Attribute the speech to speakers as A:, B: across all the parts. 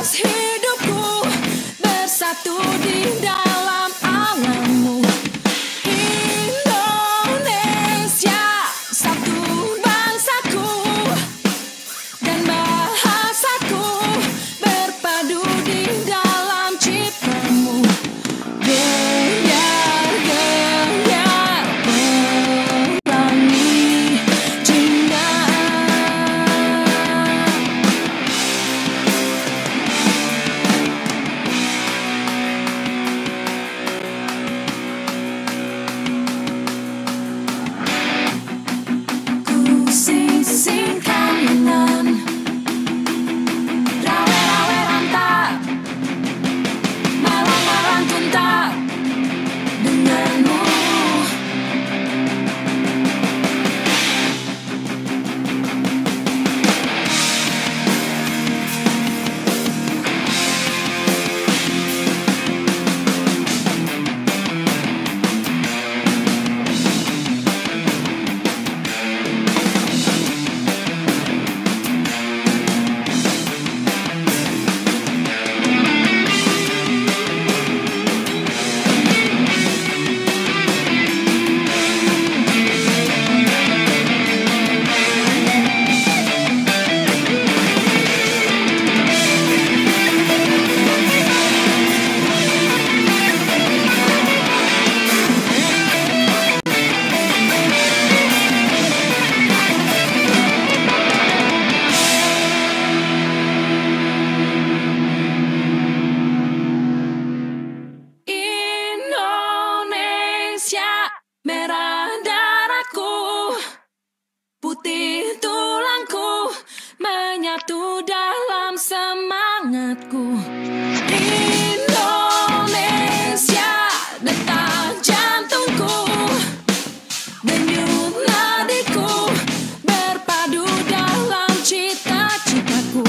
A: hidupku bersatu di dalam alammu. Indonesia, satu bangsaku dan bahasaku berpadu di dalam ciptamu. Genyar-genyar pelangi Cina. Ku sing-singkan lengan, rawe-rawe rantap, malang-malang tuntak denganmu. Indonesia, merah darahku, putih tulangku, menyatu dalam semangatku. Indonesia, detak jantungku, denyut nadiku, berpadu dalam cita-citaku.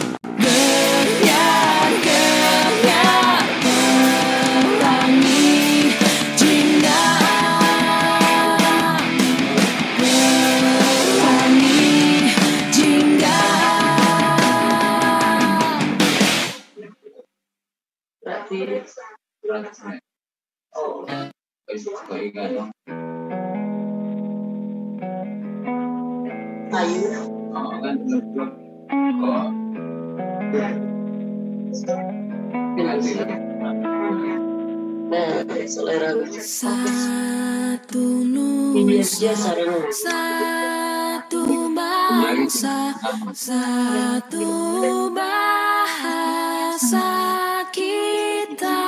A: Genyar-genyar pelangi Cina. Pelangi Cina.
B: Berarti oh, ayu kan selera
A: Satu
B: ini
A: nusa,
B: dia sarang
A: satu bangsa, satu bahasa kita.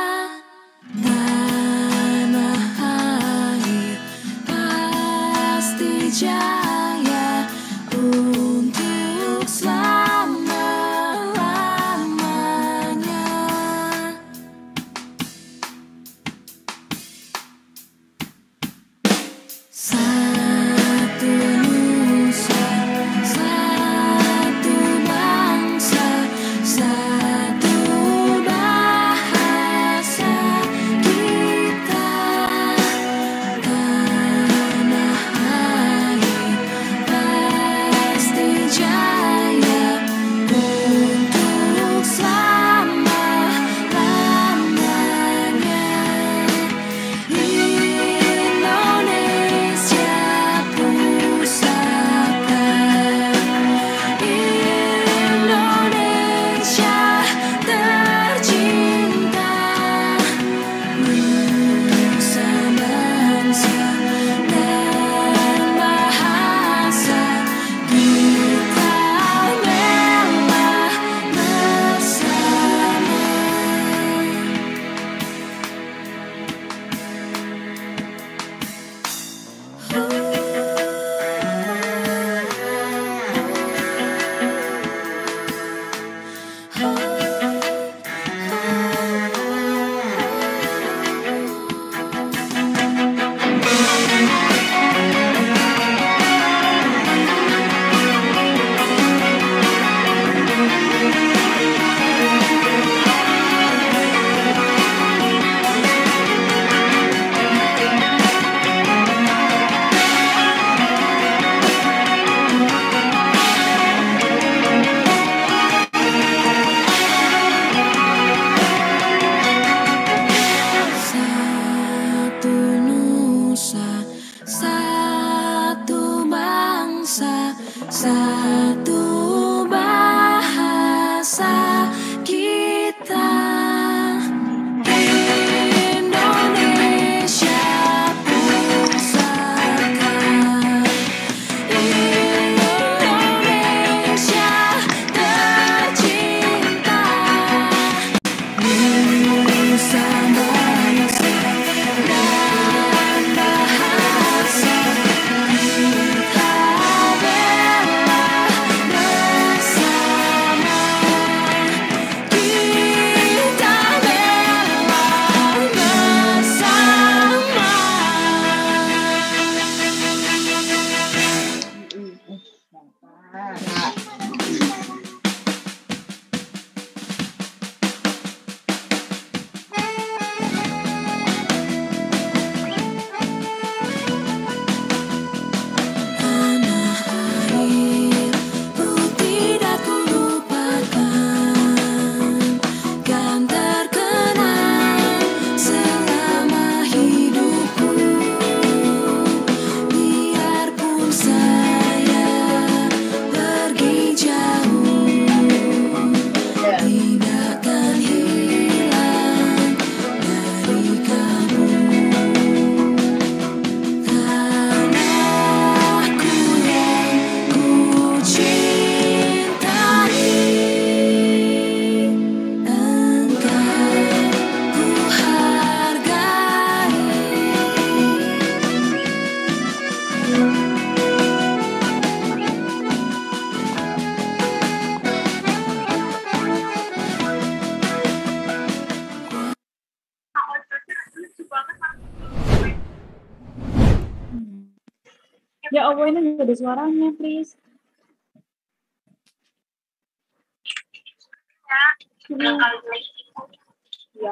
A: Tanah air pasti jaya untuk selama-lamanya. Satu nusa, satu bangsa,
C: Ya Allah, ini nggak ada suaranya, please. Ya.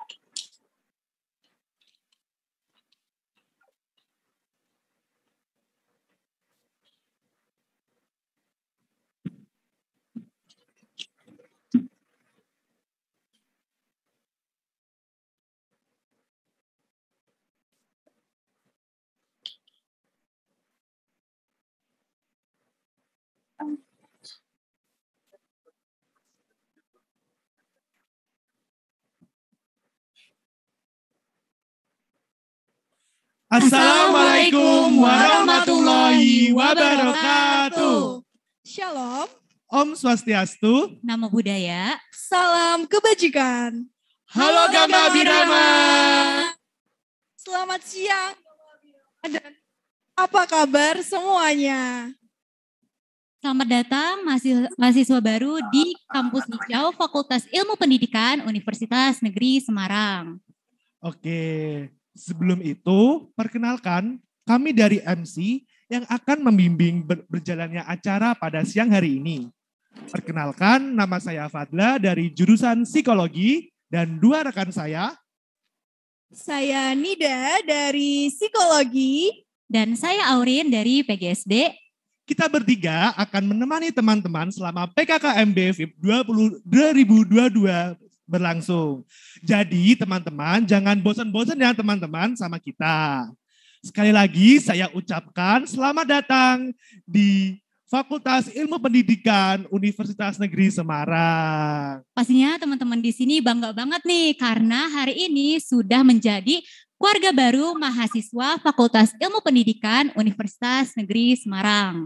D: Assalamualaikum warahmatullahi wabarakatuh.
E: Shalom,
D: Om Swastiastu.
F: Nama budaya.
E: salam kebajikan.
D: Halo Gama Birama.
E: Selamat siang. Dan apa kabar semuanya?
F: Selamat datang mahasiswa baru di Kampus Hijau Fakultas Ilmu Pendidikan Universitas Negeri Semarang.
D: Oke, sebelum itu perkenalkan kami dari MC yang akan membimbing berjalannya acara pada siang hari ini. Perkenalkan, nama saya Fadla dari jurusan Psikologi dan dua rekan saya.
E: Saya Nida dari Psikologi.
F: Dan saya Aurin dari PGSD.
D: Kita bertiga akan menemani teman-teman selama PKKMB FIP 2022 berlangsung. Jadi teman-teman jangan bosan-bosan ya teman-teman sama kita. Sekali lagi saya ucapkan selamat datang di Fakultas Ilmu Pendidikan Universitas Negeri Semarang.
F: Pastinya teman-teman di sini bangga banget nih karena hari ini sudah menjadi keluarga baru mahasiswa Fakultas Ilmu Pendidikan Universitas Negeri Semarang.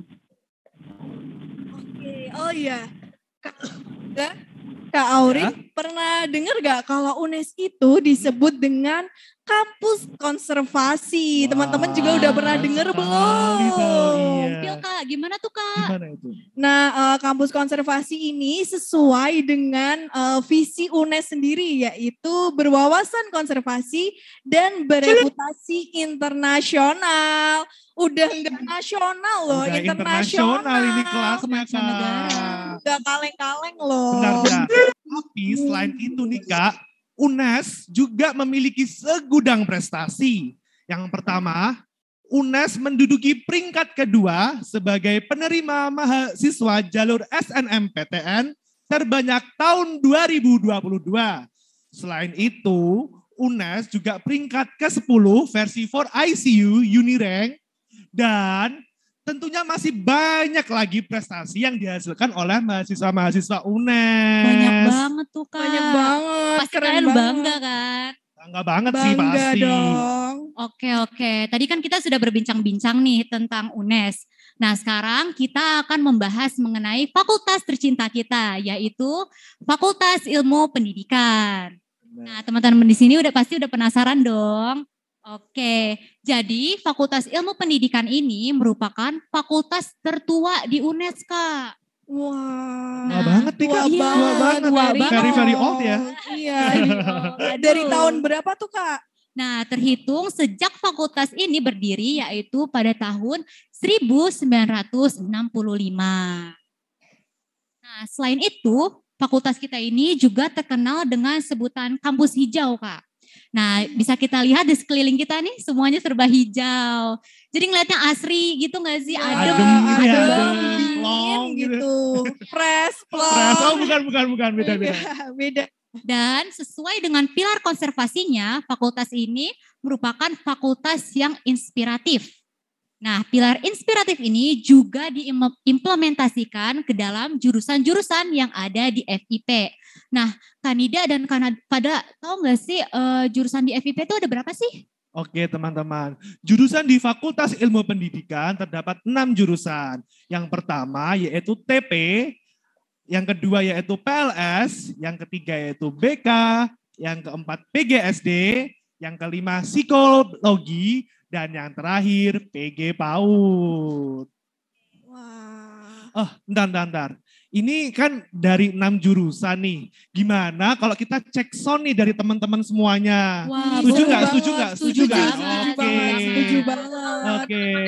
E: Oke, oh iya. Kak Aurin pernah dengar gak kalau UNES itu disebut dengan kampus konservasi? Teman-teman juga udah pernah dengar belum?
F: Pil Kak, gimana tuh Kak?
D: Gimana itu?
E: Nah, kampus konservasi ini sesuai dengan visi UNES sendiri, yaitu berwawasan konservasi dan bereputasi internasional. Udah enggak nasional loh,
D: Udah
E: internasional
D: ini kelasnya
F: Kak.
E: Udah kaleng-kaleng loh.
D: Benar. Tapi selain itu nih Kak, UNES juga memiliki segudang prestasi. Yang pertama, UNES menduduki peringkat kedua sebagai penerima mahasiswa jalur SNMPTN terbanyak tahun 2022. Selain itu, UNES juga peringkat ke-10 versi 4ICU Unirank dan tentunya masih banyak lagi prestasi yang dihasilkan oleh mahasiswa-mahasiswa UNES.
F: Banyak banget tuh Kak.
E: Banyak banget.
F: Pasti kalian bangga kan?
D: Bangga banget sih pasti.
E: Bangga dong.
F: Oke. Tadi kan kita sudah berbincang-bincang nih tentang UNES. Nah sekarang kita akan membahas mengenai fakultas tercinta kita, yaitu Fakultas Ilmu Pendidikan. Nah teman-teman di sini pasti udah penasaran dong. Oke, jadi Fakultas Ilmu Pendidikan ini merupakan fakultas tertua di UNES, Kak.
E: Wah.
D: Tua banget nih Kak,
E: Tua
D: tua banget.
E: banget.
D: Very old ya.
E: Iya. Dari tahun berapa tuh Kak?
F: Nah, terhitung sejak fakultas ini berdiri yaitu pada tahun 1965. Nah, selain itu, fakultas kita ini juga terkenal dengan sebutan kampus hijau, Kak. Nah, bisa kita lihat di sekeliling kita nih semuanya serba hijau. Jadi ngeliatnya asri gitu gak sih? Adem,
E: Dingin gitu. Fresh,
D: Oh bukan, beda.
E: Beda.
F: Dan sesuai dengan pilar konservasinya, fakultas ini merupakan fakultas yang inspiratif. Nah, pilar inspiratif ini juga diimplementasikan ke dalam jurusan-jurusan yang ada di FIP. Nah, Kanida dan Kanada tahu nggak sih jurusan di FIP itu ada berapa sih?
D: Oke teman-teman, jurusan di Fakultas Ilmu Pendidikan terdapat 6 jurusan. Yang pertama yaitu TP, yang kedua yaitu PLS, yang ketiga yaitu BK, yang keempat PGSD, yang kelima Psikologi, dan yang terakhir PG PAUD.
E: Wah.
D: Oh, bentar. Ini kan dari 6 jurusan nih. Gimana kalau kita cek sound nih dari teman-teman semuanya?
F: Wah,
D: Setuju
E: boleh
D: nggak?
E: banget.
D: Setuju nggak?
E: Setuju banget.
D: Oke.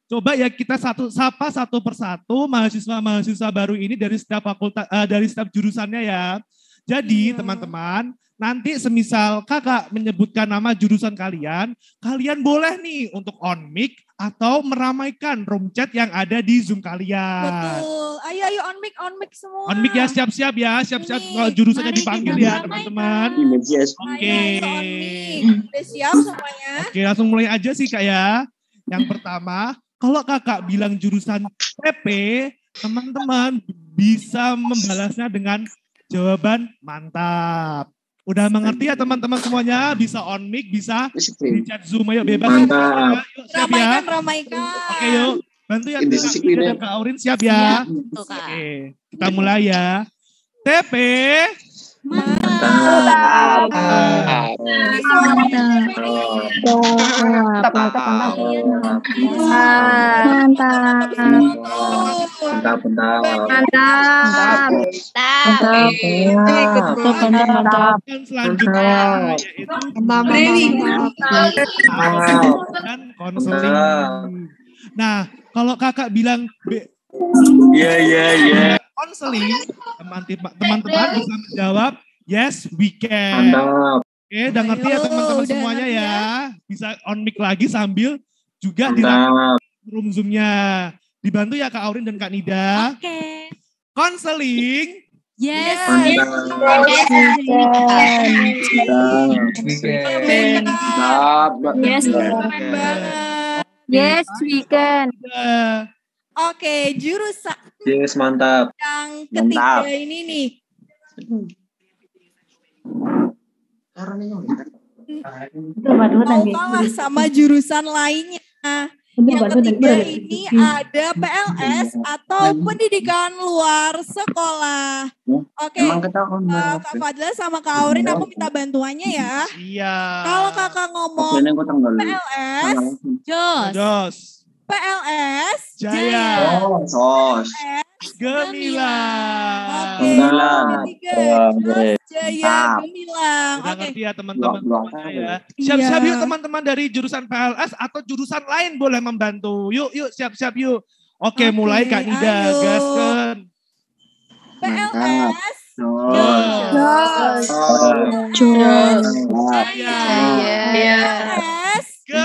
D: Coba ya kita sapa satu persatu mahasiswa-mahasiswa baru ini dari setiap fakultas, dari setiap jurusannya ya. Jadi teman-teman, nanti semisal kakak menyebutkan nama jurusan kalian, kalian boleh nih untuk on mic atau meramaikan room chat yang ada di Zoom kalian.
E: Betul. Ayo on mic semua.
D: On mic ya, siap-siap ya, siap-siap
E: Ini,
D: kalau jurusannya
F: mari
D: dipanggil
F: kita
D: ya
F: meramaikan.
D: teman-teman. Oke.
E: Ayo on mic. Udah siap semuanya?
D: Oke, langsung mulai aja sih Kak ya. Yang pertama, kalau kakak bilang jurusan PP, teman-teman bisa membalasnya dengan jawaban mantap. Udah mengerti ya teman-teman semuanya? Bisa on mic, bisa di chat Zoom. Ayo bebas.
G: Mantap.
D: Yuk, siap ya.
E: Ramaikan.
D: Oke yuk, bantu ya Kak
G: Indisiplin
D: Ida
G: ya.
D: dan Kak Aurin, siap ya.
F: Tuh, Kak.
D: Oke, kita mulai ya. TP.
F: Mantap.
D: Dan selanjutnya yaitu dan konseling. Nah, kalau kakak bilang konseling, teman-teman bisa menjawab yes we can.
G: Mantap.
D: Oke, udah ngerti ya
E: Ayo,
D: teman-teman
E: udah
D: semuanya
E: ngerti
D: ya. Bisa on mic lagi sambil juga di
G: Mantap.
D: room Zoom-nya. Dibantu ya Kak Aurin dan Kak Nida.
F: Oke.
D: Konseling.
F: Yes.
G: Mantap.
C: Yes,
E: Keren banget.
C: Yes, we can.
E: Oke, jurusan
G: Yes, mantap.
E: yang
G: Mantap.
E: ketiga ini nih. Mau kalah sama jurusan lainnya. Yang ketiga ini ada PLS atau pendidikan luar sekolah. Oke, Kak Fadla sama Kak Aurin aku minta bantuannya ya.
D: Iya.
E: Kalau kakak ngomong PLS,
D: Jos.
E: PLS,
D: Jaya.
G: Sos.
D: Gemilang.
E: Oke,
G: Gemilang.
E: ketiga Jos Jaya
G: Mantap.
E: Gemilang.
D: Udah
E: Oke,
D: ngerti ya teman-teman
G: Blok-blok
D: semuanya ya.
E: Iya.
D: Siap-siap yuk teman-teman dari jurusan PLS atau jurusan lain boleh membantu. Yuk siap-siap yuk. Oke,
E: Oke,
D: mulai Kak Nida,
E: ayo.
D: gaskan.
E: PLS,
G: Sos.
C: Jos.
D: Jaya.
E: PLS,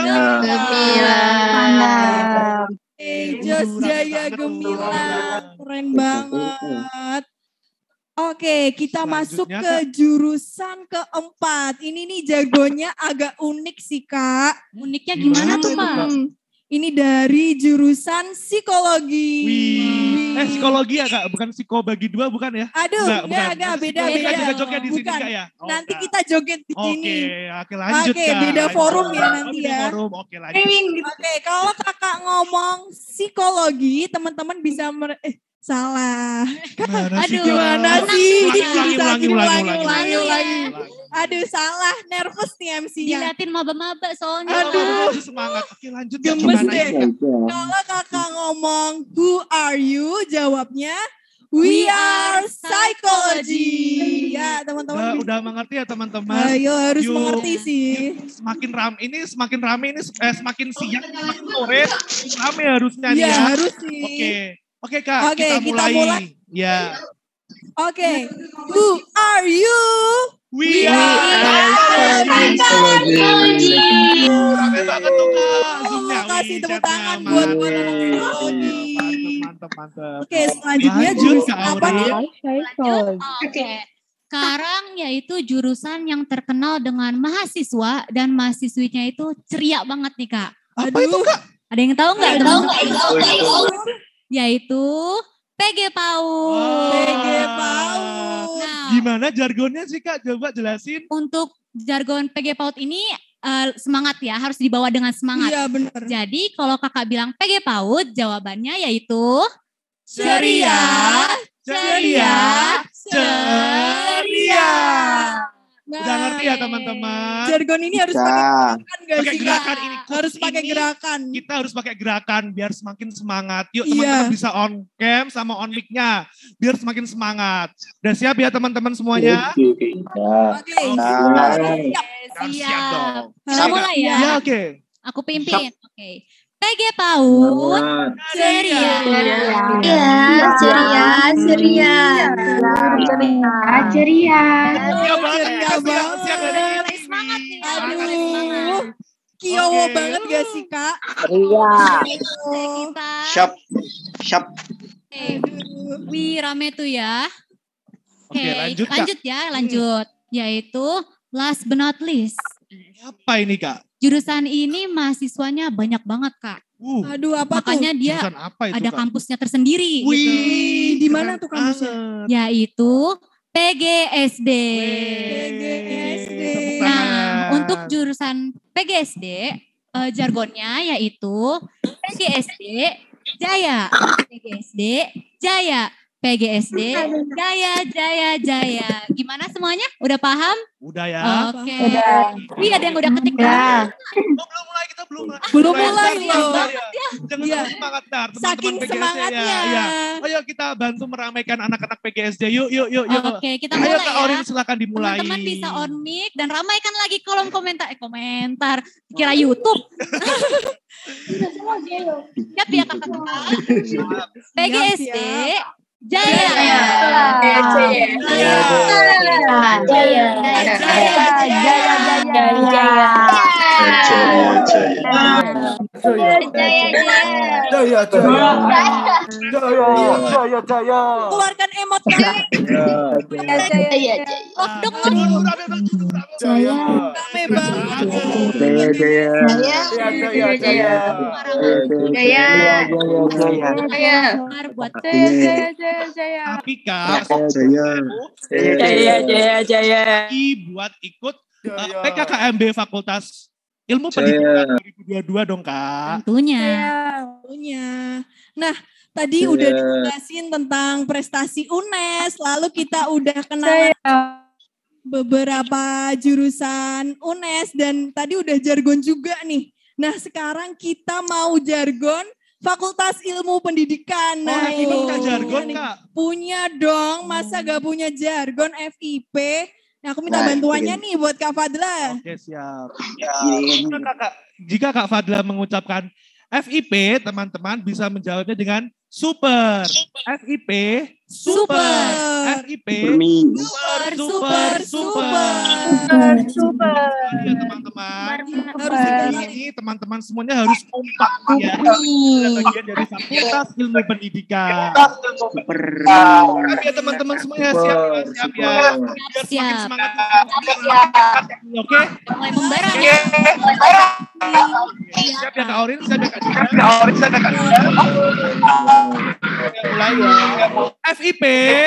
C: Mantap.
E: Jos Jaya Gemilang. Keren banget. Oke, kita masuk
D: Selanjutnya,
E: ke jurusan keempat. Ini nih jargonnya agak unik sih, Kak.
F: Uniknya gimana tuh,
D: itu,
F: Pak?
D: Kak?
E: Ini dari jurusan psikologi.
D: Wih. Psikologi ya Kak, bukan psiko bagi dua bukan ya?
E: Aduh,
D: Bukan.
E: enggak, beda.
D: Kita juga joget di sini
E: Bukan.
D: Kak ya? Oh,
E: Nanti
D: enggak.
E: kita joget di
D: Oke,
E: sini.
D: lanjut
E: Oke,
D: Kak.
E: beda
D: lanjut.
E: forum ya nanti
D: Beda
E: ya.
D: forum, oke lanjut.
E: Oke, kalau kakak ngomong psikologi, teman-teman bisa salah.
D: Gimana sih,
F: Aduh,
D: Kak?
E: Gimana sih?
D: Ulangi.
E: Aduh, salah. Nervous nih MC-nya.
F: Diliatin maba-maba soalnya.
E: Aduh.
D: Semangat. Oke lanjut Kak.
E: Gemes
D: Gimana
E: deh.
D: ini, Kak?
E: Kalau kakak ngomong who are you, jawabnya we are psychology. Ya, teman-teman.
D: Udah mengerti ya teman-teman?
E: Ayo harus
D: Yuk.
E: mengerti sih.
D: Semakin rame ini semakin siang, semakin sore, semakin rame harusnya nih
E: Iya,
D: ya.
E: harus sih.
D: Oke Kak,
E: Oke,
D: kita
E: kita
D: mulai.
E: mulai.
D: Ya.
E: Oke, who are you?
D: We
E: are
G: Psychology.
D: Rame banget tuh Kak. Zoom-nya.
E: Kasih
D: Wih,
E: tepuk
D: chatnya.
E: tangan buat anak psikologi.
D: Mantap.
E: Oke, selanjutnya
D: Lanjut,
E: jurusan
D: Kak
E: apa nih?
D: Aurin.
F: Oke. Sekarang yaitu jurusan yang terkenal dengan mahasiswa dan mahasiswinya itu ceria banget nih Kak.
D: Apa itu Kak?
F: Ada yang tahu nggak? Yaitu PG PAUD.
E: PG PAUD.
F: Nah,
D: Gimana jargonnya sih Kak? Coba jelasin.
F: untuk jargon PG PAUD ini semangat ya, harus dibawa dengan semangat.
E: Iya, benar.
F: Jadi kalau kakak bilang PG PAUD, jawabannya yaitu
E: Ceria. Nah,
D: Udah ngerti ya teman-teman?
E: jargon ini harus pakai gerakan gak
D: Pakai
E: sih, Kak?
D: gerakan ini.
E: Harus pakai gerakan.
D: Kita harus pakai gerakan biar semakin semangat. Yuk
E: Iya.
D: teman-teman bisa on cam sama on mic-nya. Biar semakin semangat. Udah siap ya teman-teman semuanya?
E: Oke.
D: Harus siap dong.
F: Kita mulai ya.
D: Ya oke.
F: Aku pimpin. Oke. PG PAUD
G: Selamat.
F: ceria.
C: Ceria.
D: Siap banget.
E: Ceria banget.
D: Siap banget.
F: Mulai semangat nih.
E: Aduh.
F: Mulai semangat.
E: Kiowo
D: Oke.
E: banget gak sih Kak?
F: Oke, kita.
G: Syap.
F: Wih, rame tuh ya.
D: Oke, lanjut, Kak.
F: Lanjut. Yaitu last but not least.
D: Apa ini, Kak?
F: Jurusan ini mahasiswanya banyak banget, Kak.
E: Aduh apa
F: Makanya
E: tuh?
F: dia
D: Jurusan apa itu,
F: ada
D: Kak?
F: kampusnya tersendiri.
D: Wih,
F: Gitu.
E: Di mana tuh
D: keren
E: kampusnya?
D: banget.
F: Yaitu PGSD.
E: PGSD.
D: Tepuk
F: Nah,
D: tangan.
F: untuk jurusan PGSD, jargonnya yaitu PGSD Jaya. PGSD Jaya. PGSD Jaya. Gimana semuanya? Udah paham?
D: Udah ya.
F: Oke.
C: Udah.
F: Wih, ada yang udah ketik.
C: Udah.
D: Belum mulai, kita belum mulai.
E: Belum mulai
D: Bentar,
E: loh.
D: bentar, ya. Jangan
E: Iya.
D: terlalu semangat, Tar.
E: Saking
D: Teman-teman PGSD
E: semangatnya.
D: ya. Ayo kita bantu meramaikan anak-anak PGSD. Yuk.
F: Oke, kita
D: Ayo
F: mulai
D: Kak
F: ya.
D: Orin, silakan dimulai.
F: Teman-teman bisa on mic dan ramaikan lagi kolom komentar. Komentar. Kira YouTube. Siap ya kakak-kakak? PGSD Jaya.
E: Keluarkan emot Kak.
F: Lock dong, lock.
E: Rame banget.
F: Bentar buat
D: Tapi Kak, buat ikut PKKMB Fakultas Ilmu Pendidikan 2022 dong, Kak.
F: tentunya.
E: Punya. Nah, tadi udah dijelasin tentang prestasi UNES, lalu kita udah kenal beberapa jurusan UNES dan tadi udah jargon juga nih. Nah, sekarang kita mau jargon Fakultas Ilmu Pendidikan. Nah,
D: Ikut Kak jargon, Kak.
E: punya dong, masa gak punya jargon FIP? Nah, aku minta bantuannya nih buat Kak Fadla.
D: Oke, siap. Jika Kak Fadla mengucapkan FIP, teman-teman bisa menjawabnya dengan super. FIP, super. FIP, super. Ya teman-teman.
E: Harus
D: Ini teman-teman semuanya harus kompak ya. Bagian dari Fakultas Ilmu Pendidikan. Ya teman-teman semuanya siap ya. Biar semakin
F: Siap.
D: semangat. Oke.
F: Mulai membara.
D: Siap ya Kak Orin, siap ya Kak Dina. Mulai ya. FIP,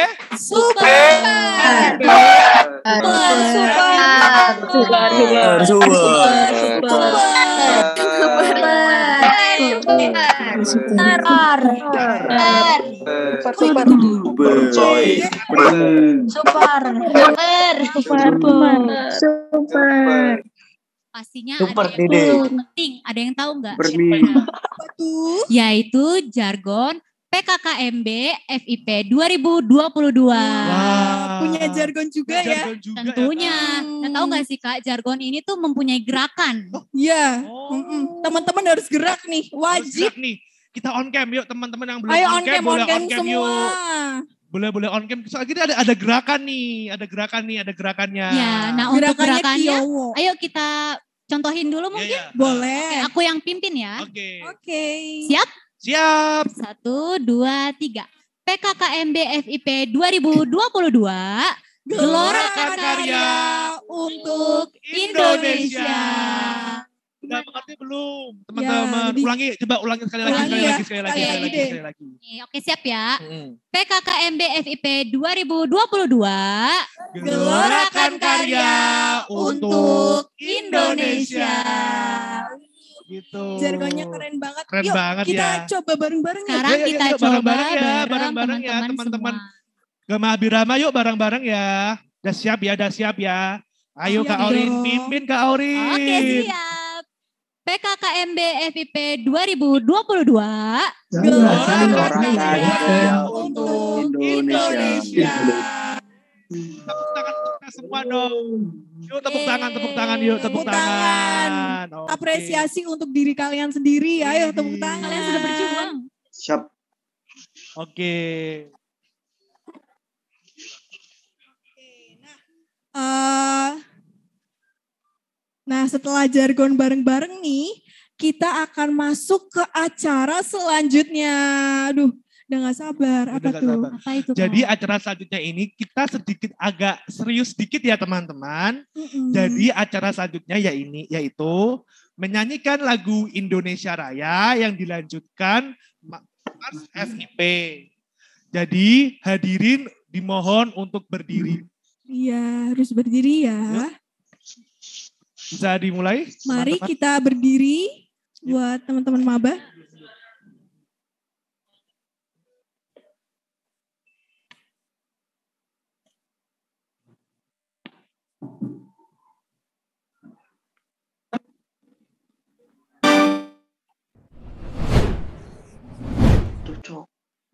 F: Pastinya
G: Super,
F: ada yang
G: Dede.
F: penting. Ada yang tahu nggak?
E: tuh.
F: Yaitu jargon PKKMB FIP 2022.
D: Wah.
E: Punya jargon juga ya.
D: Jargon juga
F: Tentunya.
E: Kak.
F: Nah, tahu nggak sih Kak, jargon ini tuh mempunyai gerakan.
E: Iya.
D: Oh.
E: Teman-teman harus gerak nih,
D: Harus
E: wajib.
D: gerak nih. Kita on cam yuk teman-teman yang belum
E: Ayo
D: on cam boleh on cam
E: semua.
D: yuk. Boleh on cam. Soalnya kita ada gerakan nih, ada gerakannya.
F: Ya, nah untuk gerakannya,
E: Kiowo.
F: ayo kita contohin dulu mungkin.
D: Iya.
E: Boleh.
F: Aku yang pimpin ya.
D: Oke.
E: Oke.
F: Siap?
D: Siap.
F: 1, 2, 3. PKKMB FIP 2022. Gelorakan karya untuk Indonesia.
D: Udah mengerti belum, teman-teman?
E: Ya,
D: Ulangi sekali
E: Ulangi ya.
D: sekali lagi.
F: Nih, oke siap ya. PKKMB FIP 2022.
D: Gelorakan karya untuk Indonesia. Gitu.
E: Jargonnya keren banget.
D: Keren
E: Yuk,
D: banget
E: kita
D: ya.
E: coba bareng-bareng ya.
F: Sekarang
D: Yuk,
F: kita
D: yuk,
F: coba
D: bareng-bareng ya,
F: bareng
D: bareng-bareng ya, teman-teman.
F: semua.
D: Gama Abirama yuk bareng-bareng ya. Udah siap ya. Ayo
E: Siap
D: Kak Aurin,
E: dong.
D: pimpin Kak Aurin.
F: Oke siap. PKKMB FIP 2022.
E: Gelorakan
G: karya
E: untuk Indonesia.
D: Tepuk tangan kita semua dong. Yuk tepuk tangan yuk, tepuk tangan. Oke.
E: Apresiasi untuk diri kalian sendiri. Ayo tepuk tangan.
F: Kalian sudah berjuang.
G: Siap.
D: Oke.
E: Nah, setelah jargon bareng-bareng nih, kita akan masuk ke acara selanjutnya. Aduh, udah gak sabar. Apa
D: Udah gak
E: tuh?
D: sabar.
F: Apa itu?
D: Jadi
F: Kak?
D: acara selanjutnya ini kita sedikit agak serius sedikit ya teman-teman.
E: Mm-mm.
D: Jadi acara selanjutnya yaitu menyanyikan lagu Indonesia Raya yang dilanjutkan Mars FIP. Jadi hadirin dimohon untuk berdiri.
E: Iya, harus berdiri ya.
D: Bisa dimulai?
E: Mari
D: teman-teman?
E: kita berdiri buat teman-teman maba.
G: Cocok.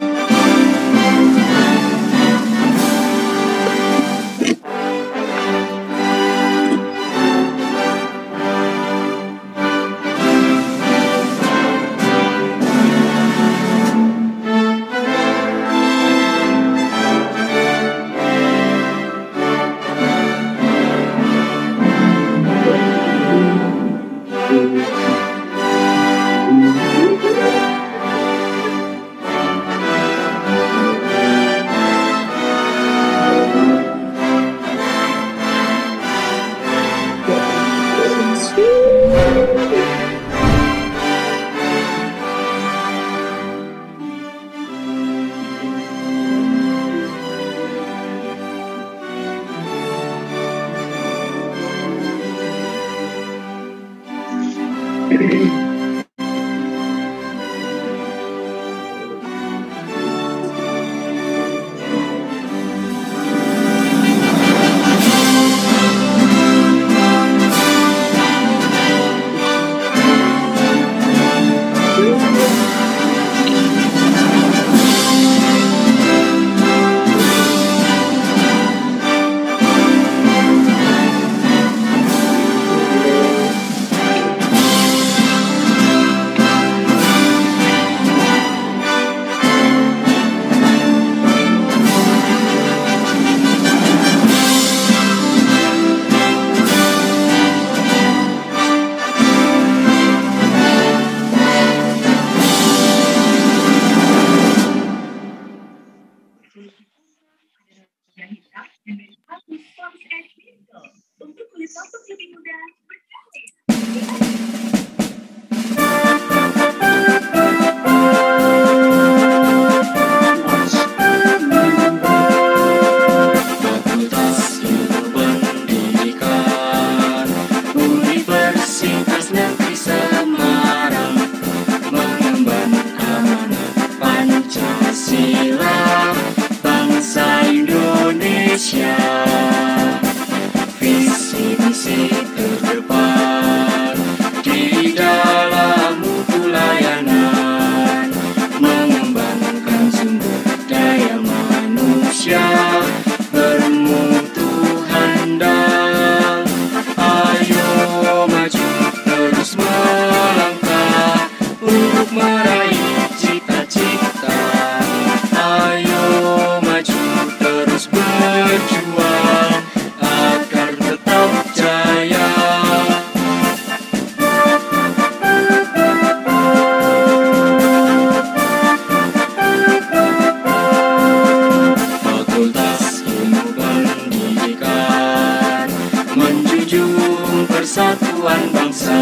H: persatuan bangsa,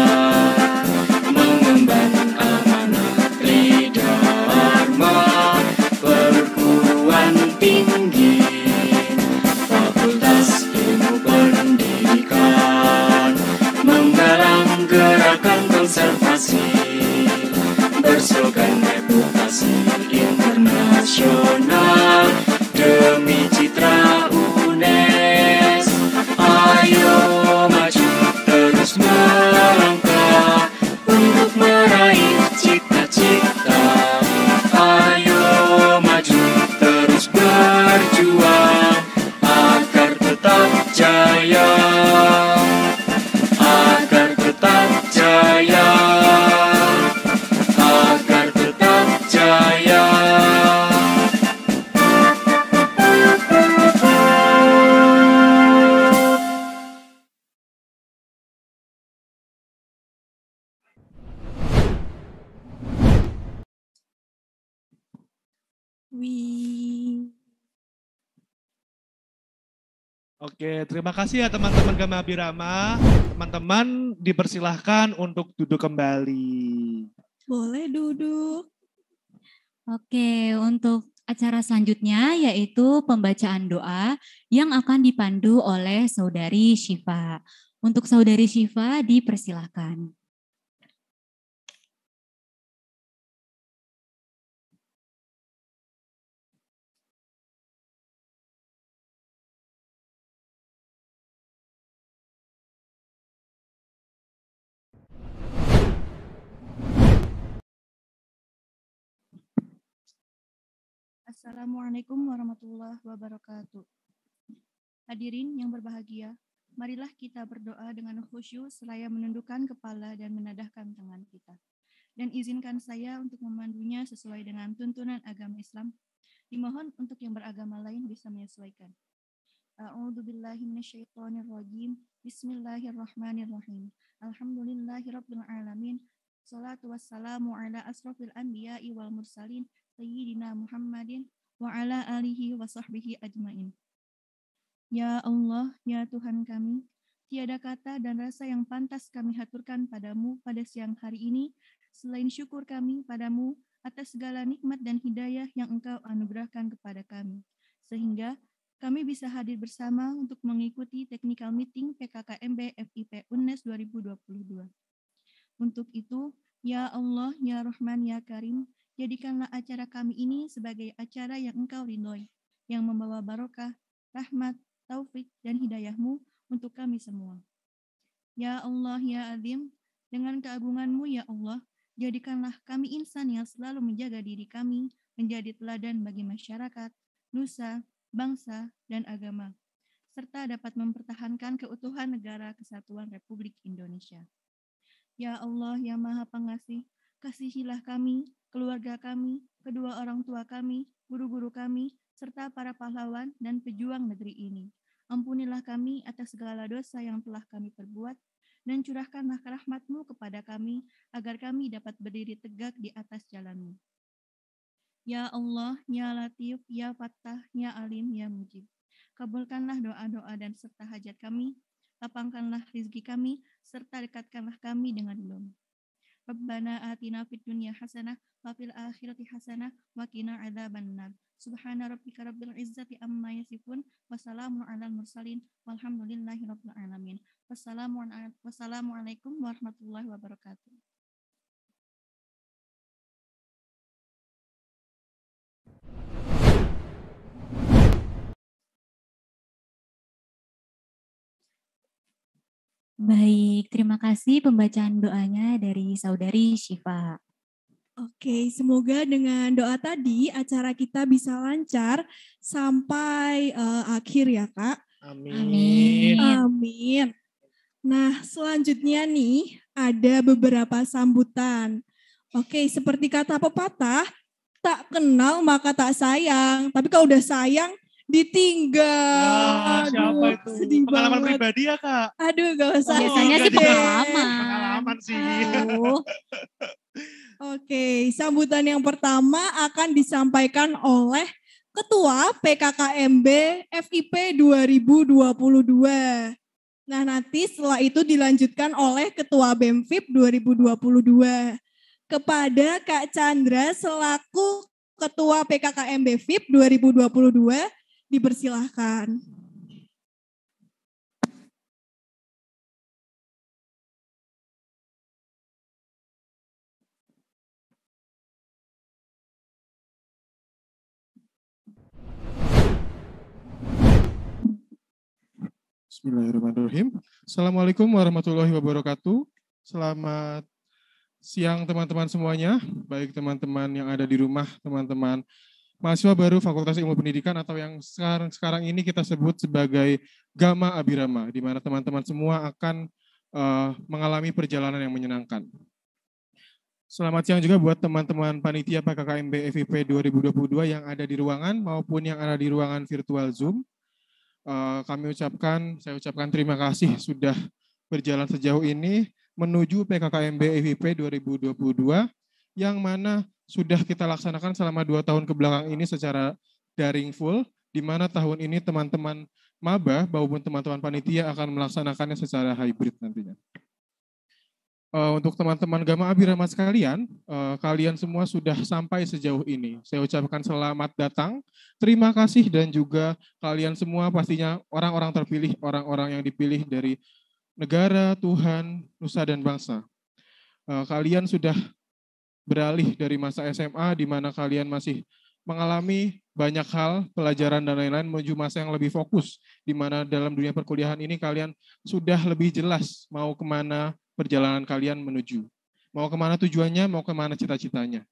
H: mengemban amanat Tridharma, perguruan tinggi, Fakultas Ilmu Pendidikan, menggalang gerakan konservasi, berslogan reputasi internasional demi citra UNES. Ayo maju terus melangkah
E: Wih.
D: Oke, terima kasih ya teman-teman Gama Abirama. Teman-teman dipersilahkan untuk duduk kembali.
E: Boleh duduk.
F: Oke, untuk acara selanjutnya yaitu pembacaan doa yang akan dipandu oleh Saudari Syifa. Untuk Saudari Syifa dipersilahkan.
I: Assalamualaikum warahmatullahi wabarakatuh. Hadirin yang berbahagia, marilah kita berdoa dengan khusyuk seraya menundukkan kepala dan menadahkan tangan kita. Dan izinkan saya untuk memandunya sesuai dengan tuntunan agama Islam. Dimohon untuk yang beragama lain bisa menyesuaikan. A'udzubillahi minasyaitonirrajim. Bismillahirrahmanirrahim. Alhamdulillahirabbil alamin. Shalatu wassalamu ala asrofil anbiya'i wal mursalin Sayyidina Muhammadin wa ala alihi wa sahbihi ajmain. Ya Allah, ya Tuhan kami, tiada kata dan rasa yang pantas kami haturkan padamu pada siang hari ini, selain syukur kami padamu atas segala nikmat dan hidayah yang Engkau anugerahkan kepada kami. Sehingga kami bisa hadir bersama untuk mengikuti technical meeting PKKMB FIP UNES 2022. Untuk itu, ya Allah, ya Rahman, ya Karim, jadikanlah acara kami ini sebagai acara yang Engkau ridhoi, yang membawa barokah, rahmat, taufik, dan hidayah-Mu untuk kami semua. Ya Allah, ya Azim, dengan keagungan-Mu ya Allah, jadikanlah kami insan yang selalu menjaga diri kami, menjadi teladan bagi masyarakat, nusa, bangsa, dan agama, serta dapat mempertahankan keutuhan negara kesatuan Republik Indonesia. Ya Allah, ya Maha Pengasih, kasihilah kami, keluarga kami, kedua orang tua kami, guru-guru kami, serta para pahlawan dan pejuang negeri ini. Ampunilah kami atas segala dosa yang telah kami perbuat, dan curahkanlah rahmat-Mu kepada kami, agar kami dapat berdiri tegak di atas jalan-Mu. Ya Allah, ya Latif, ya Fattah, ya Alim, ya Mujib. Kabulkanlah doa-doa dan serta hajat kami, lapangkanlah rizki kami, serta dekatkanlah kami dengan-Mu. Rabbana atina fid dunya hasanah wa fil akhirati hasanah wa qina adzabannar. Subhana rabbika rabbil izzati amma yasifun wa salamun alal mursalin walhamdulillahi rabbil alamin. Wassalamualaikum warahmatullahi wabarakatuh.
F: Baik, terima kasih pembacaan doanya dari Saudari Syifa.
E: Oke, semoga dengan doa tadi acara kita bisa lancar sampai akhir ya Kak.
D: Amin.
E: Amin. Nah, selanjutnya nih ada beberapa sambutan. Oke, seperti kata pepatah, tak kenal maka tak sayang. Tapi kalau udah sayang, ditinggal.
D: Siapa itu?
E: Sedih
D: Pengalaman
E: banget.
D: pribadi ya Kak?
E: Aduh, gak usah.
F: Biasanya sih pengalaman.
D: Pengalaman sih.
E: Oke, sambutan yang pertama akan disampaikan oleh Ketua PKKMB FIP 2022. Nah, nanti setelah itu dilanjutkan oleh Ketua BEMFIP 2022. Kepada Kak Chandra selaku Ketua PKKMB FIP 2022, dipersilahkan.
J: Bismillahirrahmanirrahim. Assalamualaikum warahmatullahi wabarakatuh. Selamat siang teman-teman semuanya, baik teman-teman yang ada di rumah, teman-teman mahasiswa baru Fakultas Ilmu Pendidikan atau yang sekarang ini kita sebut sebagai Gama Abirama, di mana teman-teman semua akan mengalami perjalanan yang menyenangkan. Selamat siang juga buat teman-teman panitia PKKMB FIP 2022 yang ada di ruangan maupun yang ada di ruangan virtual Zoom. Saya ucapkan terima kasih sudah berjalan sejauh ini menuju PKKMB FIP 2022 yang mana sudah kita laksanakan selama 2 tahun kebelakang ini secara daring full, di mana tahun ini teman-teman maba maupun teman-teman panitia akan melaksanakannya secara hybrid nantinya. Untuk teman-teman Gama Abirama sekalian, kalian semua sudah sampai sejauh ini. Saya ucapkan selamat datang, terima kasih, dan juga kalian semua pastinya orang-orang terpilih, orang-orang yang dipilih dari negara, Tuhan, nusa, dan bangsa. Kalian sudah beralih dari masa SMA, di mana kalian masih mengalami banyak hal, pelajaran, dan lain-lain, menuju masa yang lebih fokus, di mana dalam dunia perkuliahan ini kalian sudah lebih jelas mau kemana perjalanan kalian menuju. Mau kemana tujuannya, mau kemana cita-citanya.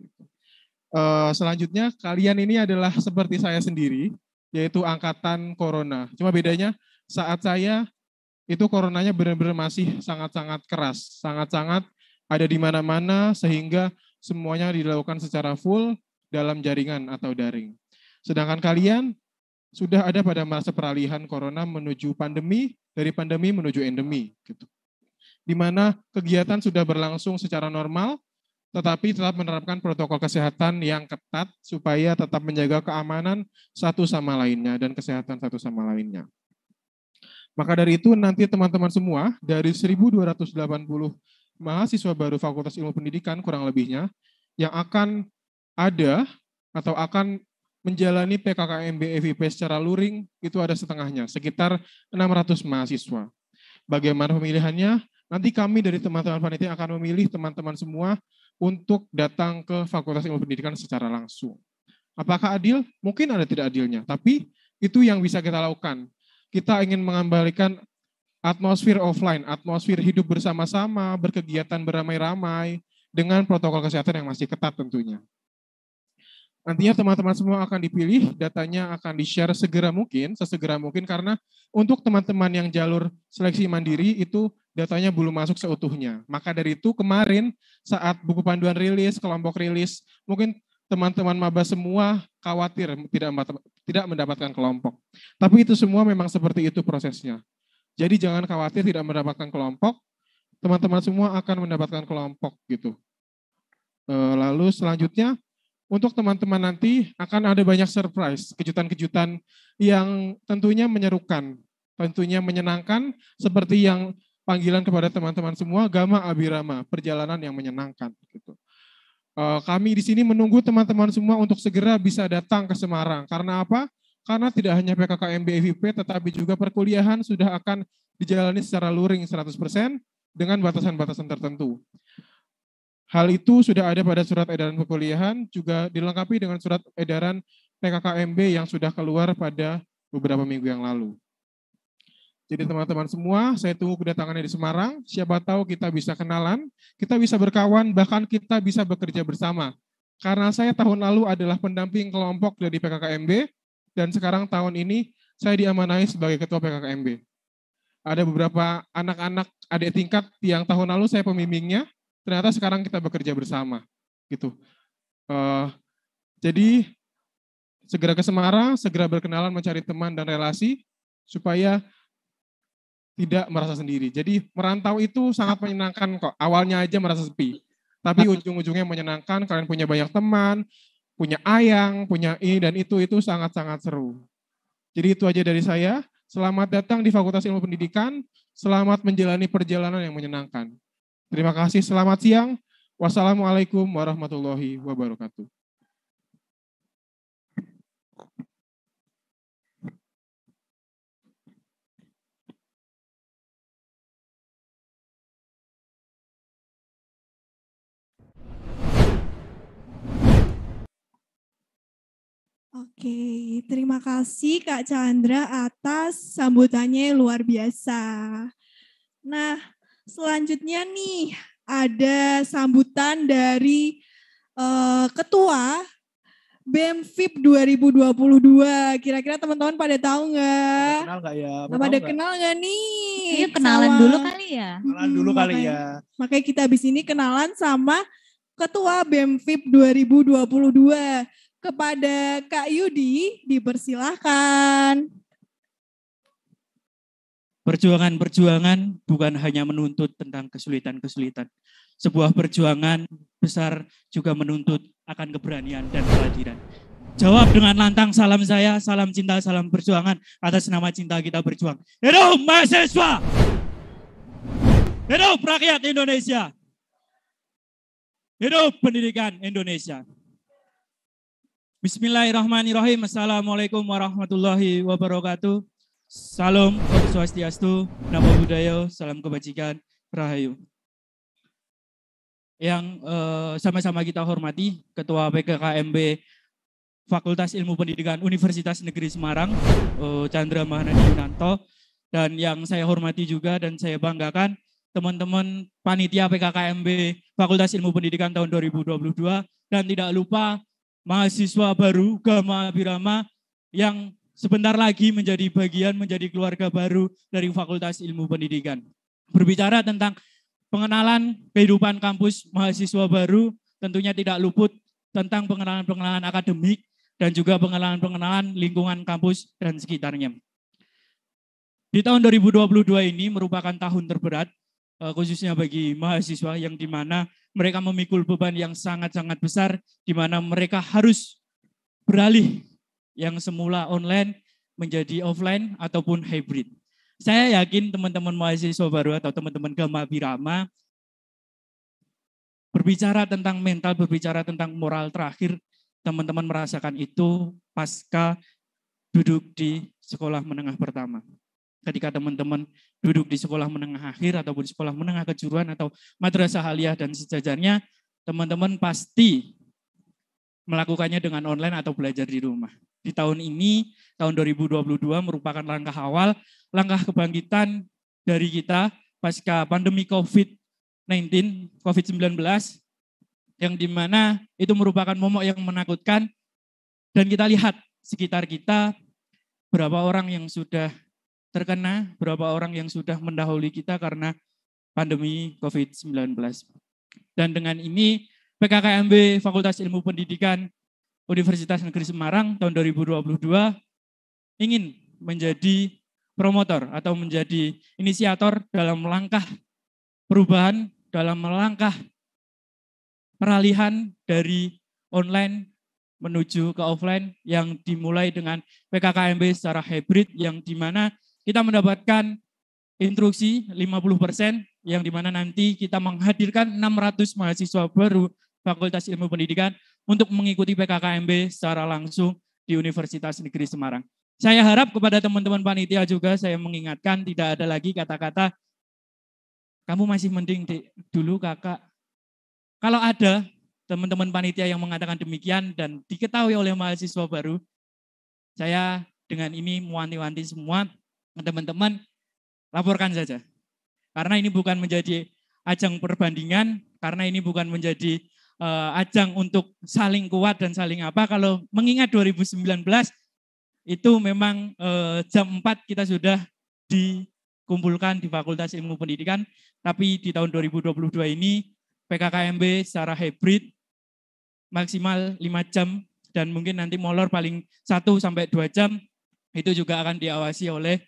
J: Selanjutnya, kalian ini adalah seperti saya sendiri, yaitu angkatan corona. Cuma bedanya saat saya, itu coronanya benar-benar masih sangat-sangat keras, sangat-sangat ada di mana-mana, sehingga semuanya dilakukan secara full dalam jaringan atau daring. Sedangkan kalian sudah ada pada masa peralihan corona menuju pandemi, dari pandemi menuju endemi, gitu. Di mana kegiatan sudah berlangsung secara normal, tetapi tetap menerapkan protokol kesehatan yang ketat supaya tetap menjaga keamanan satu sama lainnya dan kesehatan satu sama lainnya. Maka dari itu nanti teman-teman semua dari 1.280 mahasiswa baru Fakultas Ilmu Pendidikan kurang lebihnya yang akan ada atau akan menjalani PKKMB FIP secara luring itu ada setengahnya, sekitar 600 mahasiswa. Bagaimana pemilihannya? Nanti kami dari teman-teman panitia akan memilih teman-teman semua untuk datang ke Fakultas Ilmu Pendidikan secara langsung. Apakah adil? Mungkin ada tidak adilnya, tapi itu yang bisa kita lakukan. Kita ingin mengembalikan atmosfer offline, atmosfer hidup bersama-sama, berkegiatan beramai-ramai, dengan protokol kesehatan yang masih ketat tentunya. Nantinya teman-teman semua akan dipilih, datanya akan di-share sesegera mungkin, karena untuk teman-teman yang jalur seleksi mandiri itu datanya belum masuk seutuhnya. Maka dari itu kemarin saat buku panduan rilis, kelompok rilis, mungkin teman-teman maba semua khawatir tidak mendapatkan kelompok. Tapi itu semua memang seperti itu prosesnya. Jadi jangan khawatir tidak mendapatkan kelompok, teman-teman semua akan mendapatkan kelompok gitu. Lalu selanjutnya, untuk teman-teman nanti akan ada banyak surprise, kejutan-kejutan yang tentunya menyerukan, tentunya menyenangkan, seperti yang panggilan kepada teman-teman semua, Gama Abirama, perjalanan yang menyenangkan. Gitu. Kami di sini menunggu teman-teman semua untuk segera bisa datang ke Semarang. Karena apa? Karena tidak hanya PKKMB FIP, tetapi juga perkuliahan sudah akan dijalani secara luring 100% dengan batasan-batasan tertentu. Hal itu sudah ada pada surat edaran perkuliahan, juga dilengkapi dengan surat edaran PKKMB yang sudah keluar pada beberapa minggu yang lalu. Jadi teman-teman semua, saya tunggu kedatangannya di Semarang. Siapa tahu kita bisa kenalan, kita bisa berkawan, bahkan kita bisa bekerja bersama. Karena saya tahun lalu adalah pendamping kelompok dari PKKMB, dan sekarang tahun ini saya diamanai sebagai ketua PKKMB. Ada beberapa anak-anak adik tingkat yang tahun lalu saya pembimbingnya, ternyata sekarang kita bekerja bersama, gitu. Jadi segera ke Semarang, segera berkenalan, mencari teman dan relasi supaya tidak merasa sendiri. Jadi merantau itu sangat menyenangkan kok. Awalnya aja merasa sepi, tapi ujung-ujungnya menyenangkan. Kalian punya banyak teman, punya ayang, punya ini dan itu sangat-sangat seru. Jadi itu aja dari saya. Selamat datang di Fakultas Ilmu Pendidikan. Selamat menjalani perjalanan yang menyenangkan. Terima kasih, selamat siang. Wassalamualaikum warahmatullahi wabarakatuh.
E: Oke, terima kasih Kak Chandra atas sambutannya yang luar biasa. Nah, selanjutnya nih ada sambutan dari Ketua BEM FIP 2022. Kira-kira teman-teman pada tahu nggak?
D: Kenal nggak ya?
E: Pada kenal nggak nih?
F: Iya, kenalan dulu kali ya.
D: Kenalan dulu kali ya.
E: Makanya kita habis ini kenalan sama Ketua BEM FIP 2022. Kepada Kak Yudi, dipersilahkan.
K: Perjuangan-perjuangan bukan hanya menuntut tentang kesulitan-kesulitan. Sebuah perjuangan besar juga menuntut akan keberanian dan kehadiran. Jawab dengan lantang salam saya, salam cinta, salam perjuangan atas nama cinta kita berjuang. Hidup mahasiswa! Hidup rakyat Indonesia! Hidup pendidikan Indonesia! Bismillahirrahmanirrahim. Assalamualaikum warahmatullahi wabarakatuh. Salam, Om Swastiastu, Namo Buddhaya, salam kebajikan, Rahayu. Yang sama-sama kita hormati Ketua PKKMB Fakultas Ilmu Pendidikan Universitas Negeri Semarang, Chandra Mahanadi Yunanto, dan yang saya hormati juga dan saya banggakan teman-teman panitia PKKMB Fakultas Ilmu Pendidikan tahun 2022, dan tidak lupa mahasiswa baru Gama Abirama yang sebentar lagi menjadi bagian, menjadi keluarga baru dari Fakultas Ilmu Pendidikan. Berbicara tentang pengenalan kehidupan kampus mahasiswa baru, tentunya tidak luput tentang pengenalan-pengenalan akademik dan juga pengenalan-pengenalan lingkungan kampus dan sekitarnya. Di tahun 2022 ini merupakan tahun terberat, khususnya bagi mahasiswa yang dimana mereka memikul beban yang sangat-sangat besar, di mana mereka harus beralih yang semula online menjadi offline ataupun hybrid. Saya yakin teman-teman mahasiswa baru atau teman-teman Gama Abirama berbicara tentang mental, berbicara tentang moral terakhir, teman-teman merasakan itu pasca duduk di sekolah menengah pertama. Ketika teman-teman duduk di sekolah menengah akhir ataupun sekolah menengah kejuruan atau madrasah aliyah dan sejajarnya, teman-teman pasti melakukannya dengan online atau belajar di rumah. Di tahun ini, tahun 2022 merupakan langkah awal, langkah kebangkitan dari kita pasca pandemi COVID-19, COVID-19, yang dimana itu merupakan momok yang menakutkan, dan kita lihat sekitar kita, berapa orang yang sudah terkena, berapa orang yang sudah mendahului kita karena pandemi COVID-19. Dan dengan ini, PKKMB Fakultas Ilmu Pendidikan Universitas Negeri Semarang tahun 2022 ingin menjadi promotor atau menjadi inisiator dalam langkah perubahan, dalam langkah peralihan dari online menuju ke offline yang dimulai dengan PKKMB secara hybrid, yang dimana kita mendapatkan instruksi 50%, yang dimana nanti kita menghadirkan 600 mahasiswa baru Fakultas Ilmu Pendidikan untuk mengikuti PKKMB secara langsung di Universitas Negeri Semarang. Saya harap kepada teman-teman panitia juga saya mengingatkan, tidak ada lagi kata-kata kamu masih mending dulu kakak. Kalau ada teman-teman panitia yang mengatakan demikian dan diketahui oleh mahasiswa baru, saya dengan ini mewanti-wanti semua teman-teman, laporkan saja. Karena ini bukan menjadi ajang perbandingan, karena ini bukan menjadi ajang untuk saling kuat dan saling apa. Kalau mengingat 2019 itu memang jam 4 kita sudah dikumpulkan di Fakultas Ilmu Pendidikan, tapi di tahun 2022 ini PKKMB secara hybrid maksimal 5 jam dan mungkin nanti molor paling 1-2 jam, itu juga akan diawasi oleh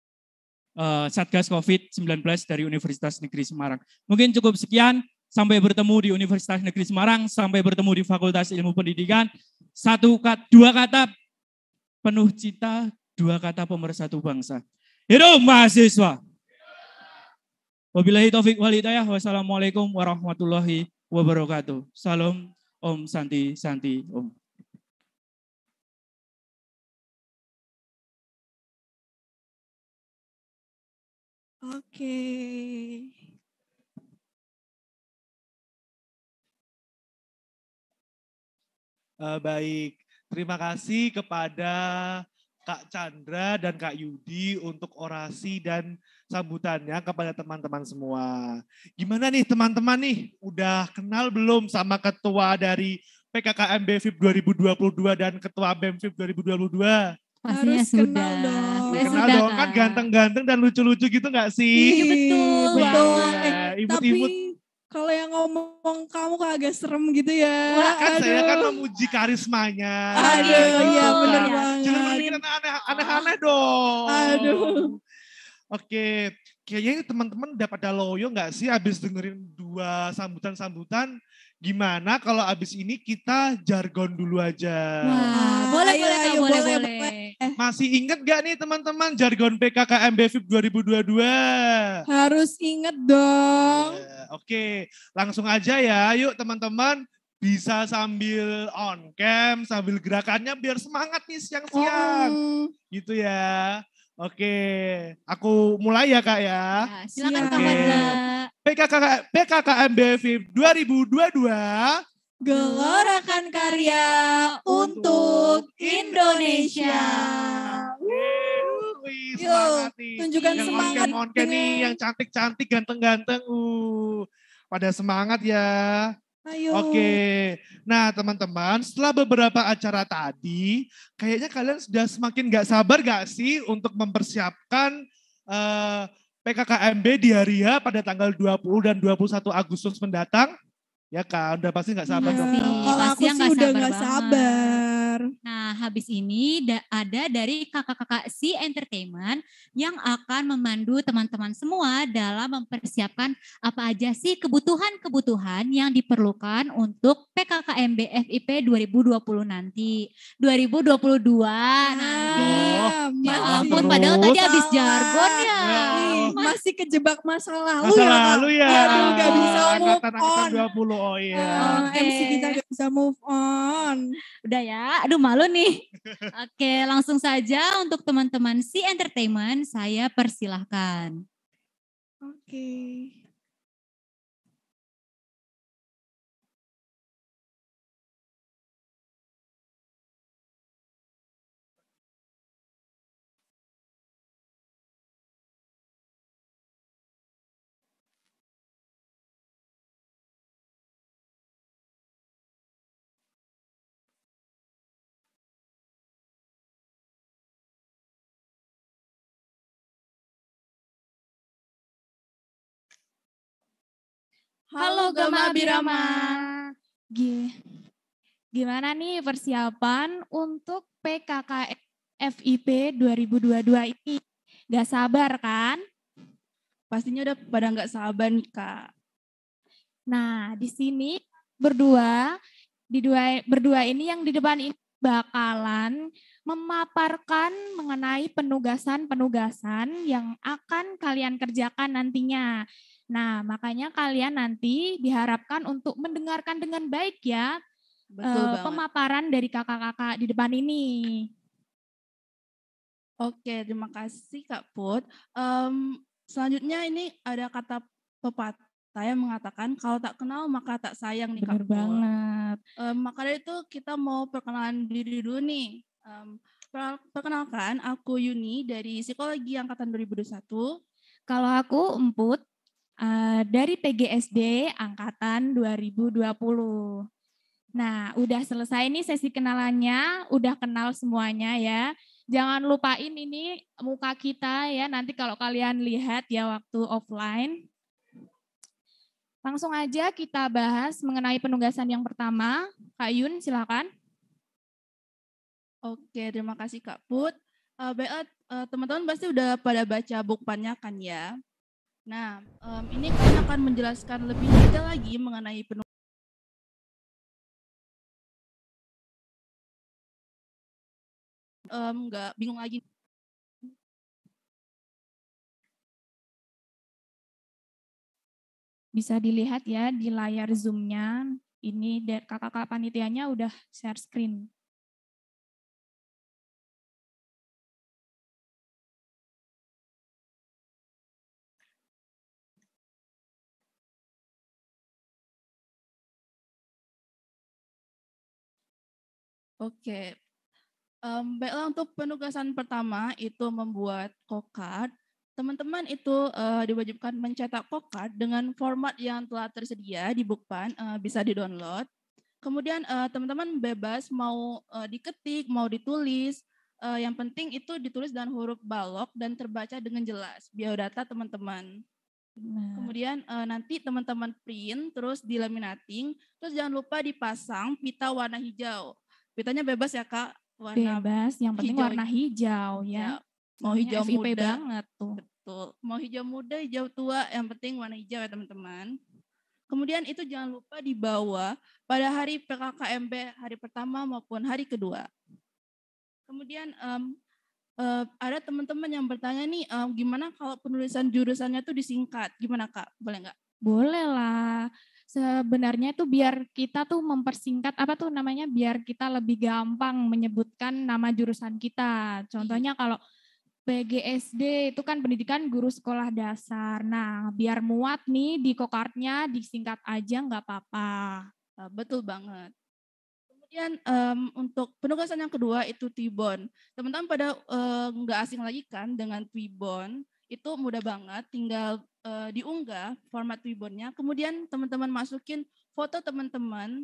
K: Satgas COVID-19 dari Universitas Negeri Semarang. Mungkin cukup sekian. Sampai bertemu di Universitas Negeri Semarang, sampai bertemu di Fakultas Ilmu Pendidikan. 2 kata penuh cita, 2 kata pemersatu bangsa. Hidup mahasiswa. Wabillahi taufik wal hidayah. Wassalamualaikum warahmatullahi wabarakatuh. Salam, Om Santi Santi Om.
E: Oke.
D: Baik, terima kasih kepada Kak Chandra dan Kak Yudi untuk orasi dan sambutannya kepada teman-teman semua. Gimana nih teman-teman nih, udah kenal belum sama ketua dari PKKMB FIP 2022 dan ketua BEM FIP 2022?
F: Pastinya
E: Harus
F: sudah.
E: kenal dong.
D: Kenal dong, kan ganteng-ganteng dan lucu-lucu gitu gak sih?
F: Iya betul.
E: Betul.
D: Imut-imut.
E: Kalau yang ngomong kamu kok agak serem gitu ya.
D: Wah, kan saya kan memuji karismanya.
E: Aduh, iya
D: Gitu
E: bener
D: kan.
E: banget.
D: Jangan mikirin aneh-aneh dong.
E: Aduh.
D: Oke, kayaknya ini teman-teman udah pada loyo nggak sih abis dengerin 2 sambutan-sambutan? Gimana kalau abis ini kita jargon dulu aja?
F: Wah, boleh, boleh.
D: Masih ingat gak nih teman-teman jargon PKKMB FIP 2022?
E: Harus inget dong.
D: Oke, langsung aja ya. Yuk teman-teman bisa sambil on cam, sambil gerakannya biar semangat nih siang-siang. Gitu ya. Oke, aku mulai ya Kak ya.
F: Silakan Kak Madla.
D: PKKMB FIP 2022.
E: Gelorakan karya untuk Indonesia.
D: Semangat nih.
E: Tunjukkan
D: yang
E: semangat
D: on cam nih, yang cantik-cantik, ganteng-ganteng. Pada semangat ya.
E: Ayo.
D: Oke, nah teman-teman setelah beberapa acara tadi, kayaknya kalian sudah semakin gak sabar gak sih untuk mempersiapkan PKKMB di hari H pada tanggal 20 dan 21 Agustus mendatang? Ya kan, udah pasti gak sabar dong.
E: Kalau aku sih udah gak sabar.
F: Nah, habis ini ada dari kakak-kakak Si Entertainment yang akan memandu teman-teman semua dalam mempersiapkan apa aja sih kebutuhan-kebutuhan yang diperlukan untuk PKKMB FIP 2020 nanti. 2022 nanti. Ya ampun, padahal tadi habis jargon ya.
E: Masih kejebak masa lalu
D: Masa
E: ya.
D: lalu ya.
E: Aduh, gak bisa move
D: Angkatan
E: on.
D: 20, oh iya.
E: MC kita gak bisa move on.
F: Udah ya, aduh malu nih. Oke, langsung saja untuk teman-teman Si Entertainment, saya persilahkan.
E: Oke.
L: Halo Gema Birama. Gimana nih persiapan untuk PKK FIP 2022 ini? Gak sabar kan?
I: Pastinya udah pada gak sabar nih Kak.
L: Nah di sini berdua ini yang di depan ini bakalan memaparkan mengenai penugasan-penugasan yang akan kalian kerjakan nantinya. Nah, makanya kalian nanti diharapkan untuk mendengarkan dengan baik ya pemaparan dari kakak-kakak di depan ini.
I: Oke, terima kasih Kak Put. Selanjutnya ini ada kata pepatah yang mengatakan kalau tak kenal maka tak sayang nih Kak Put.
L: Benar banget.
I: Maka dari itu kita mau perkenalan diri dulu nih. Perkenalkan, aku Yuni dari Psikologi Angkatan 2021.
L: Kalau aku Emput. Dari PGSD Angkatan 2020. Nah, udah selesai nih sesi kenalannya, udah kenal semuanya ya. Jangan lupain ini muka kita ya, nanti kalau kalian lihat ya waktu offline. Langsung aja kita bahas mengenai penugasan yang pertama. Kak Yun, silakan.
I: Oke, terima kasih Kak Put. Baiklah, teman-teman pasti udah pada baca bukpannya kan ya. Nah, ini kalian akan menjelaskan lebih detail lagi mengenai nggak bingung lagi.
L: Bisa dilihat ya di layar Zoom-nya, ini kakak-kakak panitianya udah share screen.
I: Oke, baiklah untuk penugasan pertama itu membuat kokard. Teman-teman itu diwajibkan mencetak kokard dengan format yang telah tersedia di Bookpan, bisa di-download. Kemudian teman-teman bebas mau diketik, mau ditulis. Yang penting itu ditulis dengan huruf balok dan terbaca dengan jelas, biodata teman-teman. Kemudian nanti teman-teman print, terus dilaminating, terus jangan lupa dipasang pita warna hijau. Pitanya bebas ya Kak, warna
L: bebas, yang penting
I: hijau.
L: Warna hijau ya.
I: Mau hijau
L: FIP
I: muda
L: banget tuh.
I: Betul. betul. Mau hijau muda, hijau tua, yang penting warna hijau ya teman-teman. Kemudian itu jangan lupa dibawa pada hari PKKMB hari pertama maupun hari kedua. Kemudian ada teman-teman yang bertanya nih, gimana kalau penulisan jurusannya tuh disingkat? Gimana Kak? Boleh nggak?
L: Boleh lah. Sebenarnya itu biar kita tuh mempersingkat biar kita lebih gampang menyebutkan nama jurusan kita. Contohnya kalau PGSD itu kan pendidikan guru sekolah dasar. Nah, biar muat nih di kokardnya disingkat aja nggak apa-apa.
I: Betul banget. Kemudian untuk penugasan yang kedua itu Twibon. Teman-teman pada nggak asing lagi kan dengan Twibon. Itu mudah banget, tinggal diunggah format Twibonnya. Kemudian teman-teman masukin foto teman-teman.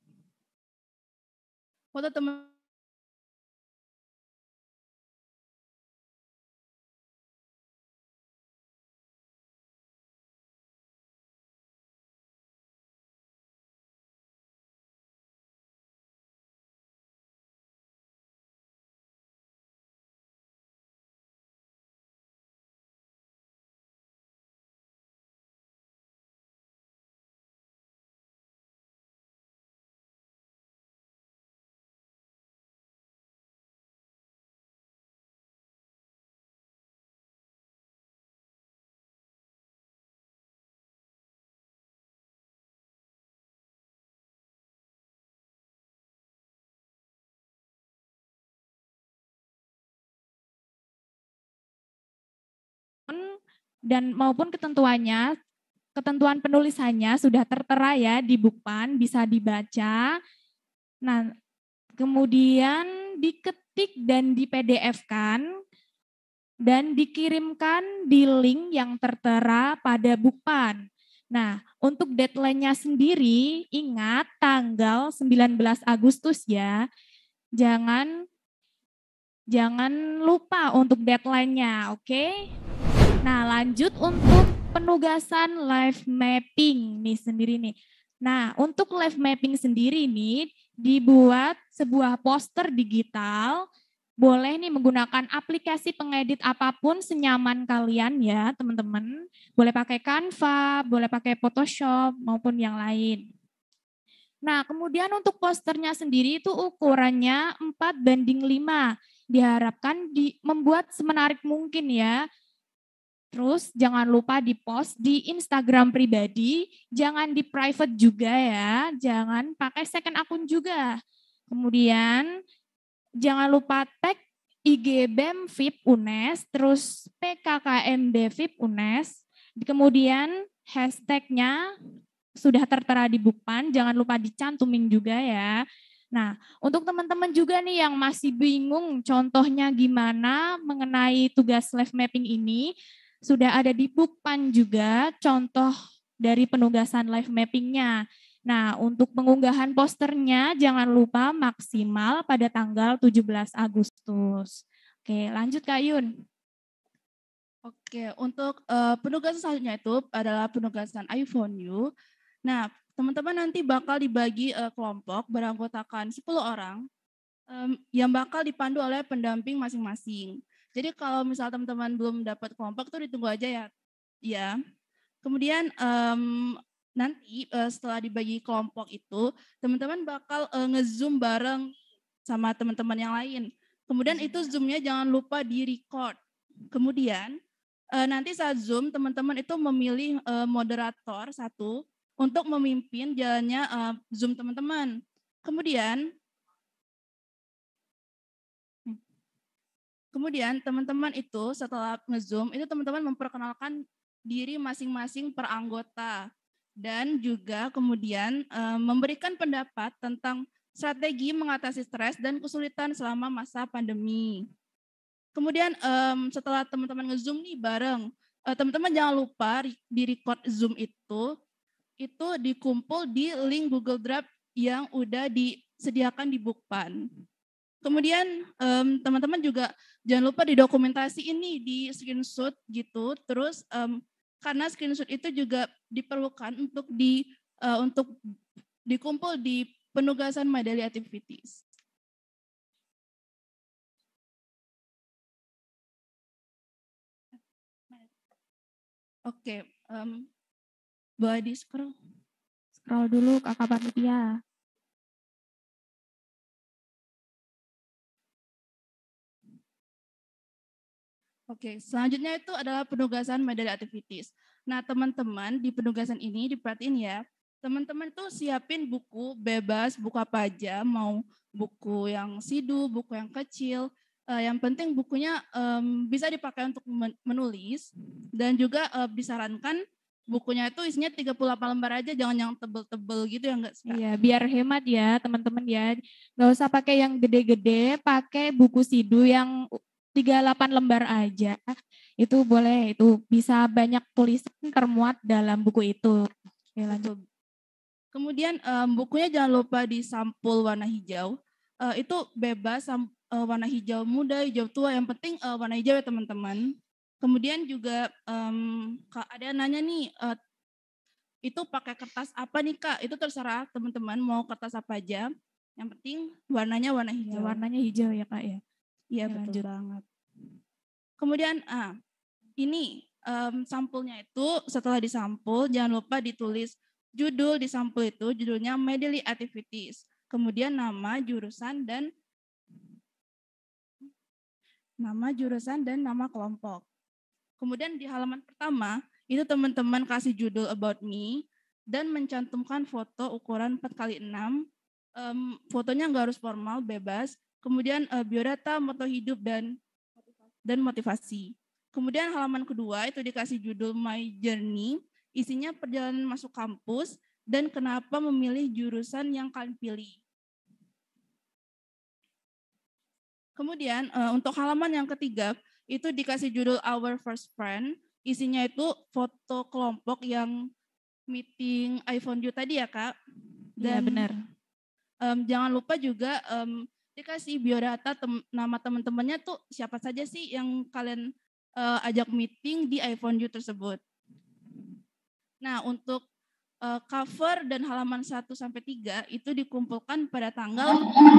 L: Dan maupun ketentuan penulisannya sudah tertera ya di Bukpan, bisa dibaca. Nah, kemudian diketik dan di PDF-kan dan dikirimkan di link yang tertera pada Bukpan. Nah, untuk deadline-nya sendiri ingat tanggal 19 Agustus ya. Jangan lupa untuk deadline-nya, oke? Nah, lanjut untuk penugasan live mapping nih sendiri nih. Nah, untuk live mapping sendiri nih dibuat sebuah poster digital. Boleh nih menggunakan aplikasi pengedit apapun senyaman kalian ya, teman-teman. Boleh pakai Canva, boleh pakai Photoshop maupun yang lain. Nah, kemudian untuk posternya sendiri itu ukurannya 4:5. Diharapkan membuat semenarik mungkin ya. Terus jangan lupa di-post di Instagram pribadi, jangan di private juga ya, jangan pakai second akun juga. Kemudian jangan lupa tag IG BEM FIP UNES, terus PKKMB FIP UNES, kemudian hashtagnya sudah tertera di Bukpan, jangan lupa dicantumin juga ya. Nah, untuk teman-teman juga nih yang masih bingung contohnya gimana mengenai tugas live mapping ini, sudah ada di Bukpan juga contoh dari penugasan live mappingnya. Nah, untuk pengunggahan posternya jangan lupa maksimal pada tanggal 17 Agustus. Oke, lanjut Kak Yun.
I: Oke, untuk penugasan selanjutnya itu adalah penugasan iPhone You. Nah, teman-teman nanti bakal dibagi kelompok beranggotakan 10 orang yang bakal dipandu oleh pendamping masing-masing. Jadi kalau misal teman-teman belum dapat kelompok tuh ditunggu aja ya. Ya. Kemudian nanti setelah dibagi kelompok itu, teman-teman bakal nge-zoom bareng sama teman-teman yang lain. Kemudian itu zoom-nya jangan lupa di-record. Kemudian nanti saat zoom teman-teman itu memilih moderator satu untuk memimpin jalannya zoom teman-teman. Kemudian teman-teman itu setelah nge-zoom itu teman-teman memperkenalkan diri masing-masing per anggota dan juga kemudian memberikan pendapat tentang strategi mengatasi stres dan kesulitan selama masa pandemi. Kemudian setelah teman-teman nge-zoom nih bareng, teman-teman jangan lupa di record Zoom itu dikumpul di link Google Drive yang udah disediakan di Bukpan. Kemudian teman-teman juga jangan lupa didokumentasi ini di screenshot gitu. Terus karena screenshot itu juga diperlukan untuk dikumpul di penugasan My Daily Activities. Oke, boleh di scroll.
L: Scroll dulu Kakak Panitia.
I: Oke, selanjutnya itu adalah penugasan medali activities. Nah, teman-teman di penugasan ini diperhatiin ya, teman-teman tuh siapin buku bebas, buku apa aja, mau buku yang sidu, buku yang kecil, yang penting bukunya bisa dipakai untuk menulis, dan juga disarankan bukunya itu isinya 38 lembar aja, jangan yang tebel-tebel gitu ya enggak sih?
L: Iya, biar hemat ya teman-teman ya. Nggak usah pakai yang gede-gede, pakai buku sidu yang 38 lembar aja. Itu boleh, itu bisa banyak tulisan termuat dalam buku itu. Oke, lanjut.
I: Kemudian bukunya jangan lupa disampul warna hijau. Itu bebas warna hijau muda, hijau tua, yang penting warna hijau ya teman-teman. Kemudian juga ada yang nanya nih, itu pakai kertas apa nih Kak? Itu terserah teman-teman mau kertas apa aja. Yang penting warnanya warna hijau.
L: Ya, warnanya hijau ya Kak ya.
I: Iya betul banget. Kemudian ini sampulnya itu setelah disampul jangan lupa ditulis judul di sampul itu, judulnya medley activities. Kemudian nama jurusan dan nama kelompok. Kemudian di halaman pertama itu teman-teman kasih judul about me dan mencantumkan foto ukuran 4x6. Fotonya nggak harus formal, bebas. Kemudian biodata, moto hidup dan motivasi. Kemudian halaman kedua itu dikasih judul My Journey, isinya perjalanan masuk kampus dan kenapa memilih jurusan yang kalian pilih. Kemudian untuk halaman yang ketiga itu dikasih judul Our First Friend, isinya itu foto kelompok yang meeting iPhone You tadi ya Kak.
L: Iya benar.
I: Jangan lupa juga dikasih biodata nama teman-temannya tuh siapa saja sih yang kalian ajak meeting di iPhone You tersebut. Nah, untuk cover dan halaman 1-3 itu dikumpulkan pada tanggal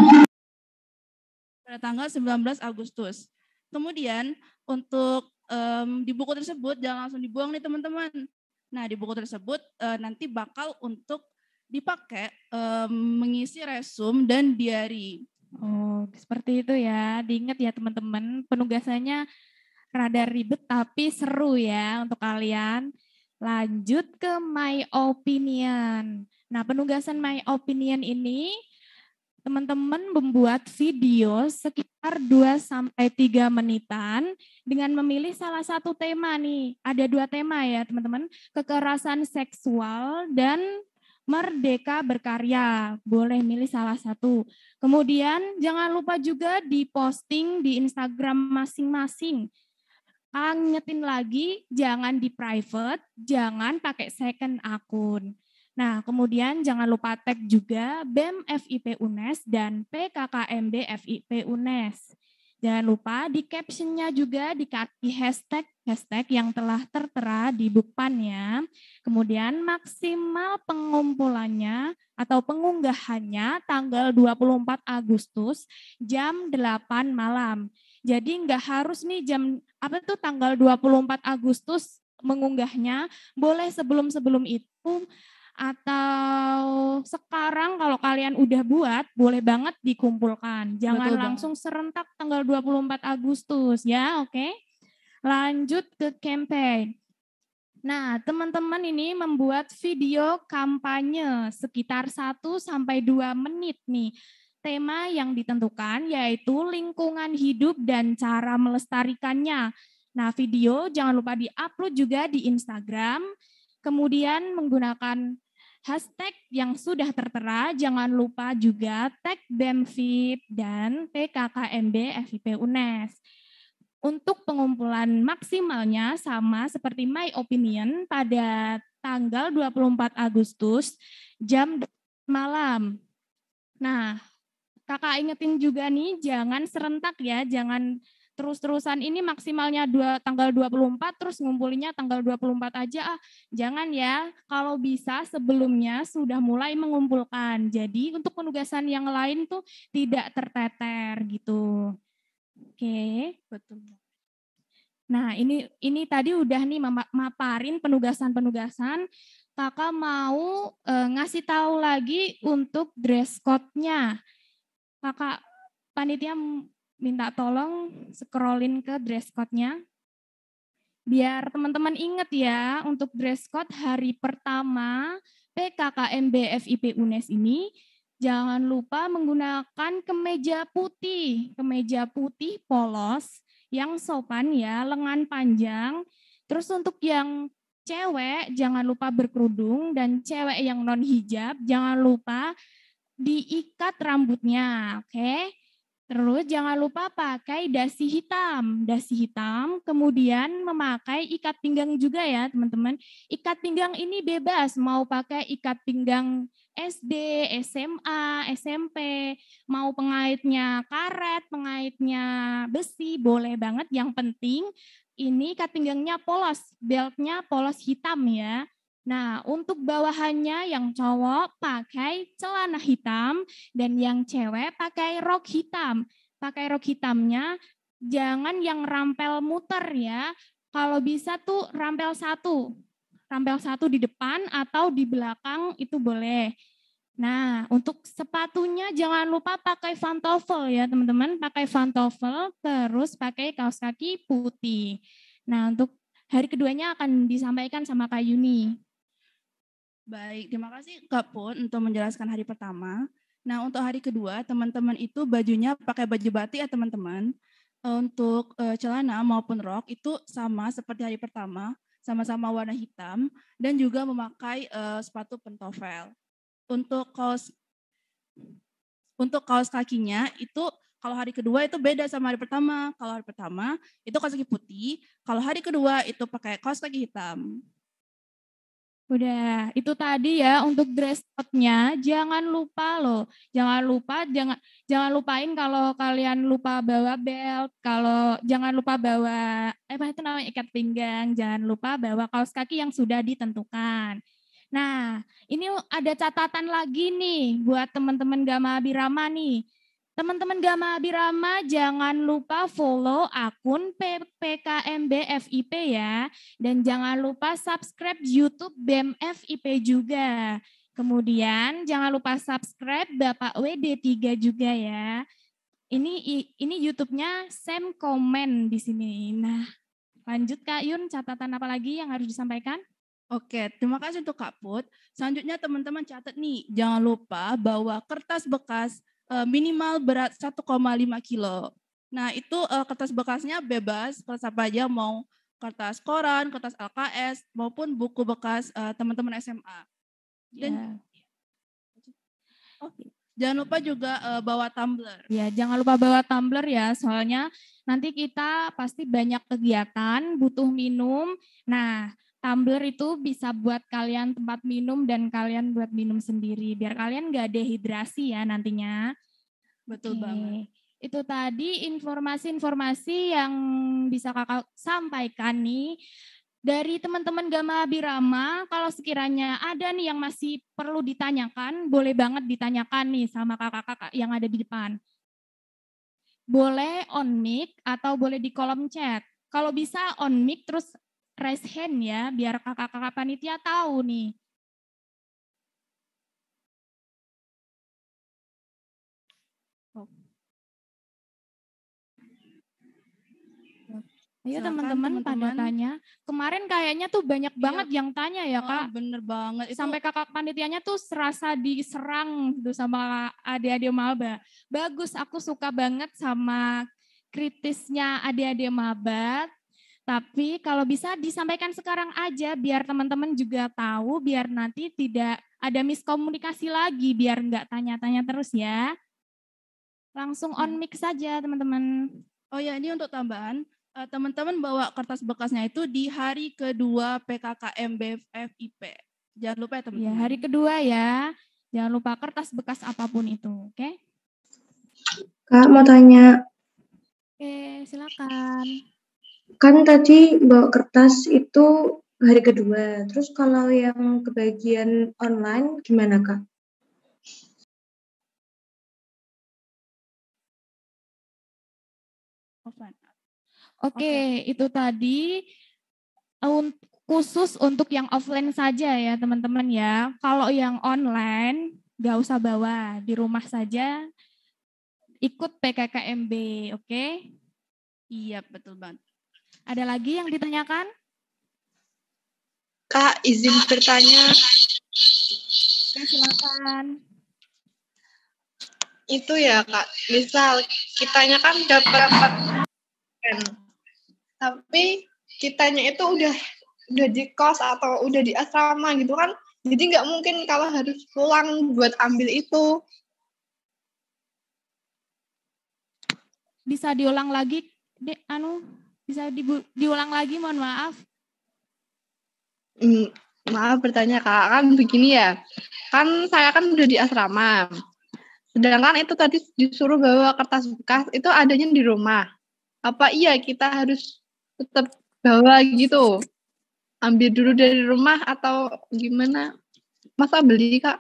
I: 19 Agustus. Kemudian untuk di buku tersebut jangan langsung dibuang nih teman-teman. Nah, di buku tersebut nanti bakal untuk dipakai mengisi resume dan diary.
L: Oh, seperti itu ya. Diingat ya teman-teman, penugasannya rada ribet tapi seru ya untuk kalian. Lanjut ke My Opinion. Nah, penugasan My Opinion ini teman-teman membuat video sekitar 2-3 menitan dengan memilih salah satu tema nih. Ada 2 tema ya teman-teman, kekerasan seksual dan merdeka berkarya. Boleh milih salah satu. Kemudian jangan lupa juga diposting di Instagram masing-masing. Ingetin lagi, jangan di private, jangan pakai second akun. Nah, kemudian jangan lupa tag juga BEM FIP UNES dan PKKMB FIP UNES. Jangan lupa di captionnya juga dikasih hashtag yang telah tertera di bukpannya. Kemudian maksimal pengumpulannya atau pengunggahannya tanggal 24 Agustus jam 8 malam. Jadi nggak harus nih tanggal 24 Agustus mengunggahnya, boleh sebelum itu atau sekarang kalau kalian udah buat, boleh banget dikumpulkan. Jangan langsung serentak tanggal 24 Agustus ya, oke? Lanjut ke campaign. Nah, teman-teman ini membuat video kampanye sekitar 1-2 menit nih. Tema yang ditentukan yaitu lingkungan hidup dan cara melestarikannya. Nah, video jangan lupa di-upload juga di Instagram, kemudian menggunakan hashtag yang sudah tertera, jangan lupa juga tag BEMFIP dan PKKMB FIP UNES. Untuk pengumpulan maksimalnya sama seperti My Opinion pada tanggal 24 Agustus jam 2 malam. Nah, Kakak ingetin juga nih, jangan serentak ya, jangan terus-terusan ini maksimalnya tanggal 24 terus ngumpulinnya tanggal 24 aja. Jangan ya, kalau bisa sebelumnya sudah mulai mengumpulkan. Jadi untuk penugasan yang lain tuh tidak terteter gitu. Oke, betul. Nah, ini tadi udah nih maparin penugasan-penugasan. Kakak mau ngasih tahu lagi untuk dress code-nya. Kakak panitia minta tolong scrollin ke dress code-nya. Biar teman-teman ingat ya, untuk dress code hari pertama PKKMB FIP UNES ini, jangan lupa menggunakan kemeja putih polos yang sopan ya, lengan panjang. Terus untuk yang cewek jangan lupa berkerudung, dan cewek yang non hijab jangan lupa diikat rambutnya, oke? Terus jangan lupa pakai dasi hitam, kemudian memakai ikat pinggang juga ya teman-teman. Ikat pinggang ini bebas, mau pakai ikat pinggang SD, SMA, SMP, mau pengaitnya karet, pengaitnya besi, boleh banget. Yang penting ini ikat pinggangnya polos, beltnya polos hitam ya. Nah, untuk bawahannya yang cowok pakai celana hitam dan yang cewek pakai rok hitam. Pakai rok hitamnya jangan yang rampel muter ya. Kalau bisa tuh rampel satu di depan atau di belakang itu boleh. Nah, untuk sepatunya jangan lupa pakai pantofel ya teman-teman, pakai pantofel terus pakai kaos kaki putih. Nah, untuk hari keduanya akan disampaikan sama Kak Yuni.
I: Baik, terima kasih Kak Pun untuk menjelaskan hari pertama. Nah, untuk hari kedua, teman-teman itu bajunya pakai baju batik ya teman-teman. Untuk celana maupun rok itu sama seperti hari pertama, sama-sama warna hitam, dan juga memakai sepatu pentofel. Untuk kaos kakinya itu kalau hari kedua itu beda sama hari pertama. Kalau hari pertama itu kaos kaki putih, kalau hari kedua itu pakai kaos kaki hitam.
L: Udah, itu tadi ya untuk dress code-nya. Jangan lupa loh. Jangan lupain kalau kalian lupa bawa belt, jangan lupa bawa ikat pinggang, jangan lupa bawa kaos kaki yang sudah ditentukan. Nah, ini ada catatan lagi nih buat teman-teman Gama Abirama nih. Teman-teman Gama Abirama jangan lupa follow akun PKMB FIP ya. Dan jangan lupa subscribe YouTube BEM FIP juga. Kemudian jangan lupa subscribe Bapak WD3 juga ya. Ini YouTube-nya Sam Komen di sini. Nah, lanjut Kak Yun, catatan apa lagi yang harus disampaikan?
I: Oke, terima kasih untuk Kak Put. Selanjutnya teman-teman catat nih, jangan lupa bawa kertas bekas minimal berat 1,5 kilo. Nah itu kertas bekasnya bebas, kertas apa aja, mau kertas koran, kertas LKS, maupun buku bekas teman-teman SMA. Dan jangan lupa juga bawa tumbler.
L: Ya, jangan lupa bawa tumbler ya, soalnya nanti kita pasti banyak kegiatan, butuh minum. Nah, tumbler itu bisa buat kalian tempat minum dan kalian buat minum sendiri, biar kalian nggak dehidrasi ya nantinya.
I: Betul banget.
L: Itu tadi informasi-informasi yang bisa kakak sampaikan nih. Dari teman-teman Gama Abirama, kalau sekiranya ada nih yang masih perlu ditanyakan, boleh banget ditanyakan nih sama kakak-kakak yang ada di depan. Boleh on mic atau boleh di kolom chat. Kalau bisa on mic terus raise hand ya, biar kakak-kakak panitia tahu nih. Ayo teman-teman pada tanya. Kemarin kayaknya tuh banyak banget yang tanya ya Kak.
I: Bener banget.
L: Sampai kakak panitianya tuh serasa diserang tuh sama adik-adik maba. Bagus, aku suka banget sama kritisnya adik-adik maba. Tapi kalau bisa disampaikan sekarang aja biar teman-teman juga tahu, biar nanti tidak ada miskomunikasi lagi, biar nggak tanya-tanya terus ya. Langsung on mic saja teman-teman.
I: Oh ya, ini untuk tambahan. Teman-teman bawa kertas bekasnya itu di hari kedua PKKMB FIP. Jangan lupa ya teman-teman.
L: Ya, hari kedua ya. Jangan lupa kertas bekas apapun itu, oke?
C: Kak, mau tanya.
L: Oke, silakan.
C: Kan tadi bawa kertas itu hari kedua. Terus kalau yang kebagian online gimana, Kak?
L: Oke, itu tadi khusus untuk yang offline saja ya teman-teman ya. Kalau yang online gak usah bawa, di rumah saja ikut PKKMB, oke?
I: Iya, betul banget.
L: Ada lagi yang ditanyakan?
G: Kak, izin bertanya.
L: Oke, silakan.
G: Itu ya Kak, misal kitanya kan dapat tapi kitanya itu udah di kos atau udah di asrama gitu kan, jadi nggak mungkin kalau harus pulang buat ambil itu.
L: Bisa diulang lagi, bisa diulang lagi, mohon maaf.
G: Maaf bertanya Kak, kan begini ya, kan saya kan udah di asrama, sedangkan itu tadi disuruh bawa kertas bekas, itu adanya di rumah. Apa iya kita harus tetap bawa gitu? Ambil dulu dari rumah atau gimana? Masa beli Kak?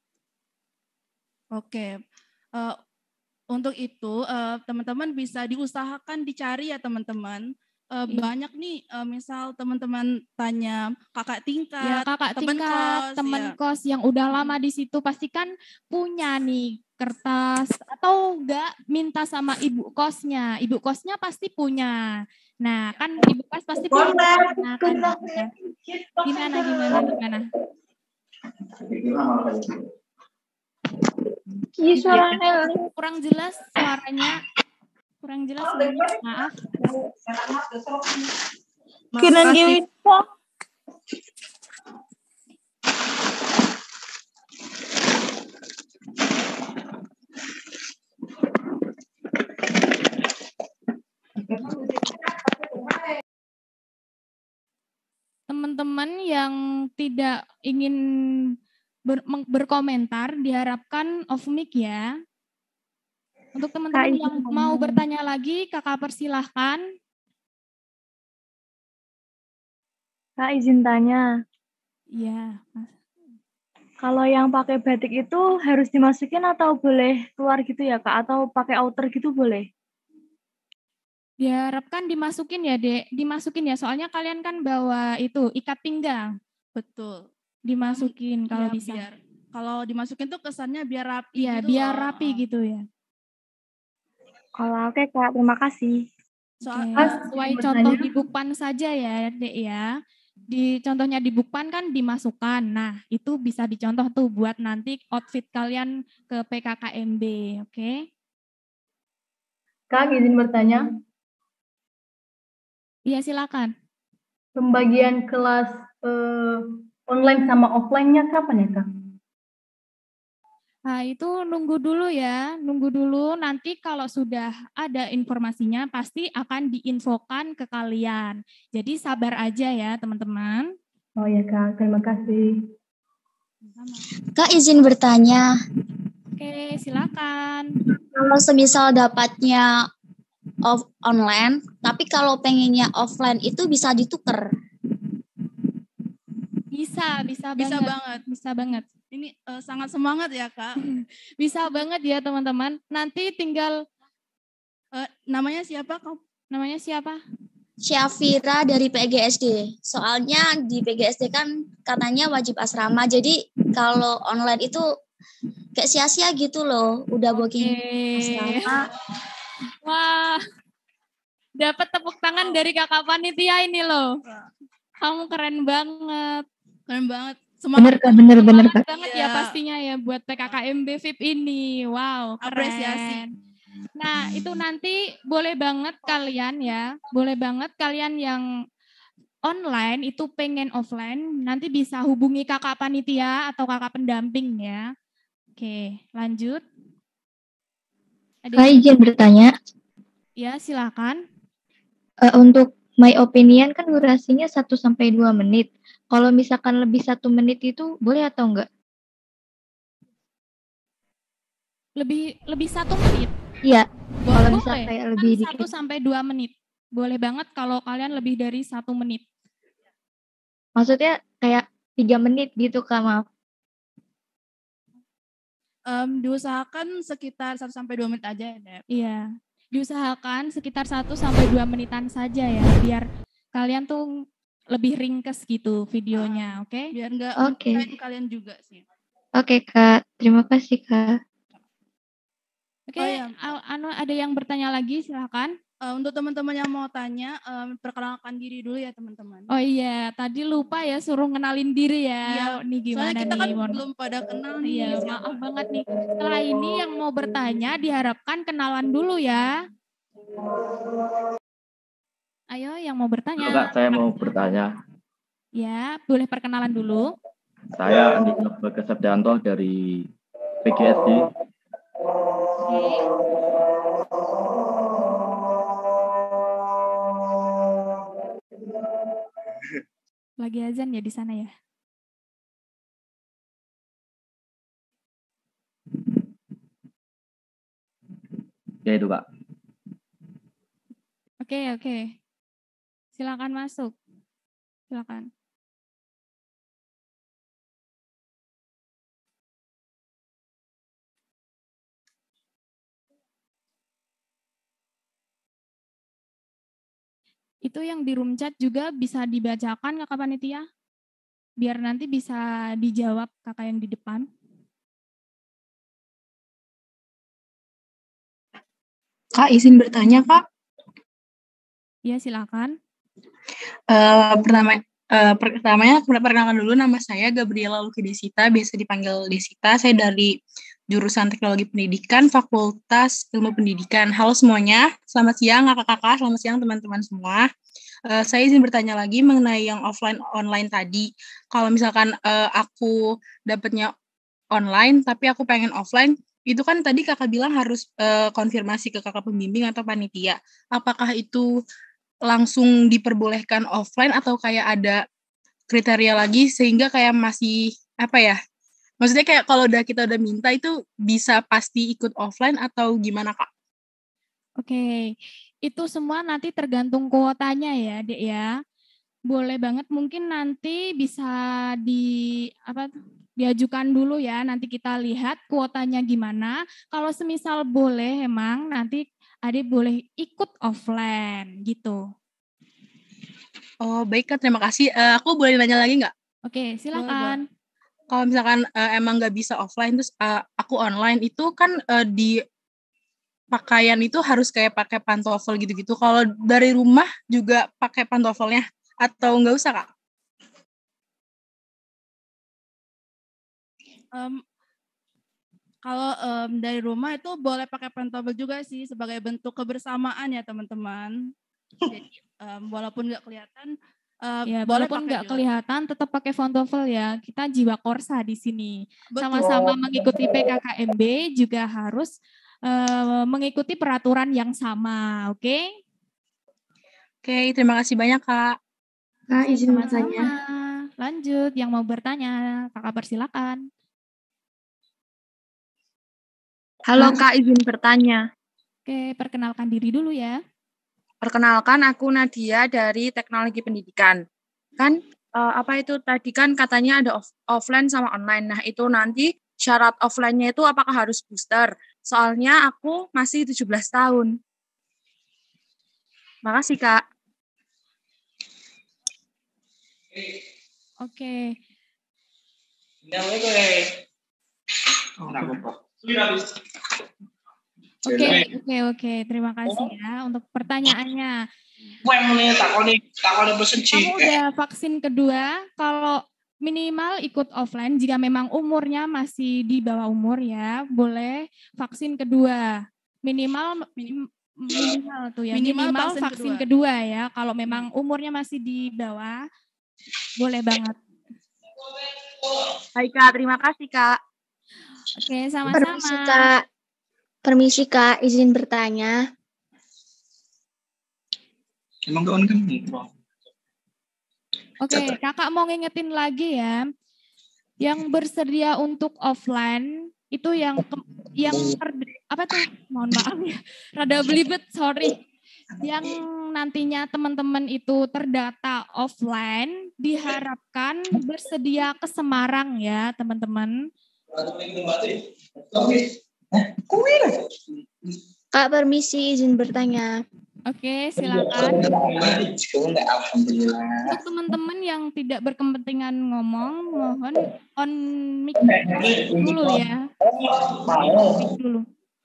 I: Oke. Untuk itu teman-teman bisa diusahakan dicari ya teman-teman. Banyak nih misal teman-teman tanya kakak tingkat,
L: ya, kakak
I: teman
L: tingkat,
I: kos,
L: teman
I: ya.
L: kos yang udah lama di situ pasti kan punya nih kertas, atau enggak minta sama ibu kosnya. Ibu kosnya pasti punya. Nah, kan ibu kos pasti punya. Nah, kan gimana? Kurang jelas suaranya. Maaf. Teman-teman yang tidak ingin berkomentar diharapkan off mic ya. Untuk teman-teman yang mau bertanya lagi, Kakak persilahkan.
M: Kak, izin tanya.
L: Iya.
M: Kalau yang pakai batik itu harus dimasukin atau boleh keluar gitu ya Kak? Atau pakai outer gitu boleh?
L: Diharapkan dimasukin ya, Dek. Dimasukin ya, soalnya kalian kan bawa itu ikat pinggang.
I: Betul.
L: Dimasukin kalau
I: ya,
L: bisa.
I: Kalau dimasukin tuh kesannya biar rapi.
L: Iya,
I: gitu
L: biar rapi gitu ya.
M: Oke Kak, terima kasih.
L: Sesuai contoh di Bukpan saja ya, Dek ya. Di contohnya di Bukpan kan dimasukkan. Nah, itu bisa dicontoh tuh buat nanti outfit kalian ke PKKMB, oke?
N: Kak, izin bertanya.
L: Iya, silakan.
N: Pembagian kelas online sama offline-nya kapan ya, Kak?
L: Nah, itu nunggu dulu ya, nanti kalau sudah ada informasinya pasti akan diinfokan ke kalian. Jadi sabar aja ya teman-teman.
N: Oh ya Kak, terima kasih.
O: Kak, izin bertanya.
L: Oke, silakan.
O: Kalau semisal dapatnya online, tapi kalau pengennya offline itu bisa ditukar?
L: Bisa banget.
I: Ini sangat semangat ya Kak.
L: Bisa banget ya teman-teman. Nanti tinggal
I: namanya siapa Kak?
L: Namanya siapa?
O: Syafira dari PGSD. Soalnya di PGSD kan katanya wajib asrama. Jadi kalau online itu kayak sia-sia gitu loh. Udah booking asrama.
L: Wah. Dapat tepuk tangan dari kakak panitia ini loh. Kamu keren banget.
N: Bener Kak.
L: Banget ya pastinya ya buat PKKMB VIP ini. Wow, keren.
I: Apresiasi.
L: Nah, itu nanti boleh banget kalian yang online itu pengen offline, nanti bisa hubungi kakak panitia atau kakak pendamping ya. Oke, lanjut.
M: Kak, izin bertanya.
L: Ya, silakan.
M: Untuk my opinion kan durasinya 1-2 menit. Kalau misalkan lebih 1 menit itu boleh atau enggak?
L: Lebih 1 menit?
M: Iya.
L: Kalau
M: bisa kayak lebih dikit.
L: 1-2 menit. Boleh banget kalau kalian lebih dari 1 menit.
M: Maksudnya kayak 3 menit gitu Kak, maaf.
I: Diusahakan sekitar 1-2 menit aja ya, Dep.
L: Iya. diusahakan sekitar 1 sampai 2 menitan saja ya, biar kalian tuh lebih ringkes gitu videonya, oke?
I: Biar nggak
M: Oke.
I: nge-time kalian juga sih.
M: Oke, Kak. Terima kasih, Kak.
L: Oke, ada yang bertanya lagi, silakan.
I: Untuk teman-teman yang mau tanya, perkenalkan diri dulu ya teman-teman.
L: Oh iya, tadi lupa ya suruh kenalin diri ya.
I: Iya,
L: Nih gimana
I: soalnya kita
L: nih?
I: kan belum pada kenal nih.
L: Iya, maaf banget nih. Setelah ini yang mau bertanya diharapkan kenalan dulu ya. Ayo yang mau bertanya.
P: Kak, saya mau bertanya.
L: Ya, boleh perkenalan dulu.
P: Saya Andika Bagas Sabdanto dari PGSD.
L: Lagi azan ya di sana ya?
P: Ya itu, Pak.
L: Oke. Silakan masuk. Silakan. Itu yang di room chat juga bisa dibacakan Kakak Panitia? Biar nanti bisa dijawab kakak yang di depan.
Q: Kak, izin bertanya, Kak.
L: Iya, silakan.
Q: Pertamanya perkenalkan dulu, nama saya Gabriela Luki Desita, biasa dipanggil Desita. Saya dari jurusan Teknologi Pendidikan, Fakultas Ilmu Pendidikan. Halo semuanya, selamat siang kakak-kakak, selamat siang teman-teman semua. Saya izin bertanya lagi mengenai yang offline online tadi. Kalau misalkan aku dapatnya online, tapi aku pengen offline, itu kan tadi kakak bilang harus konfirmasi ke kakak pembimbing atau panitia. Apakah itu langsung diperbolehkan offline atau kayak ada kriteria lagi sehingga kayak masih apa ya? Maksudnya kayak kalau kita udah minta itu bisa pasti ikut offline atau gimana, Kak?
L: Oke, itu semua nanti tergantung kuotanya ya, Dek ya. Boleh banget, mungkin nanti bisa diajukan dulu ya, nanti kita lihat kuotanya gimana. Kalau semisal boleh emang nanti Adik boleh ikut offline gitu.
Q: Oh baik Kak, terima kasih. Aku boleh nanya lagi nggak?
L: Oke, silakan.
Q: Kalau misalkan emang nggak bisa offline terus aku online itu kan di pakaian itu harus kayak pakai pantofel gitu-gitu. Kalau dari rumah juga pakai pantofelnya atau nggak usah, Kak?
I: Kalau dari rumah itu boleh pakai pantofel juga sih sebagai bentuk kebersamaan ya teman-teman. Jadi walaupun nggak kelihatan,
L: Ya,
I: boleh
L: walaupun
I: pakai
L: nggak
I: juga.
L: kelihatan tetap pakai pantofel ya. Kita jiwa korsa di sini.
I: Betul.
L: Sama-sama mengikuti PKKMB juga harus mengikuti peraturan yang sama, oke?
Q: Oke, terima kasih banyak, Kak.
C: Kak, izin
L: Sama-sama.
C: bertanya.
L: Lanjut, yang mau bertanya, Kakak persilakan.
R: Halo Kak, izin bertanya.
L: Oke, perkenalkan diri dulu ya.
R: Perkenalkan, aku Nadia dari Teknologi Pendidikan. Kan apa itu tadi kan katanya ada offline sama online. Nah itu nanti syarat offline-nya itu apakah harus booster? Soalnya aku masih 17 tahun. Makasih Kak.
L: Oke. Oke. Terima kasih ya untuk pertanyaannya. Kamu udah vaksin kedua, kalau minimal ikut offline jika memang umurnya masih di bawah umur ya, boleh vaksin kedua. Minimal tuh ya. Minimal vaksin kedua ya. Kalau memang umurnya masih di bawah, boleh banget.
R: Baik Kak, terima kasih Kak.
L: Oke, sama-sama.
O: Permisi Kak, izin bertanya.
S: Emang kawan kan?
L: Oke, kakak mau ngingetin lagi ya. Yang bersedia untuk offline itu mohon maaf ya, rada belibet, sorry. Yang nantinya teman-teman itu terdata offline diharapkan bersedia ke Semarang ya, teman-teman.
O: Kak, permisi izin bertanya.
L: Oke, silakan.
B: Alhamdulillah.
L: Untuk teman-teman yang tidak berkepentingan ngomong, mohon on mic dulu ya. Mic dulu.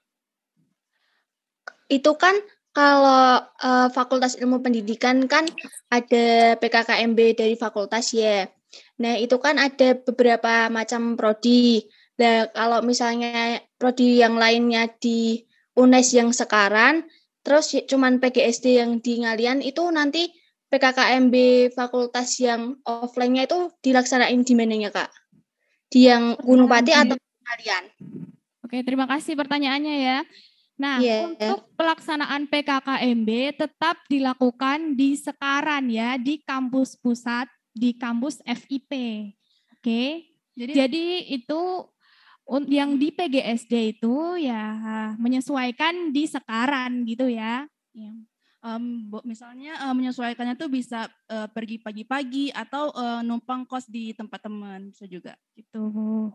O: Itu kan kalau Fakultas Ilmu Pendidikan kan ada PKKMB dari fakultas ya. Nah, itu kan ada beberapa macam prodi. Nah, kalau misalnya prodi yang lainnya di UNES yang sekarang, terus cuman PGSD yang di Ngalian, itu nanti PKKMB fakultas yang offline-nya itu dilaksanain di mananya, Kak? Di yang Gunung Pati atau Ngalian?
L: Oke, terima kasih pertanyaannya ya. Nah, untuk pelaksanaan PKKMB tetap dilakukan di Sekaran ya, di kampus pusat, di kampus FIP. Oke. Jadi itu yang di PGSD itu ya menyesuaikan di Sekaran gitu ya.
I: Misalnya menyesuaikannya tuh bisa pergi pagi-pagi atau numpang kos di tempat teman bisa juga.
L: Gitu.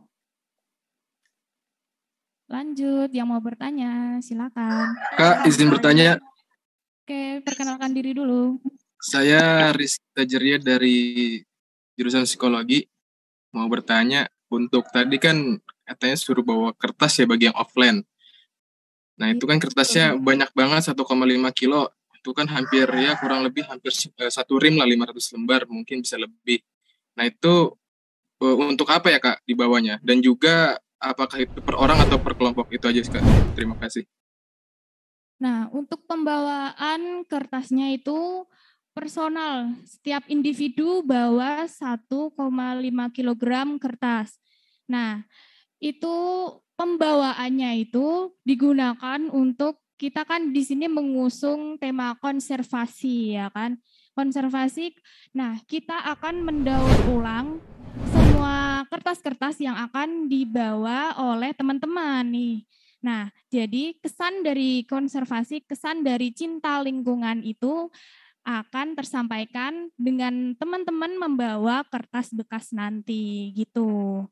L: Lanjut, yang mau bertanya silakan.
S: Kak, izin bertanya.
L: Oke, perkenalkan diri dulu.
S: Saya Rizka Jeria dari jurusan psikologi. Mau bertanya, untuk tadi kan katanya suruh bawa kertas ya bagi yang offline. Nah itu kan kertasnya banyak banget, 1,5 kilo. Itu kan hampir ya kurang lebih hampir 1 rim lah, 500 lembar, mungkin bisa lebih. Nah itu untuk apa ya Kak dibawanya? Dan juga apakah itu per orang atau per kelompok? Itu aja Kak. Terima kasih.
L: Nah, untuk pembawaan kertasnya itu personal. Setiap individu bawa 1,5 kilogram kertas. Nah, itu pembawaannya itu digunakan untuk kita kan di sini mengusung tema konservasi ya kan. Konservasi. Nah, kita akan mendaur ulang semua kertas-kertas yang akan dibawa oleh teman-teman nih. Nah, jadi kesan dari konservasi, kesan dari cinta lingkungan itu akan tersampaikan dengan teman-teman membawa kertas bekas nanti gitu.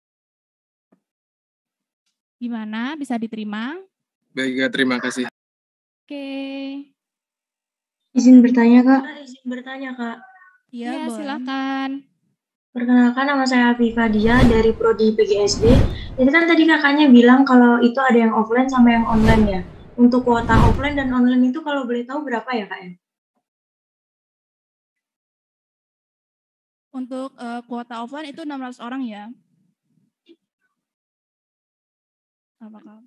L: Gimana? Bisa diterima?
S: Baik, terima kasih.
L: Oke.
C: Izin bertanya, Kak.
N: Izin bertanya, Kak.
L: Iya, silakan.
N: Perkenalkan, nama saya Afifah Dia dari Prodi PGSD. Jadi kan tadi kakaknya bilang kalau itu ada yang offline sama yang online ya. Untuk kuota offline dan online itu kalau boleh tahu berapa ya, Kak ya?
I: Untuk kuota offline itu 600 orang ya. Apakah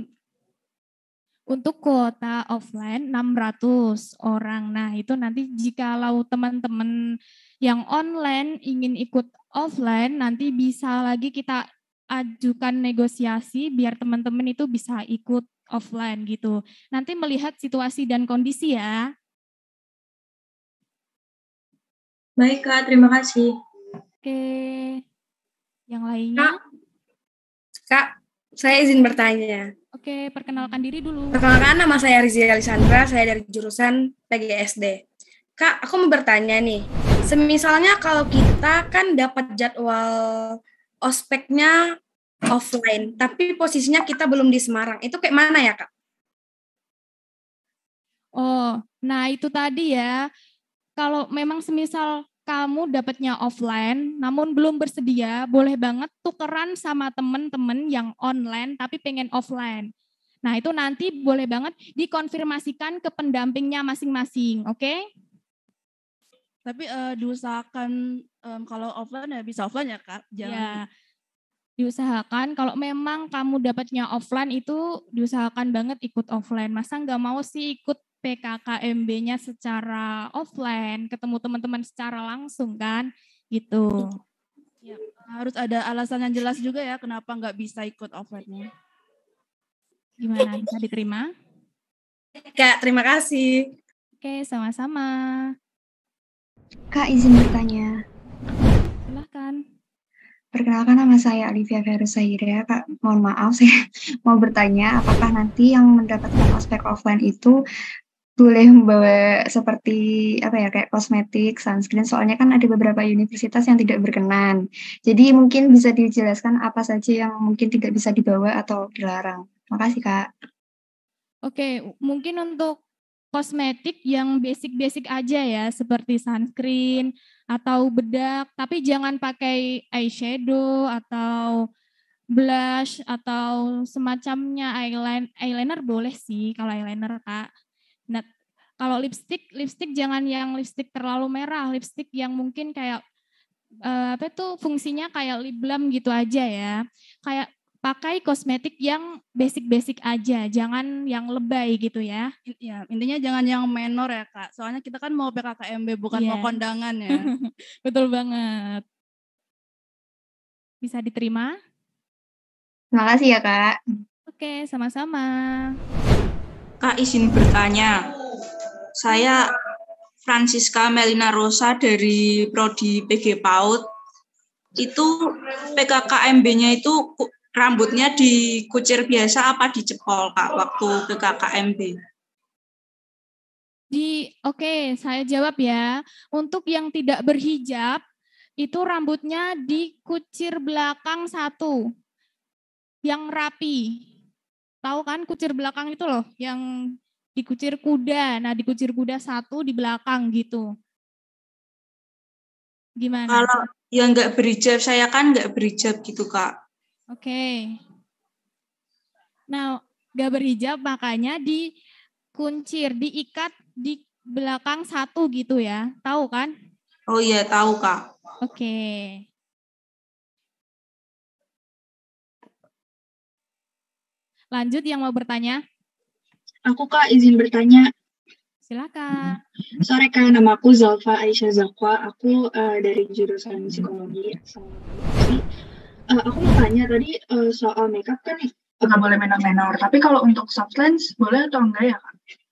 L: Untuk kuota offline 600 orang. Nah, itu nanti jikalau teman-teman yang online ingin ikut offline, nanti bisa lagi kita ajukan negosiasi biar teman-teman itu bisa ikut offline gitu. Nanti melihat situasi dan kondisi ya.
N: Baik, Kak. Terima kasih.
L: Oke. Yang lainnya?
R: Kak, saya izin bertanya.
L: Oke, perkenalkan diri dulu.
R: Perkenalkan, nama saya Rizia Alisandra, saya dari jurusan PGSD. Kak, aku mau bertanya nih, semisalnya kalau kita kan dapat jadwal ospeknya offline, tapi posisinya kita belum di Semarang, itu kayak mana ya, Kak?
L: Oh, nah itu tadi ya, kalau memang semisal kamu dapatnya offline, namun belum bersedia, boleh banget tukeran sama teman-teman yang online tapi pengen offline. Nah itu nanti boleh banget dikonfirmasikan ke pendampingnya masing-masing, oke?
I: Tapi diusahakan kalau offline ya bisa offline ya Kak? Jangan.
L: Ya, diusahakan kalau memang kamu dapatnya offline itu diusahakan banget ikut offline. Masa nggak mau sih ikut PKKMB-nya secara offline, ketemu teman-teman secara langsung kan, gitu.
I: Ya, harus ada alasan yang jelas juga ya kenapa nggak bisa ikut offline-nya.
L: Gimana, bisa diterima?
R: Kak, terima kasih.
L: Oke, sama-sama.
T: Kak, izin bertanya.
L: Silahkan.
T: Perkenalkan, nama saya Alivia Verusahira. Kak, mohon maaf, saya mau bertanya apakah nanti yang mendapatkan ospek offline itu boleh membawa seperti apa ya, kayak kosmetik, sunscreen, soalnya kan ada beberapa universitas yang tidak berkenan. Jadi mungkin bisa dijelaskan apa saja yang mungkin tidak bisa dibawa atau dilarang. Makasih, Kak.
L: Oke, mungkin untuk kosmetik yang basic-basic aja ya, seperti sunscreen atau bedak, tapi jangan pakai eyeshadow atau blush atau semacamnya. Eyeliner boleh sih kalau eyeliner, Kak. Nah, kalau lipstick jangan yang lipstick terlalu merah, lipstick yang mungkin kayak fungsinya kayak lip balm gitu aja ya. Kayak pakai kosmetik yang basic-basic aja, jangan yang lebay gitu ya.
I: Ya, intinya jangan yang menor ya, Kak. Soalnya kita kan mau PKKMB bukan mau kondangan ya.
L: Betul banget. Bisa diterima?
T: Terima kasih ya, Kak.
L: Oke, sama-sama.
U: Kak, izin bertanya. Saya Francisca Melina Rosa dari Prodi PG PAUD. Itu PKKMB-nya itu rambutnya dikucir biasa apa dicepol, Kak, waktu PKKMB?
L: Oke, saya jawab ya. Untuk yang tidak berhijab, itu rambutnya dikucir belakang satu. Yang rapi. Tahu kan kucir belakang itu loh, yang dikucir kuda. Nah, dikucir kuda satu di belakang gitu. Gimana?
U: Kalau yang nggak berhijab, saya kan nggak berhijab gitu, Kak.
L: Oke. Nah, nggak berhijab makanya dikuncir, diikat di belakang satu gitu ya. Tahu kan?
U: Oh iya, tahu, Kak.
L: Oke. Lanjut yang mau bertanya.
V: Aku, Kak, izin bertanya.
L: Silakan.
V: Sore, Kak, nama aku Zalfa Aisyah Zakwa. Aku dari jurusan psikologi. Aku mau tanya tadi soal makeup kan nggak boleh menor-menor. Tapi kalau untuk soft lens boleh atau enggak ya, Kak?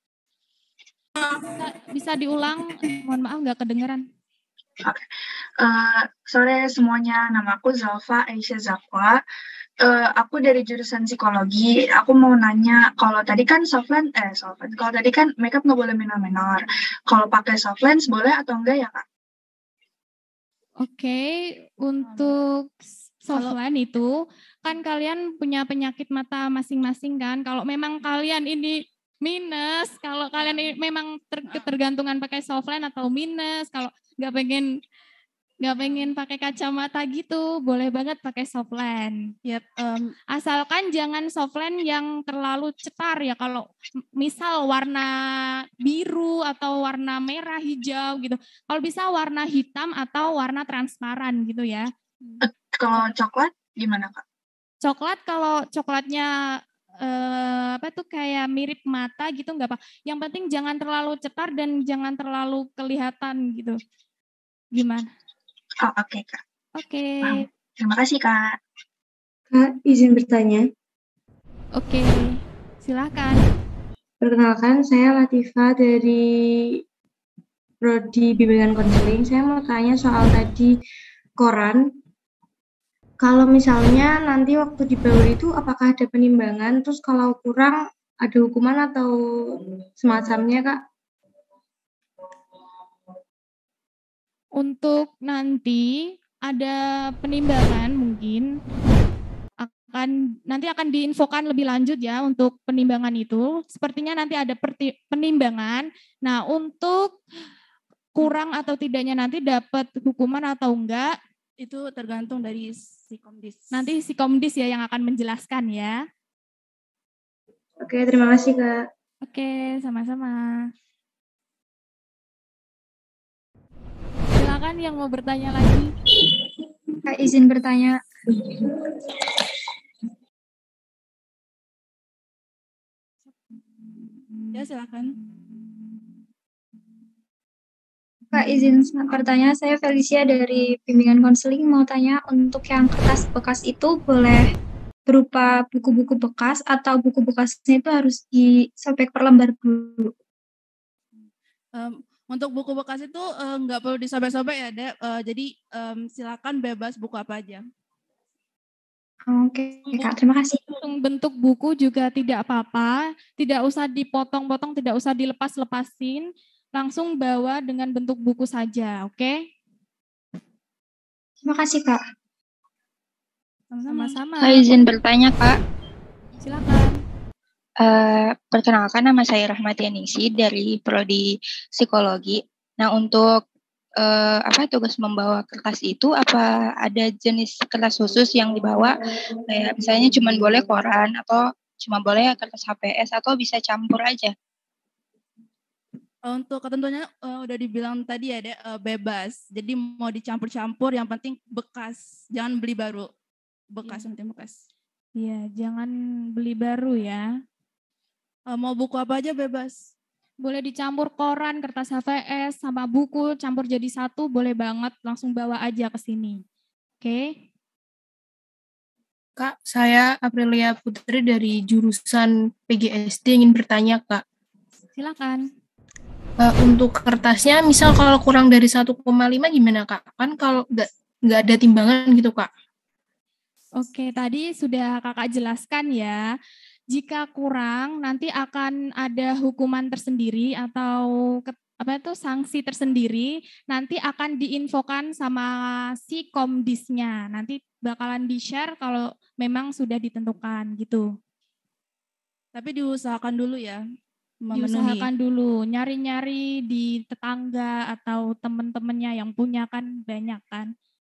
L: Bisa diulang? Mohon maaf nggak kedengeran.
V: Oke. Sore semuanya, nama aku Zalfa Aisyah Zakwa. Aku dari jurusan psikologi. Aku mau nanya, kalau tadi kan kalau tadi kan makeup nggak boleh menor-menor. Kalau pakai soft lens boleh atau enggak ya, Kak?
L: Oke, untuk softline itu kan kalian punya penyakit mata masing-masing kan. Kalau memang kalian ini minus, kalau kalian memang ketergantungan pakai softline atau minus, kalau nggak pengen pakai kacamata gitu, boleh banget pakai softline. Yep. Asalkan jangan softline yang terlalu cetar ya. Kalau misal warna biru atau warna merah, hijau gitu. Kalau bisa warna hitam atau warna transparan gitu ya.
V: Kalau coklat gimana, Kak?
L: Coklat kalau coklatnya kayak mirip mata gitu nggak apa. Yang penting jangan terlalu cetar dan jangan terlalu kelihatan gitu. Gimana?
V: Oh, oke, Kak.
L: Oke.
V: Terima kasih, Kak.
C: Kak, izin bertanya.
L: Oke, silakan.
C: Perkenalkan, saya Latifah dari Prodi Bimbingan Konseling. Saya mau tanya soal tadi koran. Kalau misalnya nanti waktu dibawa itu apakah ada penimbangan, terus kalau kurang ada hukuman atau semacamnya, Kak?
L: Untuk nanti ada penimbangan mungkin nanti akan diinfokan lebih lanjut ya untuk penimbangan itu. Sepertinya nanti ada penimbangan. Nah, untuk kurang atau tidaknya nanti dapat hukuman atau enggak
I: itu tergantung dari Sikomdis.
L: Nanti Sikomdis ya yang akan menjelaskan ya.
C: Oke, terima kasih, Kak.
L: Oke, sama-sama. Silakan yang mau bertanya lagi.
T: Kak, izin bertanya.
I: Ya, silakan.
T: Kak, izin bertanya. Saya Felicia dari Bimbingan Konseling. Mau tanya, untuk yang kertas bekas itu boleh berupa buku-buku bekas atau buku bekasnya itu harus disobek per lembar dulu?
I: Untuk buku bekas itu nggak perlu disobek-sobek ya, Dek. Jadi silakan bebas buku apa aja.
T: Oke, Kak. Terima kasih.
L: Bentuk buku juga tidak apa-apa. Tidak usah dipotong-potong, tidak usah dilepas-lepasin. Langsung bawa dengan bentuk buku saja, oke?
T: Terima kasih, Kak.
L: Sama-sama.
M: Saya izin bertanya, Kak.
L: Silakan.
A: Perkenalkan, nama saya Rahmati Aningsi dari Prodi Psikologi. Nah, untuk tugas membawa kertas itu, apa ada jenis kertas khusus yang dibawa? Kayak misalnya cuma boleh koran atau cuma boleh kertas HPS atau bisa campur aja?
I: Untuk ketentuannya udah dibilang tadi ada bebas. Jadi mau dicampur-campur, yang penting bekas, jangan beli baru. Bekas, penting bekas.
L: Iya, jangan beli baru ya.
I: Mau buku apa aja bebas.
L: Boleh dicampur koran, kertas HVS, sama buku, campur jadi satu, boleh banget. Langsung bawa aja ke sini. Oke?
H: Kak, saya Aprilia Putri dari jurusan PGSD ingin bertanya, Kak.
L: Silakan.
H: Untuk kertasnya, misal kalau kurang dari 1,5 gimana, Kak? Kan kalau nggak ada timbangan gitu, Kak.
L: Oke, tadi sudah Kakak jelaskan ya. Jika kurang, nanti akan ada hukuman tersendiri atau sanksi tersendiri. Nanti akan diinfokan sama si Komdisnya. Nanti bakalan di-share kalau memang sudah ditentukan gitu.
I: Tapi diusahakan dulu ya.
L: Diusahakan dulu, nyari-nyari di tetangga atau teman-temannya yang punya kan banyak kan.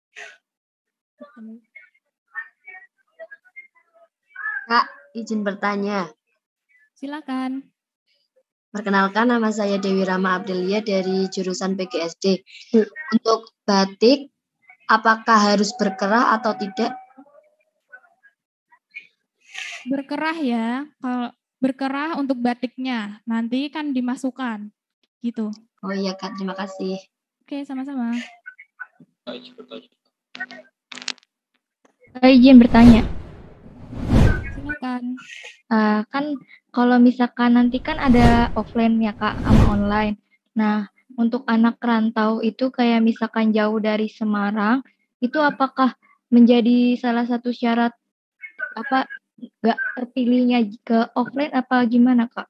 W: Kak, izin bertanya.
L: Silakan.
W: Perkenalkan, nama saya Dewi Rama Aprilia dari jurusan PGSD. Untuk batik, apakah harus berkerah atau tidak?
L: Berkerah ya, kalau berkerah untuk batiknya, nanti kan dimasukkan, gitu.
W: Oh iya Kak, terima kasih.
L: Oke, sama-sama.
M: Saya izin bertanya.
L: Silakan.
M: Kan kalau misalkan nanti kan ada offline ya Kak, sama online. Nah, untuk anak rantau itu kayak misalkan jauh dari Semarang, itu apakah menjadi salah satu syarat nggak terpilihnya ke offline apa gimana Kak?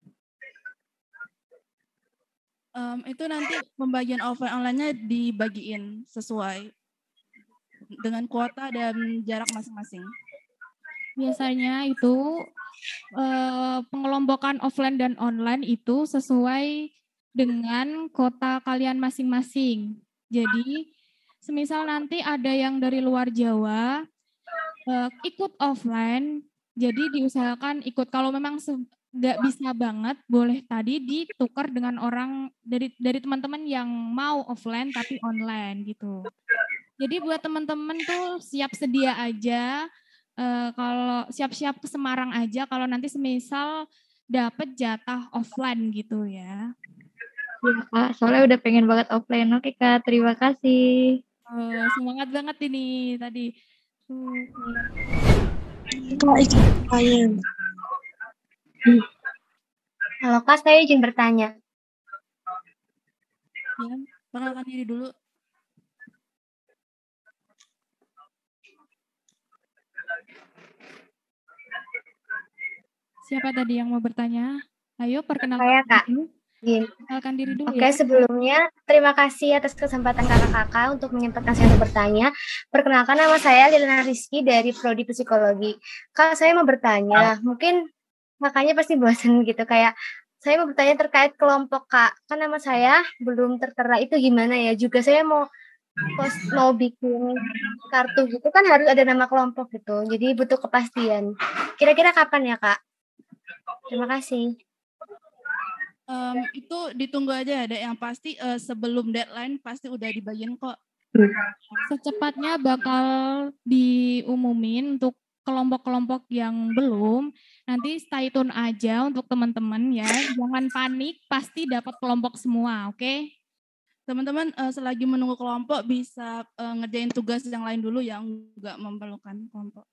I: Itu nanti pembagian offline online-nya dibagiin sesuai dengan kuota dan jarak masing-masing.
L: Biasanya itu pengelompokan offline dan online itu sesuai dengan kota kalian masing-masing. Jadi, semisal nanti ada yang dari luar Jawa ikut offline, jadi diusahakan ikut. Kalau memang nggak bisa banget, boleh tadi ditukar dengan orang dari teman-teman yang mau offline tapi online gitu. Jadi buat teman-teman tuh siap sedia aja. Kalau siap-siap ke Semarang aja kalau nanti semisal dapat jatah offline gitu ya.
M: Iya Kak, soalnya udah pengen banget offline. Oke Kak, terima kasih.
L: Semangat banget ini tadi.
X: Halo Kak, saya izin bertanya.
I: Ya, perkenalkan diri dulu.
L: Siapa tadi yang mau bertanya? Ayo perkenalkan.
X: Saya Kak.
L: Perkenalkan diri dulu
X: Oke,
L: ya.
X: sebelumnya terima kasih atas kesempatan kakak-kakak untuk menyempatkan saya untuk bertanya. Perkenalkan, nama saya Lilna Rizky dari Prodi Psikologi. Kak, saya mau bertanya, mungkin makanya pasti bosan gitu, kayak saya mau bertanya terkait kelompok Kak. Kan nama saya belum tertera, itu gimana ya? Juga saya mau bikin kartu gitu kan harus ada nama kelompok gitu. Jadi butuh kepastian. Kira-kira kapan ya Kak? Terima kasih.
I: Itu ditunggu aja, ada yang pasti sebelum deadline pasti udah dibagiin kok.
L: Secepatnya bakal diumumin untuk kelompok-kelompok yang belum. Nanti stay tune aja untuk teman-teman ya. Jangan panik, pasti dapat kelompok semua, oke?
I: Teman-teman selagi menunggu kelompok bisa ngerjain tugas yang lain dulu yang nggak memerlukan kelompok.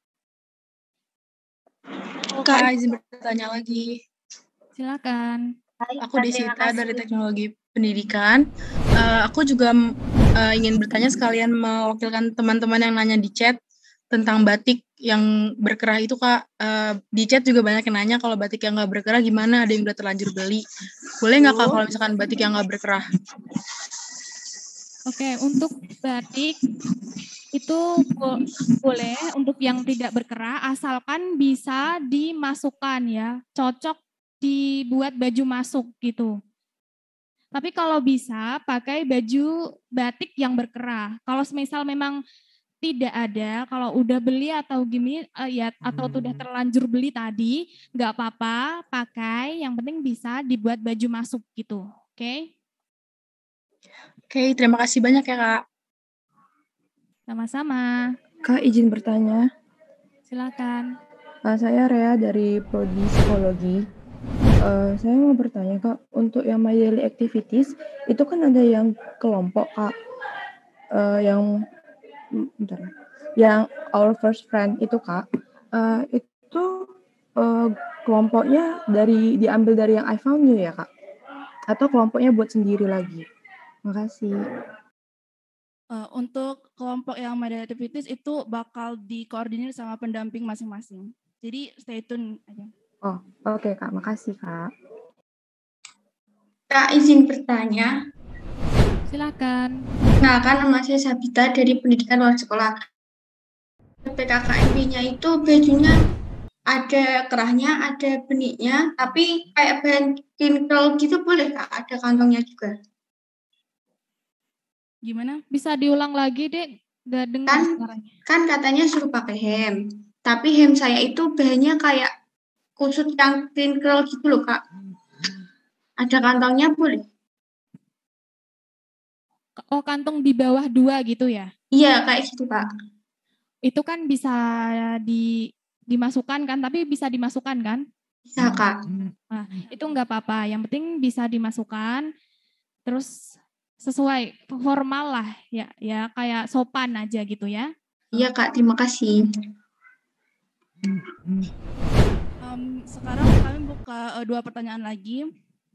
Q: Kak, izin bertanya lagi.
L: Silakan.
Q: Aku Desita dari Teknologi Pendidikan. Aku juga ingin bertanya sekalian mewakilkan teman-teman yang nanya di chat tentang batik yang berkerah itu Kak. Di chat juga banyak yang nanya kalau batik yang nggak berkerah gimana, ada yang udah terlanjur beli. Boleh nggak Kak kalau misalkan batik yang nggak berkerah?
L: Oke, untuk batik itu boleh untuk yang tidak berkerah asalkan bisa dimasukkan ya, cocok dibuat baju masuk gitu. Tapi kalau bisa pakai baju batik yang berkerah. Kalau semisal memang tidak ada, kalau udah beli atau gini ya atau sudah terlanjur beli tadi, nggak apa-apa pakai, yang penting bisa dibuat baju masuk gitu. Oke?
Q: Oke, terima kasih banyak ya, Kak.
L: Sama-sama.
D: Kak, izin bertanya.
L: Silakan.
D: Saya Rea dari Prodi Psikologi. Saya mau bertanya, Kak, untuk yang My Daily Activities, itu kan ada yang kelompok, Kak. Yang Our First Friend itu, Kak. Itu kelompoknya diambil dari yang I Found You ya, Kak? Atau kelompoknya buat sendiri lagi? Makasih.
I: Untuk kelompok yang My Daily Activities itu bakal dikoordinir sama pendamping masing-masing. Jadi stay tune aja.
D: Oh, oke, Kak. Makasih, Kak.
U: Kak, izin bertanya.
L: Silakan.
U: Nah, kan nama saya Sabita dari Pendidikan Luar Sekolah. PKKMB-nya itu bajunya ada kerahnya, ada beniknya, tapi kayak bahan kinkel gitu boleh, Kak? Ada kantongnya juga.
L: Gimana? Bisa diulang lagi, Dek? Gak dengar suaranya.
U: Kan katanya suruh pakai hem. Tapi hem saya itu bahannya kayak kusut yang kinkel gitu loh, Kak. Ada kantongnya boleh?
L: Oh, kantong di bawah 2 gitu ya?
U: Iya, kayak gitu, Kak.
L: Itu kan bisa dimasukkan kan, tapi bisa dimasukkan kan?
U: Bisa, Kak.
L: Nah, itu nggak apa-apa. Yang penting bisa dimasukkan, terus sesuai formal lah ya kayak sopan aja gitu ya.
U: Iya, Kak. Terima kasih.
I: Sekarang kami buka 2 pertanyaan lagi.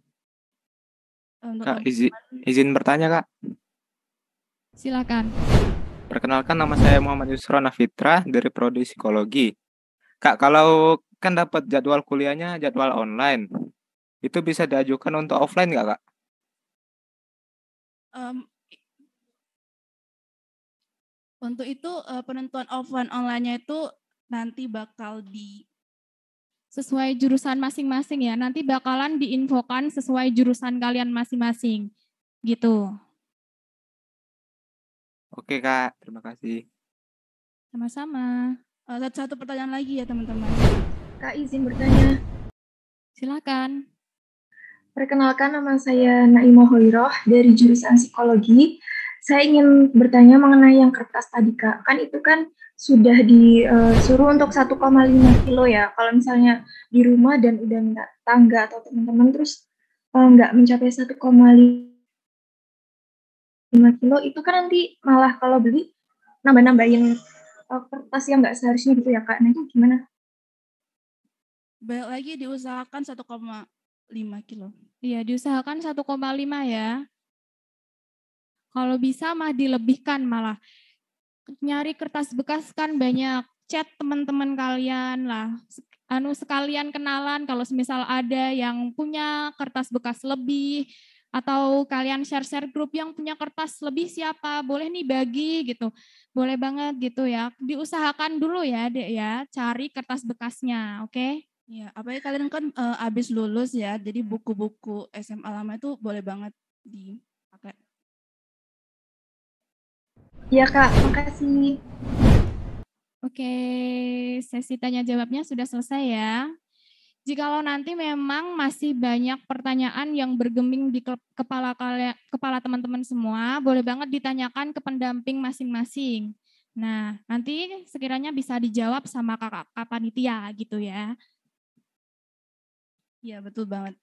F: Kak, izin bertanya, Kak.
L: Silakan.
F: Perkenalkan, nama saya Muhammad Yusron Afitra dari Prodi Psikologi. Kak, kalau kan dapat jadwal kuliahnya jadwal online, itu bisa diajukan untuk offline nggak, Kak?
I: Untuk itu penentuan offline online-nya itu nanti bakal
L: sesuai jurusan masing-masing ya. Nanti bakalan diinfokan sesuai jurusan kalian masing-masing. Gitu.
F: Oke, Kak. Terima kasih.
L: Sama-sama.
I: Satu pertanyaan lagi ya, teman-teman.
C: Kak, izin bertanya.
L: Silakan.
C: Perkenalkan, nama saya Naimah Hoiroh dari jurusan Psikologi. Saya ingin bertanya mengenai yang kertas tadi, Kak. Kan itu kan sudah disuruh untuk 1,5 kilo ya. Kalau misalnya di rumah dan udah minta tangga atau teman-teman terus nggak mencapai 1,5 kilo, itu kan nanti malah kalau beli nambah-nambahin kertas yang nggak seharusnya gitu ya, Kak. Nah, itu gimana?
I: Baik lagi diusahakan 1,5 kilo.
L: Iya, diusahakan 1,5 ya. Kalau bisa mah dilebihkan malah. Nyari kertas bekas kan banyak. Chat teman-teman kalian lah. Sekalian kenalan kalau semisal ada yang punya kertas bekas lebih, atau kalian share-share grup yang punya kertas lebih siapa, boleh nih bagi gitu. Boleh banget gitu ya. Diusahakan dulu ya, Dek ya, cari kertas bekasnya, oke?
I: Ya, apalagi kalian kan habis lulus ya, jadi buku-buku SMA lama itu boleh banget dipakai.
C: Iya, Kak, makasih.
L: Oke, sesi tanya jawabnya sudah selesai ya. Jikalau nanti memang masih banyak pertanyaan yang bergeming di kepala teman-teman semua, boleh banget ditanyakan ke pendamping masing-masing. Nah, nanti sekiranya bisa dijawab sama kakak panitia gitu ya.
I: Iya, betul banget.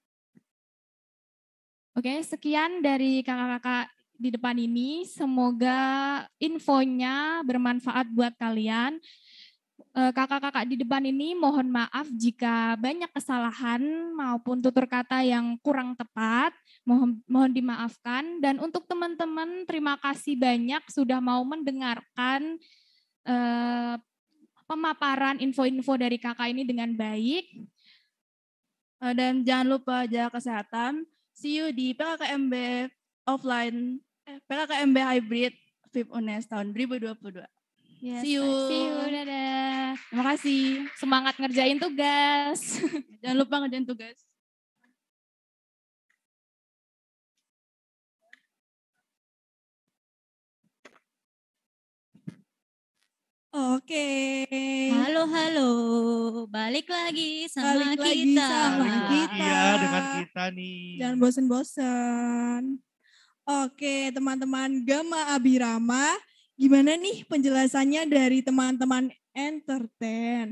L: Oke, sekian dari kakak-kakak di depan ini. Semoga infonya bermanfaat buat kalian. Kakak-kakak di depan ini mohon maaf jika banyak kesalahan maupun tutur kata yang kurang tepat, mohon dimaafkan. Dan untuk teman-teman, terima kasih banyak sudah mau mendengarkan pemaparan info-info dari kakak ini dengan baik.
I: Dan jangan lupa jaga kesehatan. See you di PKKMB offline, PKKMB hybrid
E: FIP UNES tahun 2022.
L: Yes,
E: See you.
L: See you, dadah. Terima kasih. Semangat ngerjain tugas.
E: Jangan lupa ngerjain tugas. Oke.
G: Halo, balik lagi sama
E: Balik lagi
G: kita.
E: sama kita.
J: Iya, dengan kita nih.
E: Jangan bosan-bosan. Oke, teman-teman Gama Abirama, gimana nih penjelasannya dari teman-teman entertain?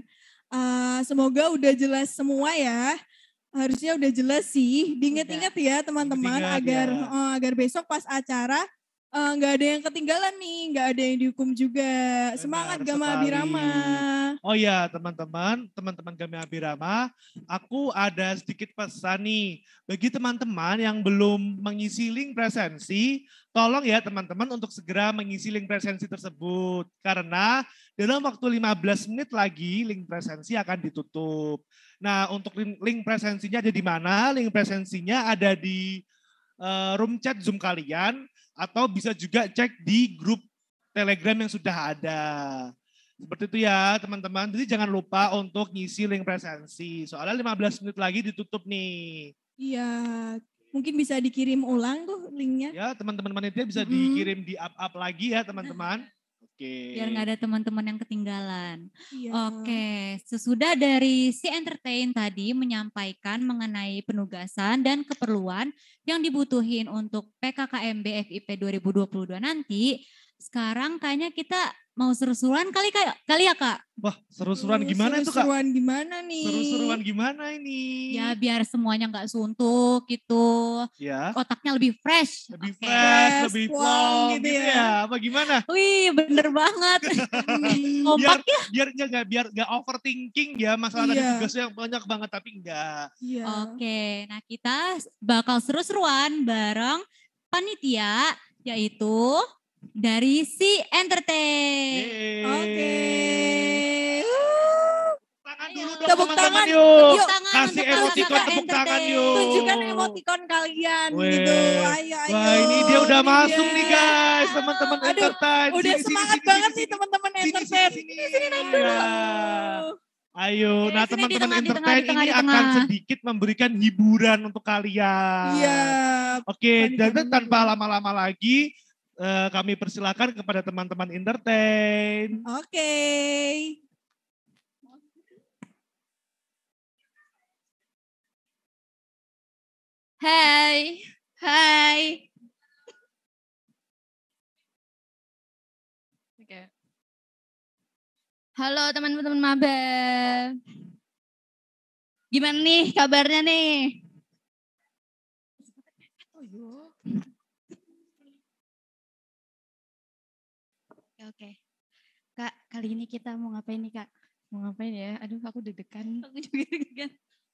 E: Semoga udah jelas semua ya. Harusnya udah jelas sih. Diingat-ingat ya teman-teman agar besok pas acara nggak ada yang ketinggalan nih, nggak ada yang dihukum juga. Semangat Gama Abirama.
J: Oh ya teman-teman Gama Abirama, aku ada sedikit pesan nih. Bagi teman-teman yang belum mengisi link presensi, tolong ya teman-teman untuk segera mengisi link presensi tersebut. Karena dalam waktu 15 menit lagi link presensi akan ditutup. Nah untuk link presensinya ada di mana? Link presensinya ada di room chat Zoom kalian. Atau bisa juga cek di grup Telegram yang sudah ada. Seperti itu ya teman-teman. Jadi jangan lupa untuk ngisi link presensi. Soalnya 15 menit lagi ditutup nih.
E: Iya, mungkin bisa dikirim ulang tuh linknya.
J: Ya teman-teman panitia bisa dikirim di up lagi ya teman-teman. Oke.
G: Biar nggak ada teman-teman yang ketinggalan.
E: Iya.
G: Oke, sesudah dari si entertain tadi menyampaikan mengenai penugasan dan keperluan yang dibutuhin untuk PKKMB FIP 2022 nanti, sekarang kayaknya kita mau seru-seruan kali ya Kak?
J: Wah seru-seruan gimana itu Kak?
E: Seru-seruan gimana nih?
J: Seru-seruan gimana ini?
G: Ya biar semuanya nggak suntuk gitu.
J: Ya.
G: Otaknya lebih fresh.
J: Lebih fresh, lebih plong gitu ya. Apa gimana?
G: Wih bener banget. Kompak ya.
J: Biar nggak overthinking ya masalah tadi tugasnya yang banyak banget tapi enggak.
G: Oke, nah kita bakal seru-seruan bareng panitia yaitu dari si entertain.
E: Oke.
J: Tepuk tangan yuk. Kasih emoticon tepuk tangan yuk.
E: Tunjukkan emoticon kalian gitu. Ayo.
J: Wah ini dia udah masuk nih guys teman-teman entertain.
E: Udah semangat banget nih teman-teman entertain. Sini naik dulu.
J: Ayo, nah teman-teman entertain ini akan sedikit memberikan hiburan untuk kalian.
E: Iya.
J: Oke, jadi tanpa lama-lama lagi kami persilakan kepada teman-teman entertain.
E: Oke.
G: Hai. Oke. Halo teman-teman maba. Gimana nih kabarnya nih?
X: Oke. Kak, kali ini kita mau ngapain nih, Kak?
G: Mau ngapain ya? Aduh, aku deg-degan.
X: Aku juga deg-degan.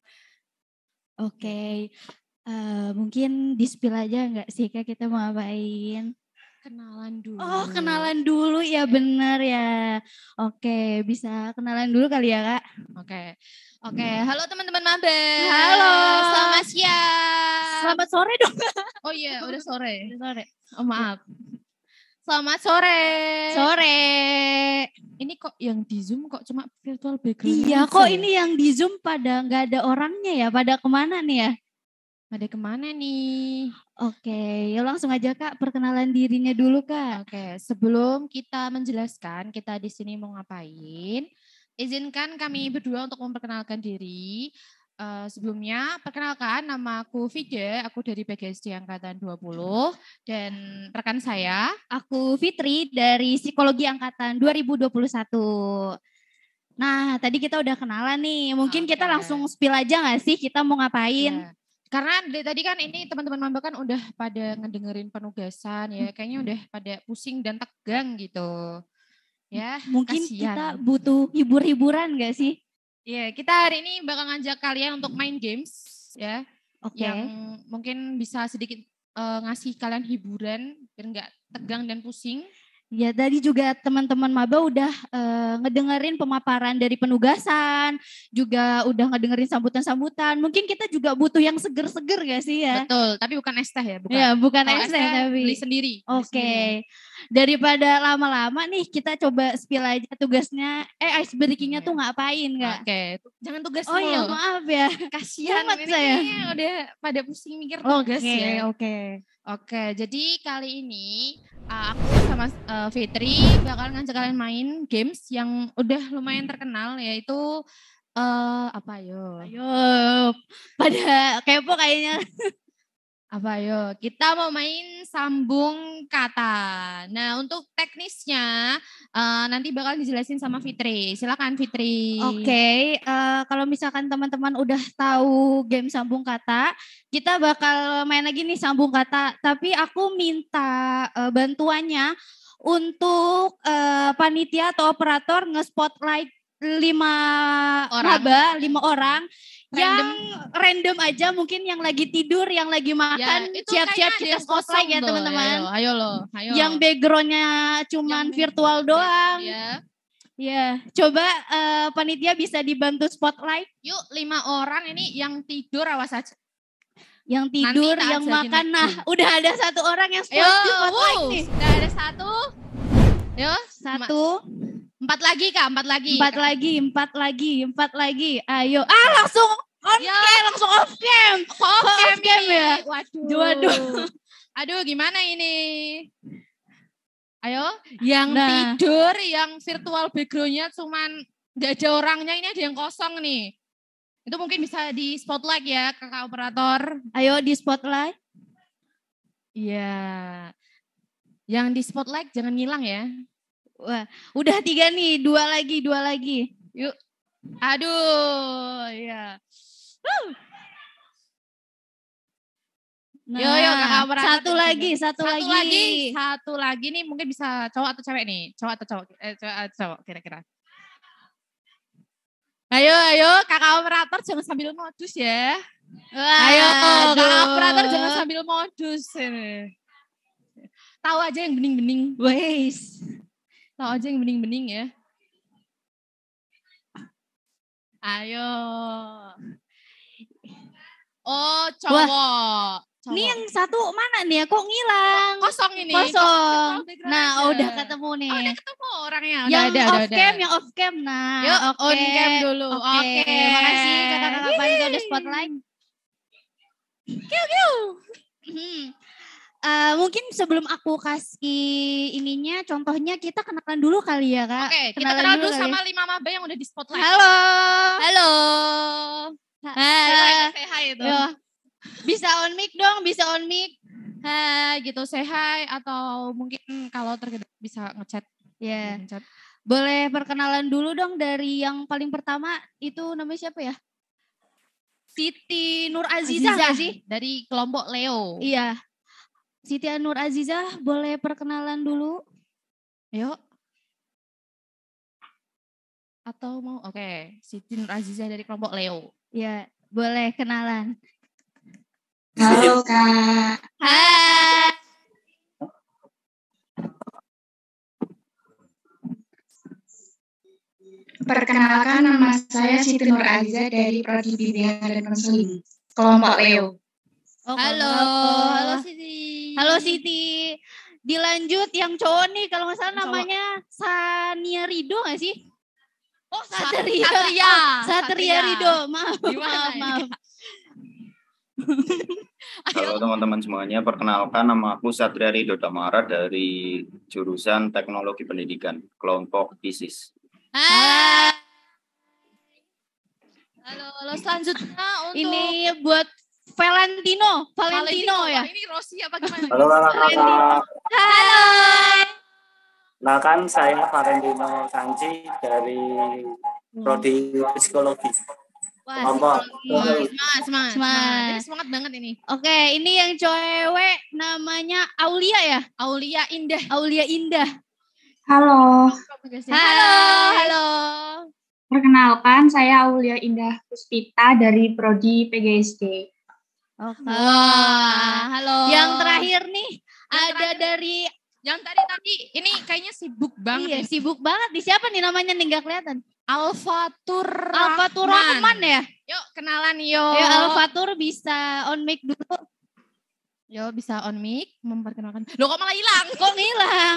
X: Oke. Mungkin di-spill aja nggak sih, Kak, kita mau ngapain?
G: Kenalan dulu.
X: Oh, kenalan dulu ya, bener ya. Oke, bisa kenalan dulu kali ya, Kak?
G: Oke, halo teman-teman maba.
X: Halo.
G: Selamat siang.
X: Selamat sore dong.
G: Oh iya, udah sore.
X: Udah sore.
G: Oh maaf. Selamat sore.
X: Sore.
G: Ini kok yang di Zoom kok cuma virtual background?
X: Iya, kok ini yang di Zoom pada nggak ada orangnya ya? Pada kemana nih ya?
G: Pada kemana nih?
X: Oke, ya langsung aja Kak, perkenalan dirinya dulu Kak.
G: Oke, sebelum kita menjelaskan kita di sini mau ngapain, izinkan kami berdua untuk memperkenalkan diri. Sebelumnya, perkenalkan nama aku Fida, aku dari PGSD Angkatan 20, dan rekan saya.
X: Aku Fitri dari Psikologi Angkatan 2021. Nah, tadi kita udah kenalan nih, mungkin kita langsung spill aja gak sih kita mau ngapain?
G: Ya. Karena tadi kan ini teman-teman maba kan udah pada ngedengerin penugasan ya, kayaknya udah pada pusing dan tegang gitu. Ya,
X: mungkin
G: kasihan.
X: Kita butuh hibur-hiburan gak sih?
G: Iya, kita hari ini bakal ngajak kalian untuk main games ya.
X: Oke.
G: Yang mungkin bisa sedikit ngasih kalian hiburan biar nggak tegang dan pusing.
L: Ya, tadi juga teman-teman maba udah ngedengerin pemaparan dari penugasan, juga udah ngedengerin sambutan-sambutan. Mungkin kita juga butuh yang seger-seger gak sih ya?
G: Betul, tapi bukan es teh ya, bukan.
L: Ya, bukan
G: Kalau
L: es teh tapi
G: beli sendiri.
L: Oke. Daripada lama-lama nih, kita coba spill aja tugasnya. Ice breaking-nya tuh ngapain nggak?
G: Oke, jangan tugas
L: Oh iya,
G: mulu.
L: maaf ya.
G: Kasihan
L: Mumet
G: ini
L: saya.
G: kayaknya udah pada pusing mikir tugas ya.
L: Oke.
G: Jadi kali ini aku sama Fitri bakal ngajak kalian main games yang udah lumayan terkenal, yaitu apa yo?
L: Ayo, pada kepo kayaknya.
G: Apa yo? Kita mau main sambung kata. Nah, untuk teknisnya nanti bakal dijelasin sama Fitri. Silakan Fitri.
L: Oke, kalau misalkan teman-teman udah tahu game sambung kata, kita bakal main lagi nih sambung kata. Tapi aku minta bantuannya untuk panitia atau operator nge-spotlight 5 maba, 5 orang. Yang random aja, mungkin yang lagi tidur, yang lagi makan, siap-siap kita spotlight ya teman-teman.
G: Ayo lo.
L: Yang backgroundnya cuman virtual doang. Ya, coba panitia bisa dibantu spotlight.
G: Yuk, 5 orang ini yang tidur awas aja.
L: Yang tidur, yang makan. Nah, udah ada 1 orang yang spotlight nih.
G: Udah ada 1. Yo,
L: 1.
G: 4 lagi Kak, 4 lagi.
L: 4 lagi. Ayo. Langsung on cam, langsung off cam.
G: Off cam
L: ya.
G: Waduh. Aduh, gimana ini? Ayo, yang tidur, yang virtual background-nya cuman nggak ada orangnya, ini ada yang kosong nih. Itu mungkin bisa di spotlight ya, kakak operator.
L: Ayo di spotlight.
G: Iya. Yang di spotlight jangan ngilang ya.
L: Wah, udah 3 nih, 2 lagi.
G: Yuk. Aduh, ya.
L: Nah,
G: yo kakak operator.
L: Satu
G: lagi nih mungkin bisa cowok atau cewek nih. Cowok atau cowok kira-kira. Ayo kakak operator jangan sambil modus ya. Ayo kakak operator jangan sambil modus. Tahu aja yang bening-bening. Tahu aja yang bening-bening ya. Ayo. Oh, cowok.
L: Ini yang satu mana nih? Kok ngilang?
G: Kosong ini.
L: Kosong. Nah, udah ketemu nih.
G: Udah ketemu orangnya.
L: Yang off cam. Nah,
G: yuk, on cam dulu.
L: Oke. Makasih kakak-kakak panitia udah spotlight. Mungkin sebelum aku kasih ininya, contohnya kita kenalan dulu kali ya Kak.
G: Oke, kita kenal dulu sama 5 maba yang udah di spotlight.
L: Halo.
G: Say hi itu.
L: Bisa on mic dong,
G: Hai gitu, say hi atau mungkin kalau terkadang bisa ngechat.
L: Ya. Boleh perkenalan dulu dong dari yang paling pertama, itu namanya siapa ya? Siti Nur Azizah nggak sih?
G: Dari kelompok Leo.
L: Iya. Siti Nur Azizah, boleh perkenalan dulu?
G: Yuk. Atau mau, Siti Nur Azizah dari kelompok Leo.
L: Ya, boleh kenalan.
U: Halo Kak.
L: Hai.
U: Perkenalkan, nama saya Siti Nur Azizah dari Prodi Bimbingan dan Konseling, kelompok Leo.
L: Halo Siti. Dilanjut yang cowok nih, kalau nggak salah namanya Sania Rido nggak sih? Oh, Satria Rido. Maaf.
B: Halo teman-teman semuanya, perkenalkan nama aku Satria Rido Damara dari jurusan Teknologi Pendidikan, kelompok ISIS.
G: Halo, selanjutnya untuk
L: ini buat Valentino ya.
G: Ini Rosi apa gimana?
K: Halo kakak.
L: Halo.
K: Nah kan saya Valentino Sanci dari Prodi Psikologi.
G: Wah, semangat. Ini semangat banget ini.
L: Oke, ini yang cewek namanya Aulia ya?
G: Aulia
L: Indah.
U: Halo.
L: Halo.
U: Perkenalkan, saya Aulia Indah Puspita dari Prodi PGSD.
L: Halo. Yang terakhir nih ada dari
G: Yang tadi ini kayaknya sibuk banget.
N: Iya,
G: nih.
N: sibuk banget. Di siapa nih namanya nih nggak kelihatan?
G: Alfatur
N: Rahman ya?
G: Yuk kenalan yuk.
N: Ayo Alfatur bisa on mic dulu.
G: Yo bisa on mic memperkenalkan. Loh kok malah hilang?
N: Kok ngilang?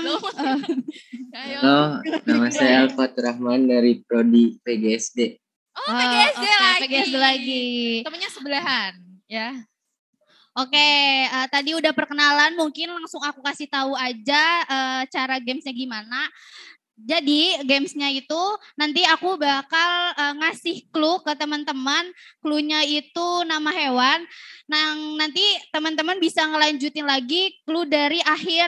G: Ayo.
O: Halo, nama saya Alfatur Rahman dari Prodi PGSD.
G: Oh, PGSD
N: oke,
G: lagi.
N: PGSD lagi.
G: Temennya sebelahan, ya.
N: Oke, tadi udah perkenalan, mungkin langsung aku kasih tahu aja cara gamesnya gimana. Jadi gamesnya itu nanti aku bakal ngasih clue ke teman-teman. Cluenya itu nama hewan. Nah nanti teman-teman bisa ngelanjutin lagi clue dari akhir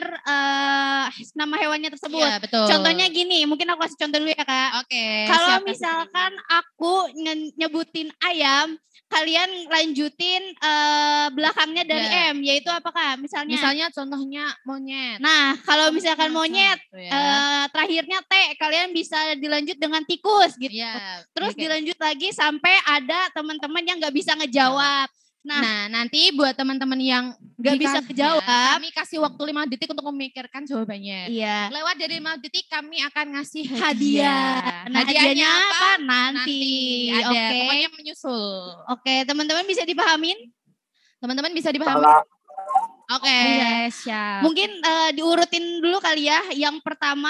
N: nama hewannya tersebut.
G: Iya, betul.
N: Contohnya gini, mungkin aku kasih contoh dulu ya Kak.
G: Oke.
N: Kalau
G: siapa
N: misalkan aku nyebutin ayam, kalian lanjutin belakangnya dari
G: Ya.
N: M, yaitu apa Kak?
G: Misalnya contohnya monyet.
N: Nah, kalau misalkan monyet,
G: Satu ya.
N: terakhirnya T, kalian bisa dilanjut dengan tikus gitu.
G: Iya,
N: Terus
G: oke.
N: dilanjut lagi sampai ada teman-teman yang nggak bisa ngejawab.
G: Nah, nanti buat teman-teman yang
N: nggak bisa kejawab,
G: kami kasih waktu 5 detik untuk memikirkan jawabannya.
N: Iya.
G: Lewat dari 5 detik kami akan ngasih
N: hadiah. Nah, hadiahnya apa? Nanti.
G: Ada,
N: Oke.
G: pokoknya menyusul.
N: Oke, teman-teman bisa dipahamin?
G: Teman-teman bisa dipahami? Oke, siap.
N: Mungkin diurutin dulu kali ya. Yang pertama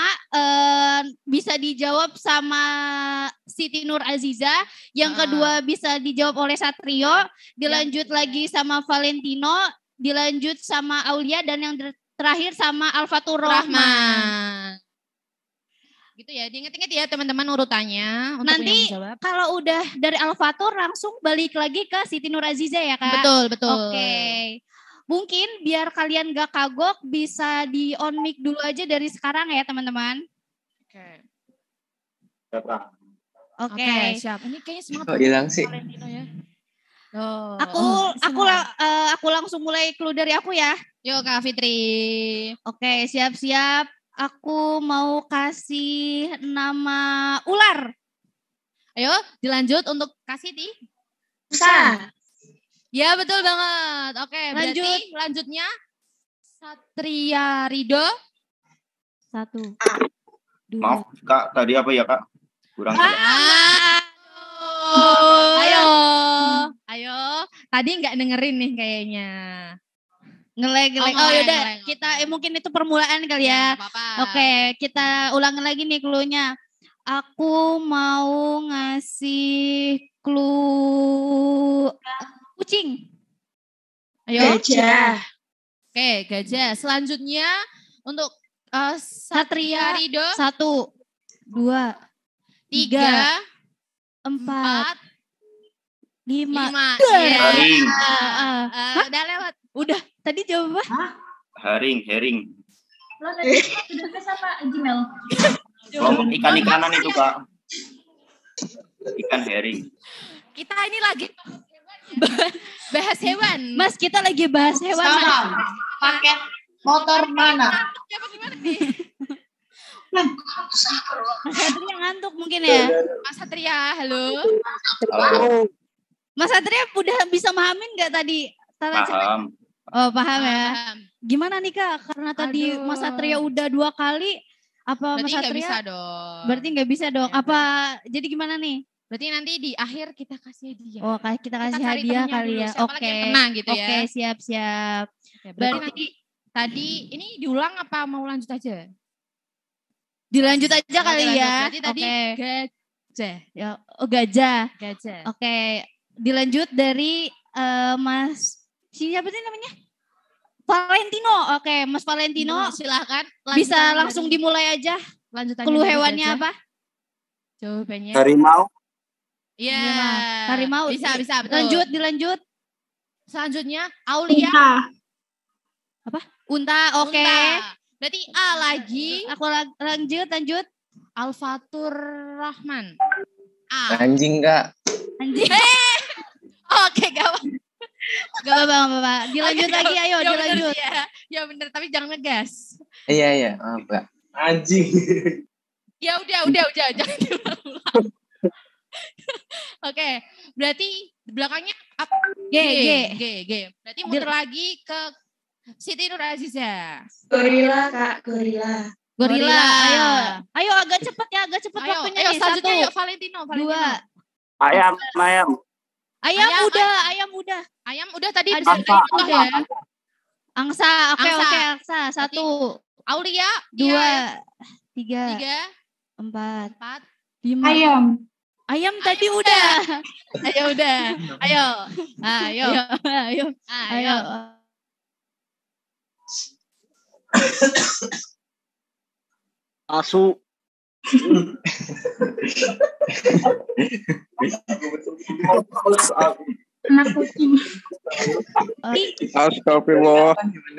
N: bisa dijawab sama Siti Nur Aziza. Yang kedua bisa dijawab oleh Satrio. Dilanjut lagi sama Valentino. Dilanjut sama Aulia. Dan yang terakhir sama Alfatur Rahman.
G: Gitu ya, diinget-inget ya teman-teman urutannya. Untuk
N: Nanti
G: yang menjawab.
N: kalau udah dari Alfatur langsung balik lagi ke Siti Nur Aziza ya Kak?
G: Betul.
N: Oke. Mungkin biar kalian gak kagok bisa di on mic dulu aja dari sekarang ya teman-teman. Oke.
G: Siap. Ini kayaknya semangat.
O: Kok hilang sih?
G: Valentino ya. Oh.
N: Aku langsung mulai clue dari aku ya.
G: Yuk Kak Fitri.
N: Oke, siap-siap. Aku mau kasih nama ular.
G: Ayo, dilanjut untuk kasih di.
N: Sa.
G: Ya, betul banget. Oke,
N: Lanjut.
G: berarti lanjutnya Satria Rido.
N: 1.
B: Maaf Kak, tadi apa ya Kak? Kurang.
G: Ayo. Tadi nggak dengerin nih kayaknya.
N: Ngelag. Oh yaudah, kita mungkin itu permulaan kali ya. Oke, kita ulangin lagi nih clue-nya. Aku mau ngasih clue kucing.
G: Ayo.
N: Gajah.
G: Oke, gajah. Selanjutnya untuk Satria Rido.
N: 1, 2, 3, 4, 5.
B: Haring.
G: Udah lewat.
N: Udah, tadi jawab apa?
B: Haring.
U: Lo tadi sudah tes apa Gmail?
B: Kelompok ikan-ikanan itu Kak. Ikan herring.
G: Kita ini lagi bahas hewan.
N: Mas, kita lagi bahas hewan.
U: Sekarang, paket motor mana?
N: Mas Satria ngantuk mungkin ya?
G: Mas Satria, halo.
B: Halo.
N: Mas Satria udah bisa mahamin nggak tadi?
B: Paham.
N: Oh, paham ya. Gimana nih Kak? Karena tadi Mas Satria udah 2 kali. Apa
G: Berarti
N: Mas
G: nggak
N: Satria?
G: bisa dong.
N: Berarti nggak bisa dong. Apa jadi gimana nih?
G: Berarti nanti di akhir kita kasih hadiah.
N: Oh, kita kasih
G: cari
N: hadiah
G: temennya
N: kali
G: dulu,
N: ya.
G: siapa lagi
N: Oke.
G: yang kena gitu ya.
N: Oke, siap.
G: Berarti nanti tadi ini diulang apa mau lanjut aja?
N: Dilanjut aja
G: Oh,
N: kali
G: dilanjut.
N: ya.
G: Berarti tadi gajah.
N: Ya, gajah.
G: Gajah.
N: Oke, dilanjut dari Mas siapa sih namanya? Valentino. Oke, Mas Valentino.
G: Silahkan.
N: Bisa langsung dimulai aja.
G: Lanjutannya
N: Clue
G: dari
N: hewannya
G: gajah.
N: apa?
G: Jawabannya.
K: Harimau.
G: Iya.
N: Harimau.
G: Bisa, betul.
N: Dilanjut.
G: Selanjutnya Aulia.
N: Apa? Unta. Oke.
G: Unta. Berarti A lagi.
N: Aku lanjut.
G: Alfatur Rahman. A.
O: Anjing Kak.
N: Anjing.
G: Oke, gawat.
N: Gak apa-apa. Dilanjut lagi, ayo
G: Ya
N: dilanjut.
G: bener, ya bener, tapi jangan ngegas.
O: Iya. Maaf Kak. Anjing.
G: Ya udah, jangan diulang-ulang. Oke, berarti belakangnya apa?
N: G.
G: Berarti muter lagi ke Siti Nur Aziza.
C: Gorila, Kak. Gorila.
N: Gorila. Ayo agak cepet ya, agak cepet
G: Ayo,
N: waktunya
G: ayo
N: nih.
G: selanjutnya
N: Satu,
G: yuk Valentino.
N: dua.
K: Ayam.
N: Ayam udah.
G: Ayam udah tadi
N: Ada
G: bisa
K: Angsa.
G: contoh ya.
N: Angsa, oke,
G: Angsa.
N: Angsa. Satu,
G: Aulia,
N: dua, tiga,
G: 3,
N: empat,
G: 4.
N: lima. Ayam tadi udah.
G: Ayo udah. Ayo.
N: Ayo.
K: Asu.
U: Anak kucing.
F: Astagfirullah.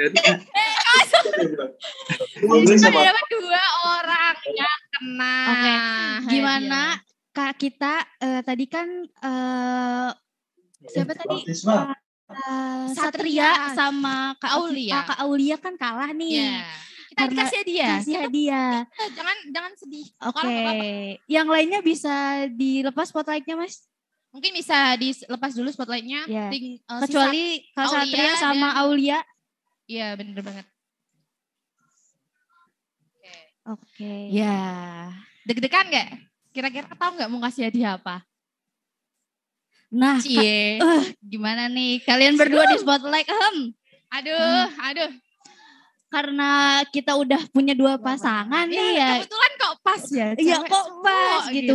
G: Ada 2 orang yang kena.
N: Oke, gimana Kak kita tadi kan siapa tadi? Satria sama Kak Aulia kan kalah nih.
G: Iya. Kita kasih
N: hadiah.
G: Jangan sedih.
N: Oke. Yang lainnya bisa dilepas spotlightnya, Mas?
G: Mungkin bisa dilepas dulu spotlightnya.
N: Ya.
G: Kecuali
N: Kak Satria sama Aulia.
G: Iya, bener banget.
N: Oke.
G: Ya. Deg-degan nggak? Kira-kira tahu nggak mau kasih hadiah apa?
N: Nah,
G: gimana nih?
N: Kalian berdua di spotlight.
G: Aduh.
N: Karena kita udah punya 2 pasangan nih ya.
G: Kebetulan kok pas ya.
N: Iya, kok pas gitu.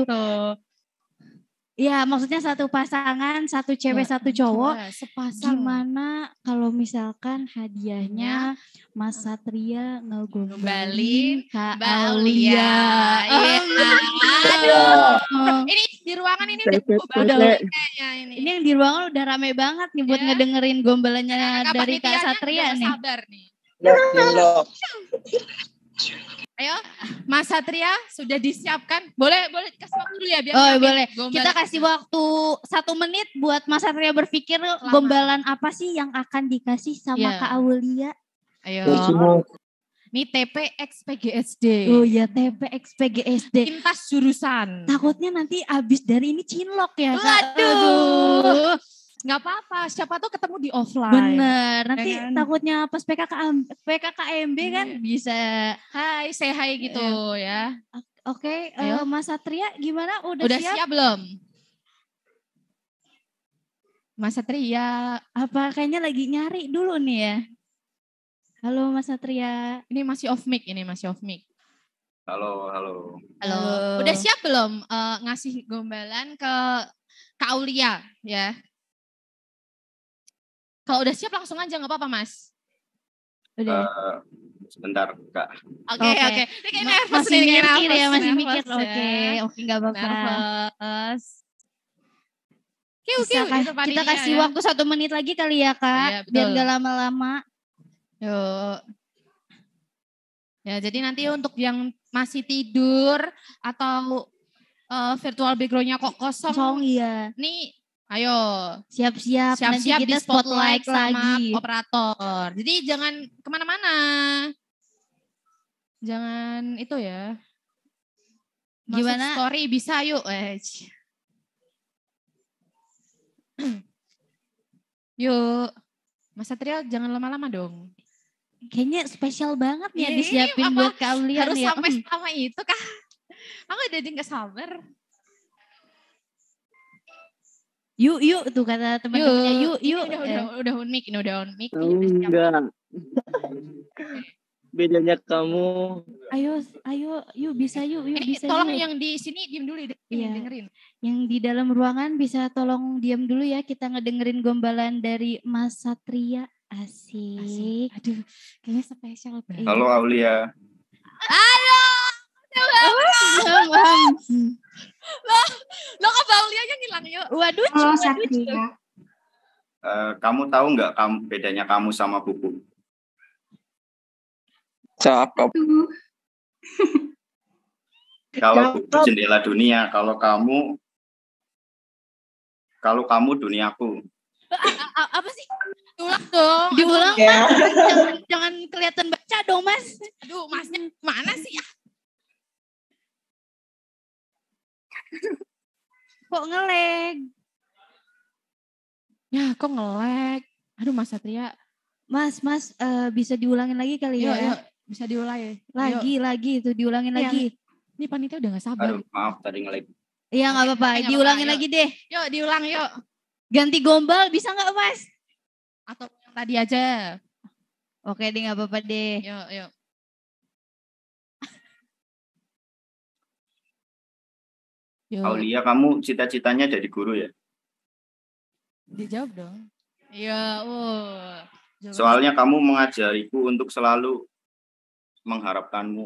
N: Ya, maksudnya 1 pasangan, 1 cewek, 1 cowok.
G: Sepasang.
N: Gimana kalau misalkan hadiahnya Mas Satria ngegombalin Kak
G: Mbak
N: Aulia.
G: Aduh. Ini di ruangan ini udah kayaknya ini.
N: Ini yang di ruangan udah rame banget nih buat ngedengerin gombalannya dari Kak Satria nih.
G: Sabar nih. Ayo, Mas Satria sudah disiapkan. Boleh kasih waktu dulu ya biar.
N: Boleh. Kita kasih waktu 1 menit buat Mas Satria berpikir gombalan apa sih yang akan dikasih sama Kak Aulia.
G: Ayo. Ini TPX PGSD.
N: Oh ya, TPX PGSD.
G: Lintas jurusan.
N: Takutnya nanti abis dari ini cinlok ya.
G: Waduh. Nggak apa-apa, siapa tuh ketemu di offline.
N: Bener, nanti takutnya pas PKKMB kan bisa
G: say hi gitu ya.
N: Oke, Mas Satria gimana?
G: Udah siap belum? Mas Satria.
N: Apa kayaknya lagi nyari dulu nih ya? Halo Mas Satria.
G: Ini masih off mic.
B: Halo.
G: Udah siap belum ngasih gombalan ke Kak Aulia ya? Kalau udah siap langsung aja nggak apa-apa Mas.
N: Udah.
B: Sebentar Kak.
G: Oke. Ini
N: masih mikir ya, masih mikir. Oke, nggak apa-apa. Kita kasih waktu 1 menit lagi kali ya Kak, biar nggak lama-lama.
G: Yuk. Ya, jadi nanti untuk yang masih tidur atau virtual background-nya kok kosong.
N: Iya.
G: Nih, ayo.
N: Siap-siap nanti kita
G: di spotlight sama
N: lagi.
G: operator. Jadi jangan kemana-mana. Jangan itu ya.
N: Gimana?
G: Story bisa yuk. Yuk. Mas Satria jangan lama-lama dong.
N: Kayaknya spesial banget ya disiapin buat Kak Aulia.
G: Harus
N: ya.
G: sampai sama itu kah? Aku udah nggak sabar.
N: Yuk tuh kata teman-temannya. Yuk.
G: Udah on mic, ini udah on mic.
O: Enggak. Bedanya kamu.
N: Ayo, yuk bisa yuk bisa.
G: Tolong
N: yuk.
G: yang di sini diam dulu dengerin.
N: Yang di dalam ruangan bisa tolong diam dulu ya, kita ngedengerin gombalan dari Mas Satria. Asik.
G: Aduh, kayaknya spesial banget.
B: Halo Aulia.
G: Halo. Lo kok Aulianya ngilang yuk.
N: Waduh.
U: Halo Satria.
B: Kamu tahu nggak bedanya kamu sama Bubu?
F: Cakep.
B: Kalau Bubu jendela dunia, kalau kamu duniaku.
N: Apa sih? Diulang dong. Diulang. Jangan kelihatan baca dong Mas.
G: Aduh, Masnya mana sih ya?
N: Kok ngelag?
G: Ya, kok ngelag? Aduh, Mas Satria.
P: Mas, bisa diulangin lagi kali ya?
G: Yuk, bisa diulangi.
P: Lagi, itu diulangin lagi.
G: Ini panitia udah gak sabar.
B: Aduh, maaf tadi nge-lag.
P: Iya nggak apa-apa, diulangin lagi deh.
G: Yuk, diulang yuk.
P: Ganti gombal bisa nggak Mas?
G: Atau yang tadi aja.
P: Oke deh, nggak apa-apa deh.
G: Yuk.
B: Aulia, kamu cita-citanya jadi guru ya?
G: Dijawab dong. Iya,
B: Soalnya kamu mengajariku untuk selalu mengharapkanmu.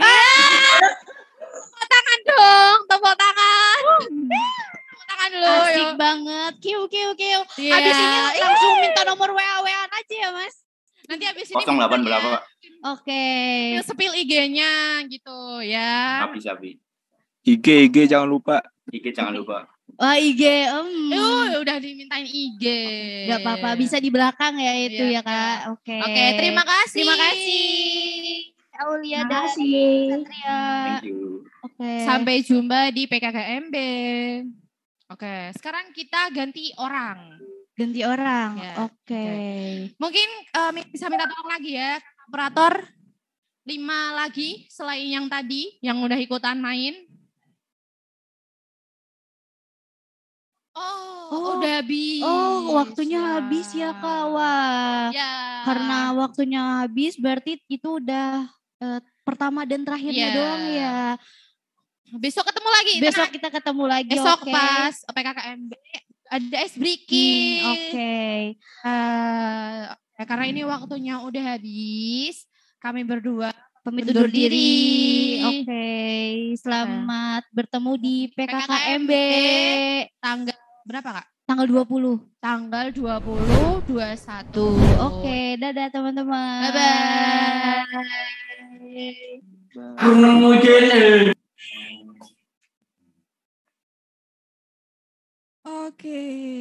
N: Tepuk tangan dong, tepuk tangan. Tepuk tangan dulu. Asik banget. Kiu.
G: Iya.
N: Habis ini langsung minta nomor WA-WA aja ya, Mas.
G: Nanti habis ini
B: 08 berapa?
N: Oke.
G: Spill IG-nya gitu ya.
B: Sabi.
F: IG jangan lupa.
B: IG jangan lupa.
P: Wah IG,
G: udah dimintain IG.
P: Gak apa-apa, bisa di belakang ya itu ya Kak. Oke,
N: terima kasih.
P: Terima kasih.
N: Aulia
P: Terima
N: dan
P: kasih.
N: Satria.
B: Thank you.
P: Oke.
G: Sampai jumpa di PKKMB. Oke, sekarang kita ganti orang.
P: Ganti orang.
G: Ya,
P: Oke.
G: Mungkin bisa minta tolong lagi ya, operator. 5 lagi selain yang tadi yang udah ikutan main. Oh, udah habis.
P: Oh, waktunya habis ya Kak. Wah.
G: Ya.
P: Karena waktunya habis berarti itu udah pertama dan terakhirnya doang ya.
G: Besok ketemu lagi.
P: Besok kita ketemu lagi.
G: Besok
P: oke.
G: pas PKKMB ada ice breaking.
P: Oke.
G: Karena ini waktunya udah habis, kami berdua
P: Pamit undur diri. Oke. Selamat bertemu di PKKMB.
G: Tanggal berapa Kak?
P: Tanggal 20.
G: Tanggal 20, 21.
P: Oke, dadah teman-teman.
G: Bye-bye.
E: Oke.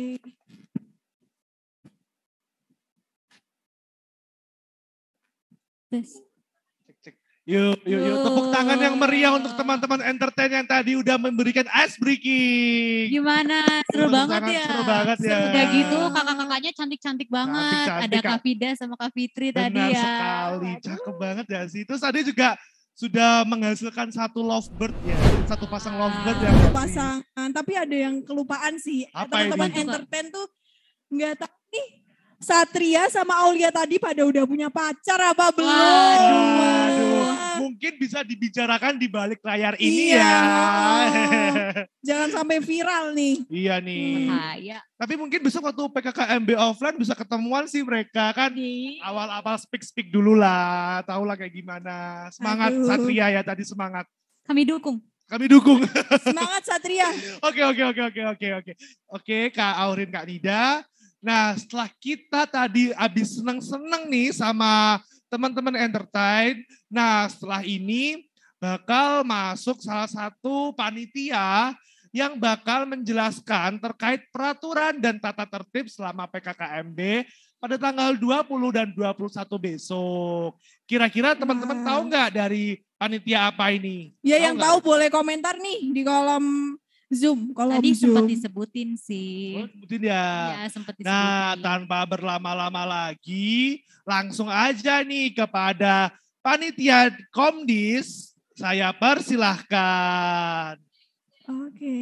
J: Yuk. Tepuk tangan yang meriah untuk teman-teman entertain yang tadi udah memberikan ice breaking.
L: Gimana? Seru banget ya.
J: Seru banget ya.
L: Udah gitu kakak-kakaknya cantik-cantik banget. Ada Kak Vida sama Kak Fitri tadi ya.
J: Benar sekali, cakep banget ya sih. Terus tadi juga sudah menghasilkan satu lovebird ya, satu pasang lovebird ya.
E: Pasangan, tapi ada yang kelupaan sih.
J: Apa
E: Teman-teman
J: ini?
E: entertain tuh nggak tahu nih. Satria sama Aulia tadi pada udah punya pacar apa belum?
J: Aduh, mungkin bisa dibicarakan di balik layar ini
E: Iya.
J: ya.
E: Jangan sampai viral nih.
J: Iya nih.
L: Bahaya.
J: Tapi mungkin besok waktu PKKMB offline bisa ketemuan sih mereka kan. Awal-awal speak dulu lah, tahu lah kayak gimana. Semangat
E: Aduh.
J: Satria ya tadi, semangat.
L: Kami dukung.
E: Semangat Satria.
J: Oke. Oke, Kak Aurin, Kak Nida. Nah, setelah kita tadi habis seneng-seneng nih sama teman-teman entertain. Nah, setelah ini bakal masuk salah satu panitia yang bakal menjelaskan terkait peraturan dan tata tertib selama PKKMB pada tanggal 20 dan 21 besok. Kira-kira teman-teman tahu nggak dari panitia apa ini?
E: Ya yang tahu boleh komentar nih di kolom Zoom.
L: Tadi sempat disebutin sih.
J: Sebutin ya.
L: Ya, sempat disebutin.
J: Nah, tanpa berlama-lama lagi, langsung aja nih kepada panitia Komdis, saya persilahkan.
E: Oke.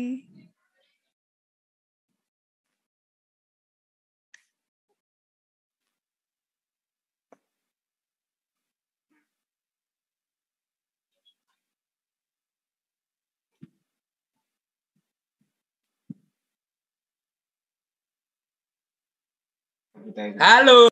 R: Halo.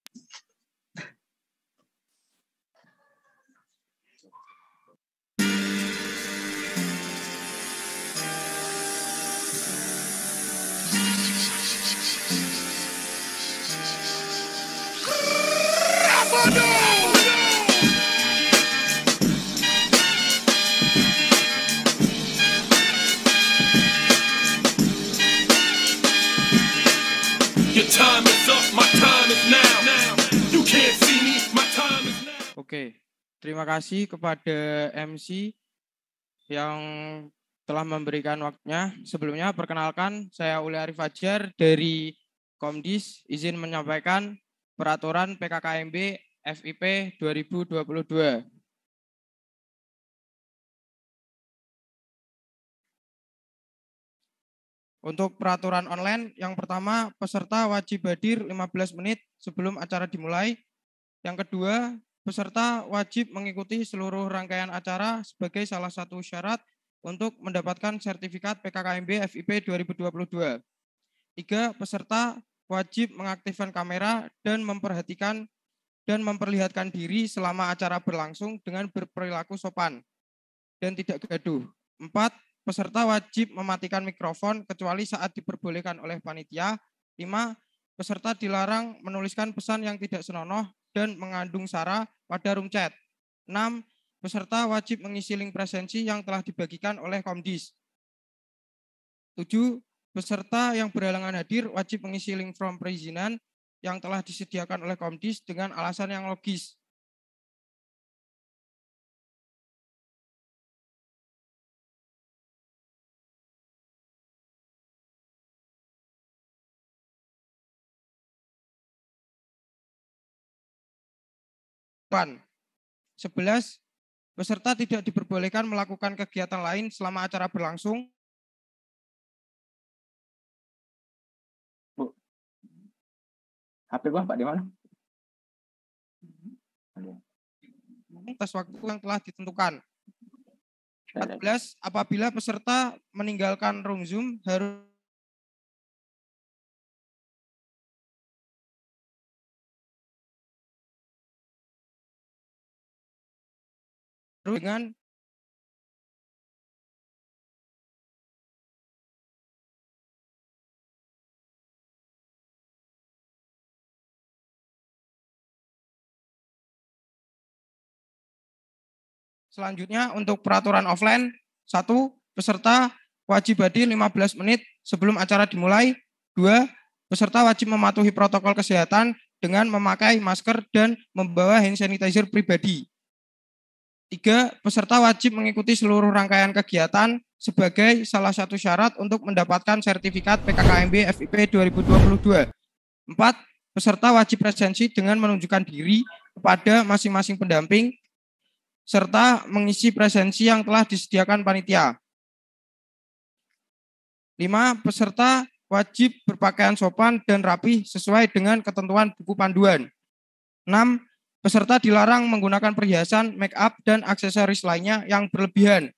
S: Your time is up, my time is now. You can't see me, my time is now.
V: Oke, terima kasih kepada MC yang telah memberikan waktunya. Sebelumnya perkenalkan, saya Uli Arif Fajar dari Komdis, izin menyampaikan Peraturan PKKMB FIP 2022. Untuk peraturan online, yang pertama, peserta wajib hadir 15 menit sebelum acara dimulai. Yang kedua, peserta wajib mengikuti seluruh rangkaian acara sebagai salah satu syarat untuk mendapatkan sertifikat PKKMB FIP 2022. 3, peserta wajib mengaktifkan kamera dan memperhatikan dan memperlihatkan diri selama acara berlangsung dengan berperilaku sopan dan tidak gaduh. 4, peserta wajib mematikan mikrofon kecuali saat diperbolehkan oleh panitia. 5, peserta dilarang menuliskan pesan yang tidak senonoh dan mengandung sara pada room chat. 6, peserta wajib mengisi link presensi yang telah dibagikan oleh Komdis. 7, peserta yang berhalangan hadir wajib mengisi link form perizinan yang telah disediakan oleh Komdis dengan alasan yang logis. Pan. 11. Peserta tidak diperbolehkan melakukan kegiatan lain selama acara berlangsung.
B: Bu. HP Bapak di mana?
V: Atas waktu yang telah ditentukan. 14. Apabila peserta meninggalkan room Zoom harus dengan selanjutnya untuk peraturan offline, 1, peserta wajib hadir 15 menit sebelum acara dimulai. 2, peserta wajib mematuhi protokol kesehatan dengan memakai masker dan membawa hand sanitizer pribadi. 3, peserta wajib mengikuti seluruh rangkaian kegiatan sebagai salah satu syarat untuk mendapatkan sertifikat PKKMB FIP 2022. 4, peserta wajib presensi dengan menunjukkan diri kepada masing-masing pendamping serta mengisi presensi yang telah disediakan panitia. 5, peserta wajib berpakaian sopan dan rapi sesuai dengan ketentuan buku panduan. 6, peserta dilarang menggunakan perhiasan, make up, dan aksesoris lainnya yang berlebihan.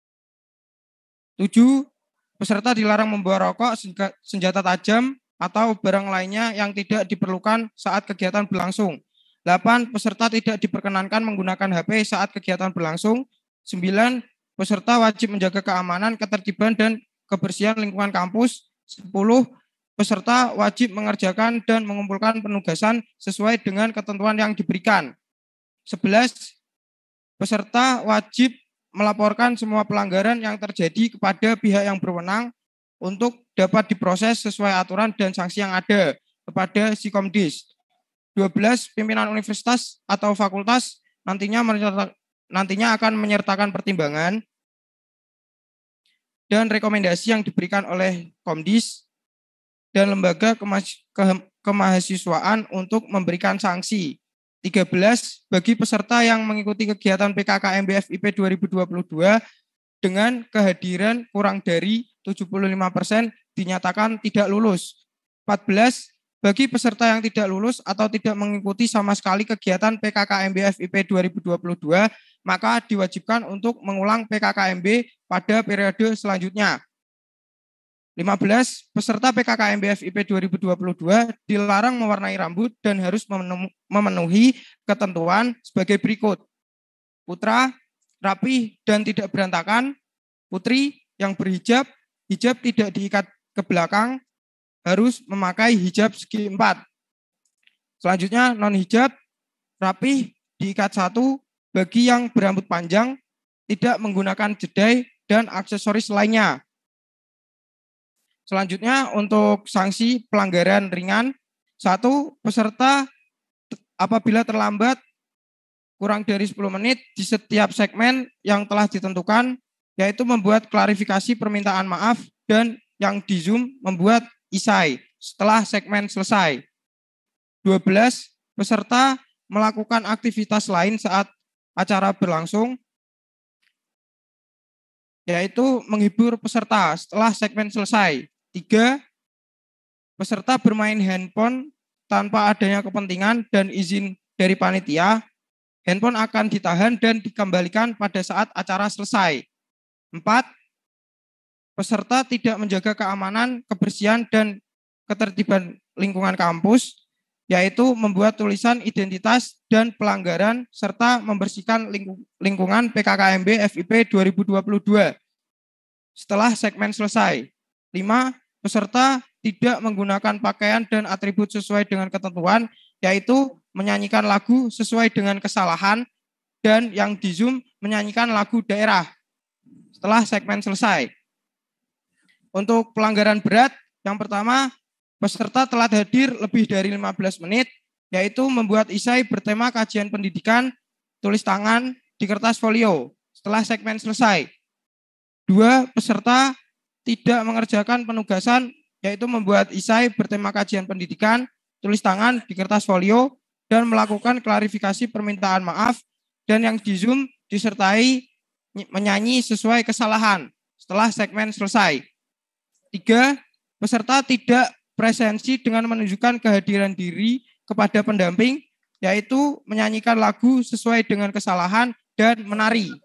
V: 7, peserta dilarang membawa rokok, senjata tajam, atau barang lainnya yang tidak diperlukan saat kegiatan berlangsung. 8, peserta tidak diperkenankan menggunakan HP saat kegiatan berlangsung. 9, peserta wajib menjaga keamanan, ketertiban, dan kebersihan lingkungan kampus. 10, peserta wajib mengerjakan dan mengumpulkan penugasan sesuai dengan ketentuan yang diberikan. 11, peserta wajib melaporkan semua pelanggaran yang terjadi kepada pihak yang berwenang untuk dapat diproses sesuai aturan dan sanksi yang ada kepada si Komdis. 12, pimpinan universitas atau fakultas nantinya akan menyertakan pertimbangan dan rekomendasi yang diberikan oleh Komdis dan lembaga kemahasiswaan untuk memberikan sanksi. 13, bagi peserta yang mengikuti kegiatan PKKMB FIP 2022 dengan kehadiran kurang dari 75% dinyatakan tidak lulus. 14, bagi peserta yang tidak lulus atau tidak mengikuti sama sekali kegiatan PKKMB FIP 2022, maka diwajibkan untuk mengulang PKKMB pada periode selanjutnya. 15, peserta PKKMB FIP 2022 dilarang mewarnai rambut dan harus memenuhi ketentuan sebagai berikut. Putra, rapi dan tidak berantakan. Putri yang berhijab, hijab tidak diikat ke belakang, harus memakai hijab segi 4. Selanjutnya non-hijab, rapi, diikat 1, bagi yang berambut panjang, tidak menggunakan jedai dan aksesoris lainnya. Selanjutnya untuk sanksi pelanggaran ringan, 1, peserta apabila terlambat kurang dari 10 menit di setiap segmen yang telah ditentukan, yaitu membuat klarifikasi permintaan maaf dan yang di Zoom membuat isai setelah segmen selesai. 12, peserta melakukan aktivitas lain saat acara berlangsung, yaitu menghibur peserta setelah segmen selesai. 3. Peserta bermain handphone tanpa adanya kepentingan dan izin dari panitia. Handphone akan ditahan dan dikembalikan pada saat acara selesai. 4. Peserta tidak menjaga keamanan, kebersihan, dan ketertiban lingkungan kampus, yaitu membuat tulisan identitas dan pelanggaran, serta membersihkan lingkungan PKKMB FIP 2022 setelah segmen selesai. 5. Peserta tidak menggunakan pakaian dan atribut sesuai dengan ketentuan, yaitu menyanyikan lagu sesuai dengan kesalahan, dan yang di Zoom menyanyikan lagu daerah setelah segmen selesai. Untuk pelanggaran berat, yang pertama, peserta telat hadir lebih dari 15 menit, yaitu membuat isai bertema kajian pendidikan, tulis tangan di kertas folio setelah segmen selesai. 2. Peserta tidak mengerjakan penugasan, yaitu membuat isai bertema kajian pendidikan, tulis tangan di kertas folio, dan melakukan klarifikasi permintaan maaf, dan yang di Zoom disertai menyanyi sesuai kesalahan setelah segmen selesai. 3. Peserta tidak presensi dengan menunjukkan kehadiran diri kepada pendamping, yaitu menyanyikan lagu sesuai dengan kesalahan dan menari.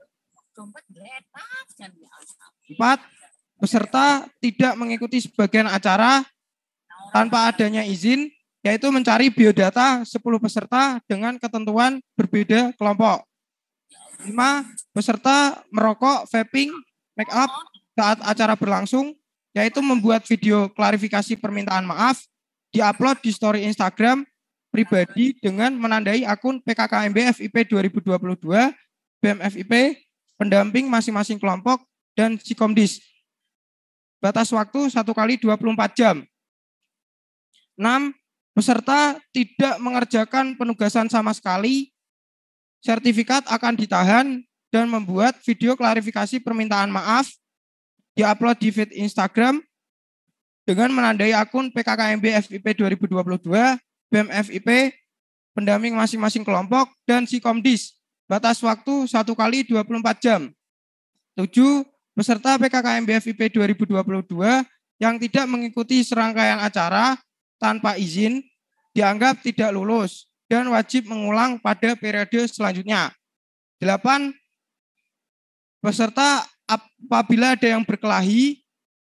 V: 4. Peserta tidak mengikuti sebagian acara tanpa adanya izin, yaitu mencari biodata 10 peserta dengan ketentuan berbeda kelompok. 5. Peserta merokok, vaping, make up saat acara berlangsung, yaitu membuat video klarifikasi permintaan maaf, diupload di story Instagram pribadi dengan menandai akun PKKMB FIP 2022, BEM FIP, pendamping masing-masing kelompok, dan Sikomdis. Batas waktu 1 kali 24 jam. 6. Peserta tidak mengerjakan penugasan sama sekali, sertifikat akan ditahan, dan membuat video klarifikasi permintaan maaf, diupload di feed Instagram dengan menandai akun PKKMB FIP 2022, BEM FIP, pendamping masing-masing kelompok, dan Sikomdis. Batas waktu 1 kali 24 jam. 7. Peserta PKKMB FIP 2022 yang tidak mengikuti serangkaian acara tanpa izin dianggap tidak lulus dan wajib mengulang pada periode selanjutnya. 8. Peserta apabila ada yang berkelahi,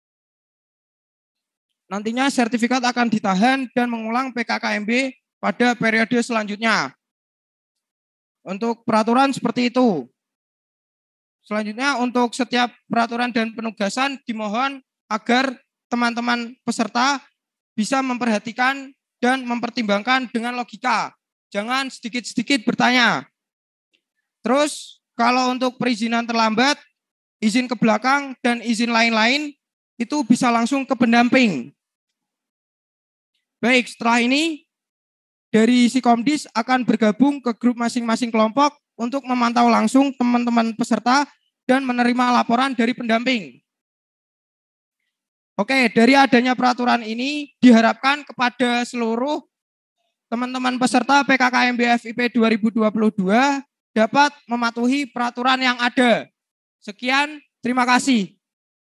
V: nantinya sertifikat akan ditahan dan mengulang PKKMB pada periode selanjutnya. Untuk peraturan seperti itu. Selanjutnya untuk setiap peraturan dan penugasan dimohon agar teman-teman peserta bisa memperhatikan dan mempertimbangkan dengan logika. Jangan sedikit-sedikit bertanya. Terus kalau untuk perizinan terlambat, izin ke belakang, dan izin lain-lain, itu bisa langsung ke pendamping. Baik, setelah ini dari Sikomdis akan bergabung ke grup masing-masing kelompok untuk memantau langsung teman-teman peserta dan menerima laporan dari pendamping. Oke, dari adanya peraturan ini diharapkan kepada seluruh teman-teman peserta PKKMB FIP 2022 dapat mematuhi peraturan yang ada. Sekian, terima kasih.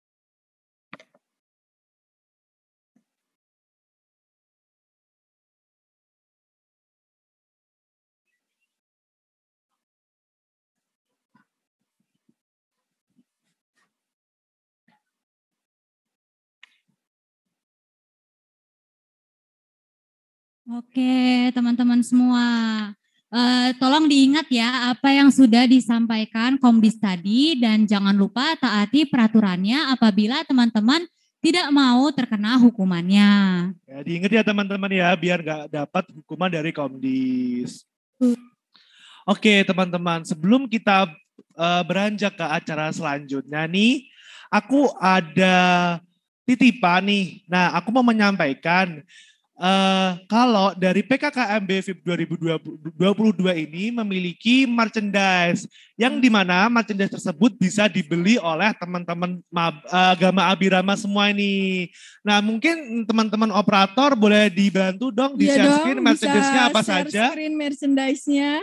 A: Oke, teman-teman semua. Tolong diingat ya apa yang sudah disampaikan Komdis tadi dan jangan lupa taati peraturannya apabila teman-teman tidak mau terkena hukumannya.
J: Ya, diingat ya teman-teman ya biar nggak dapat hukuman dari Komdis. Oke teman-teman, sebelum kita beranjak ke acara selanjutnya nih, aku ada titipan nih. Nah, aku mau menyampaikan kalau dari PKKMB FIP 2022 ini memiliki merchandise yang dimana merchandise tersebut bisa dibeli oleh teman-teman Gama Abirama semua ini. Nah mungkin teman-teman operator boleh dibantu dong di share screen merchandise-nya apa saja.
E: Share screen merchandise-nya.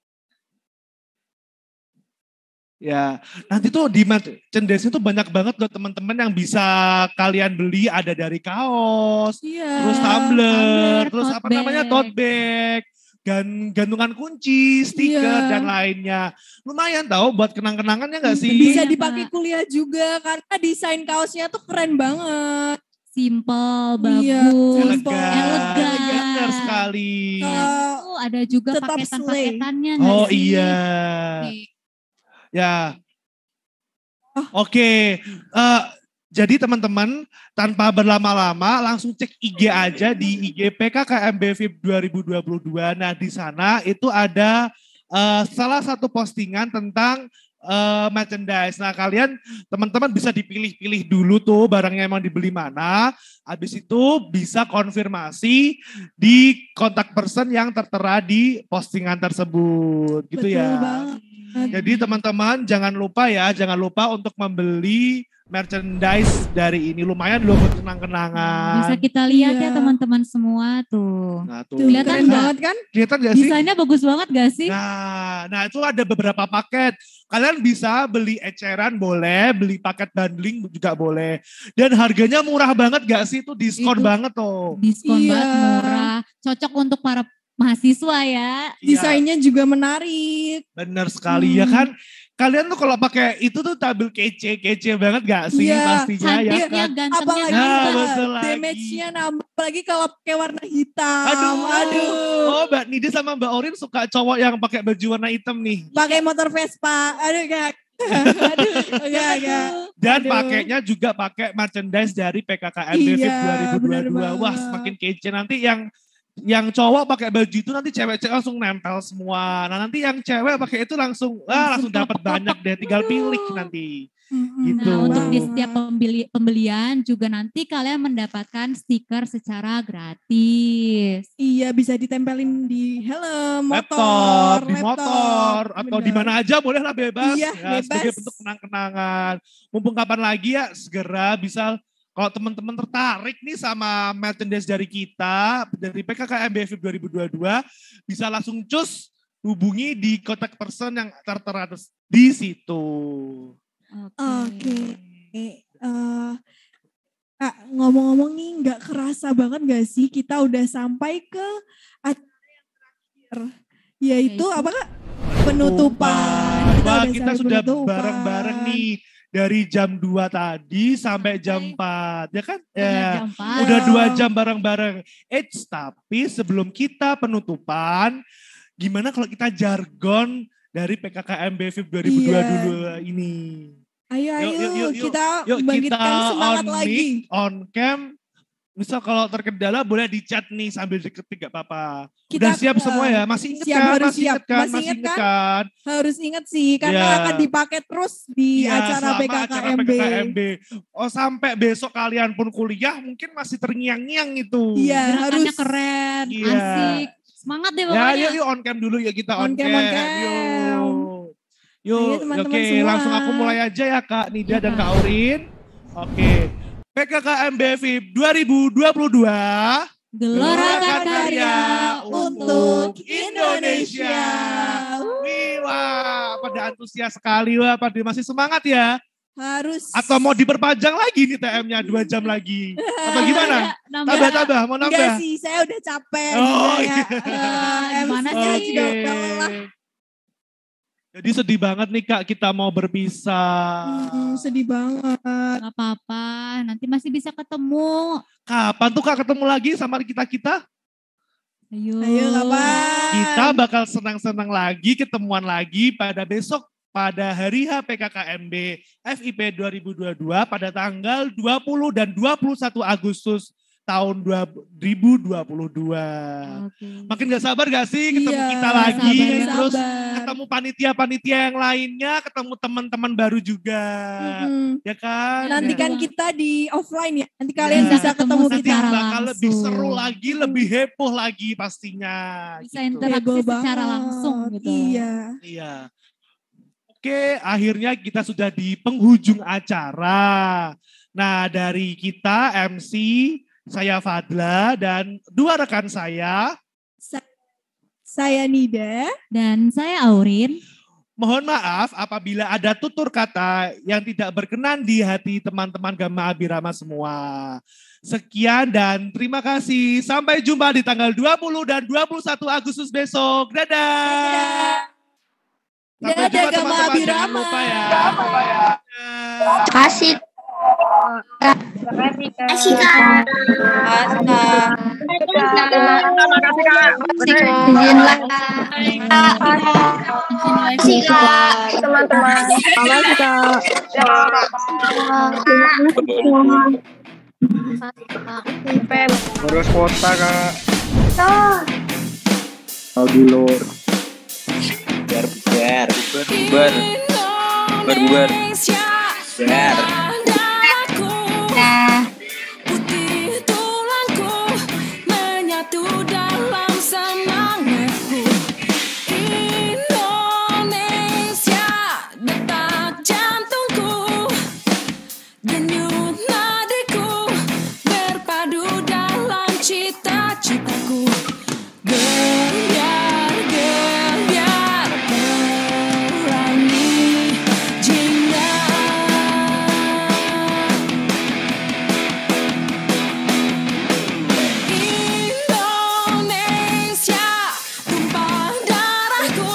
J: Ya, nanti tuh di merchandise itu banyak banget loh teman-teman yang bisa kalian beli, ada dari kaos, terus tumbler, terus apa namanya tote bag, gantungan kunci, stiker dan lainnya. Lumayan tahu buat kenang-kenangannya nggak sih?
E: Bisa dipakai kuliah juga karena desain kaosnya tuh keren banget.
A: Simple, bagus,
J: elegan. Benar sekali.
A: Ada juga paketan-paketannya.
J: Oh iya. Ya, oke. Jadi teman-teman tanpa berlama-lama langsung cek IG aja di IG PKKMB FIP 2022. Nah di sana itu ada salah satu postingan tentang merchandise. Nah kalian teman-teman bisa dipilih-pilih dulu tuh barangnya emang dibeli mana. Habis itu bisa konfirmasi di kontak person yang tertera di postingan tersebut. Gitu. Betul ya. Banget. Jadi teman-teman jangan lupa untuk membeli merchandise dari ini. Lumayan loh buat kenang-kenangan.
A: Bisa kita lihat ya teman-teman semua tuh.
J: Nah,
A: kelihatan
E: banget kan?
J: Kelihatan gak sih?
A: Desainnya bagus banget gak sih?
J: Nah itu ada beberapa paket. Kalian bisa beli eceran boleh, beli paket bundling juga boleh. Dan harganya murah banget gak sih? Itu diskon banget tuh.
A: Diskon banget, murah. Cocok untuk para mahasiswa ya.
E: Desainnya juga menarik.
J: Bener sekali ya kan. Kalian tuh kalau pakai itu tuh tampil kece banget gak sih pastinya ya kan.
E: Apalagi damage-nya nambah. Apalagi kalau pakai warna hitam.
J: Aduh. Oh Mbak Nida sama Mbak Orin suka cowok yang pakai baju warna hitam nih.
E: Pakai motor Vespa. Aduh gak.
J: Dan pakainya juga pakai merchandise dari PKKMB FIP 2022. Wah semakin kece. Nanti yang cowok pakai baju itu nanti cewek-cewek langsung nempel semua. Nah nanti yang cewek pakai itu langsung dapat banyak deh, tinggal pilih nanti. Gitu.
A: Nah untuk di setiap pembelian juga nanti kalian mendapatkan stiker secara gratis.
E: Iya bisa ditempelin di helm,
J: motor, atau di mana aja boleh lah bebas.
E: Iya,
J: ya,
E: bebas.
J: Sebagai bentuk kenang-kenangan. Mumpung kapan lagi ya segera bisa. Kalau teman-teman tertarik nih sama merchandise dari kita, dari PKKMB FIP 2022, bisa langsung hubungi di kontak person yang tertera di situ.
E: Oke. Kak, ngomong-ngomong nih nggak kerasa banget gak sih kita udah sampai ke acara yang terakhir. Yaitu apa Kak? Penutupan.
J: Wah, kita sudah bareng-bareng nih. Dari jam 2 tadi sampai jam 4, ya kan? Ya, udah 2 jam bareng-bareng. Tapi sebelum kita penutupan, gimana kalau kita jargon dari PKKMB FIP 2022 ini?
E: Ayo, kita bangkitkan semangat lagi.
J: On cam, misal kalau terkendala boleh di chat nih sambil diketik gak apa-apa. Udah siap semua ya? Masih ingat kan? Masih ingat kan?
E: Harus ingat sih, karena akan dipakai terus di acara PKKMB.
J: Oh sampai besok kalian pun kuliah mungkin masih terngiang-ngiang itu.
E: Iya harus.
A: Keren, asik. Semangat deh
J: pokoknya.
A: Ya
J: yuk on cam dulu ya kita on cam. Yuk, oke langsung aku mulai aja ya Kak Nida dan Kak Aurin. Oke. PKKMB FIP 2022
A: Gelora Karya
J: untuk Indonesia. Wah, pada antusias sekali, wah, pada masih semangat ya.
E: Harus.
J: Atau mau diperpanjang lagi nih TM-nya 2 jam lagi? Atau gimana? Tambah, mau nambah?
E: Enggak sih, saya udah capek.
J: Oh iya.
E: Gimana sih?
J: Jadi sedih banget nih Kak, kita mau berpisah.
E: Sedih banget.
A: Gak apa-apa, nanti masih bisa ketemu.
J: Kapan tuh Kak ketemu lagi sama kita-kita?
A: Ayo
E: kapan?
J: Kita bakal senang-senang lagi, ketemuan lagi pada besok. Pada hari H PKKMB FIP 2022 pada tanggal 20 dan 21 Agustus tahun 2022. Makin gak sabar gak sih ketemu kita lagi, terus ketemu panitia-panitia yang lainnya, ketemu teman-teman baru juga, ya kan?
E: Nanti kan kita di offline ya, nanti kalian bisa ketemu kita.
J: Nanti bakal lebih seru lagi, lebih heboh lagi pastinya.
A: Bisa interaksi secara langsung gitu.
J: Iya. Oke, akhirnya kita sudah di penghujung acara. Nah, dari kita MC, saya Fadla dan dua rekan saya.
E: Saya Nida.
A: Dan saya Aurin.
J: Mohon maaf apabila ada tutur kata yang tidak berkenan di hati teman-teman Gama Abirama semua. Sekian dan terima kasih. Sampai jumpa di tanggal 20 dan 21 Agustus besok. Dadah. Sampai jumpa teman-teman. Jangan lupa ya.
U: Kasih. Kasih Kak. Kasih Kak. Teman-teman. Makasih Kak.
V: Terus kota Kak.
O: Audulur.
B: Bubar.
S: Putih tulangku menyatu dalam semangatku. Indonesia, detak jantungku, denyut nadiku, berpadu dalam cita-citaku. Gebiar-gebiar pelangi jingga. Indonesia, tumpah darahku,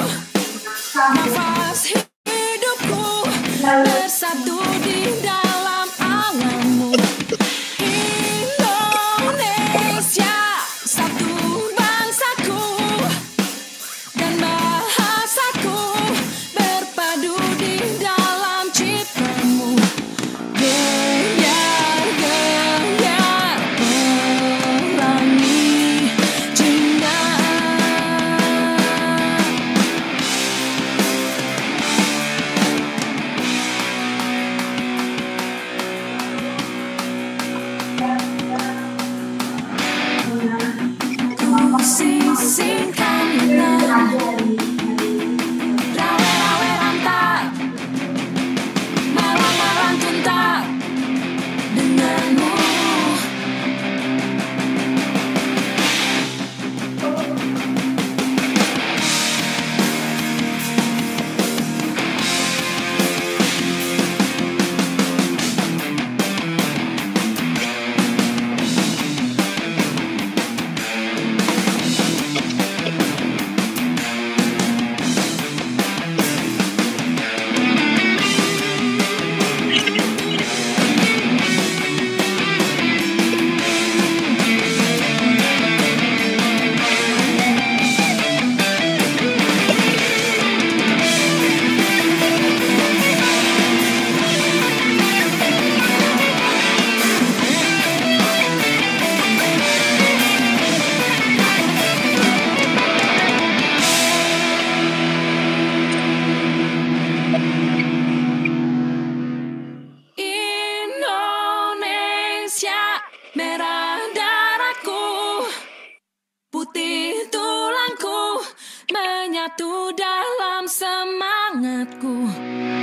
S: nafas hidupku, bersatu di dalam alammu. Indonesia, satu bangsaku dan bahasaku, berpadu di dalam ciptamu. Gebiar-gebiar pelangi jingga. Ku sisingkan rawe-rawe rantah, malam-malam tuntak denganmu. Indonesia, merah darahku, putih tulangku, menyatu dalam semangatku.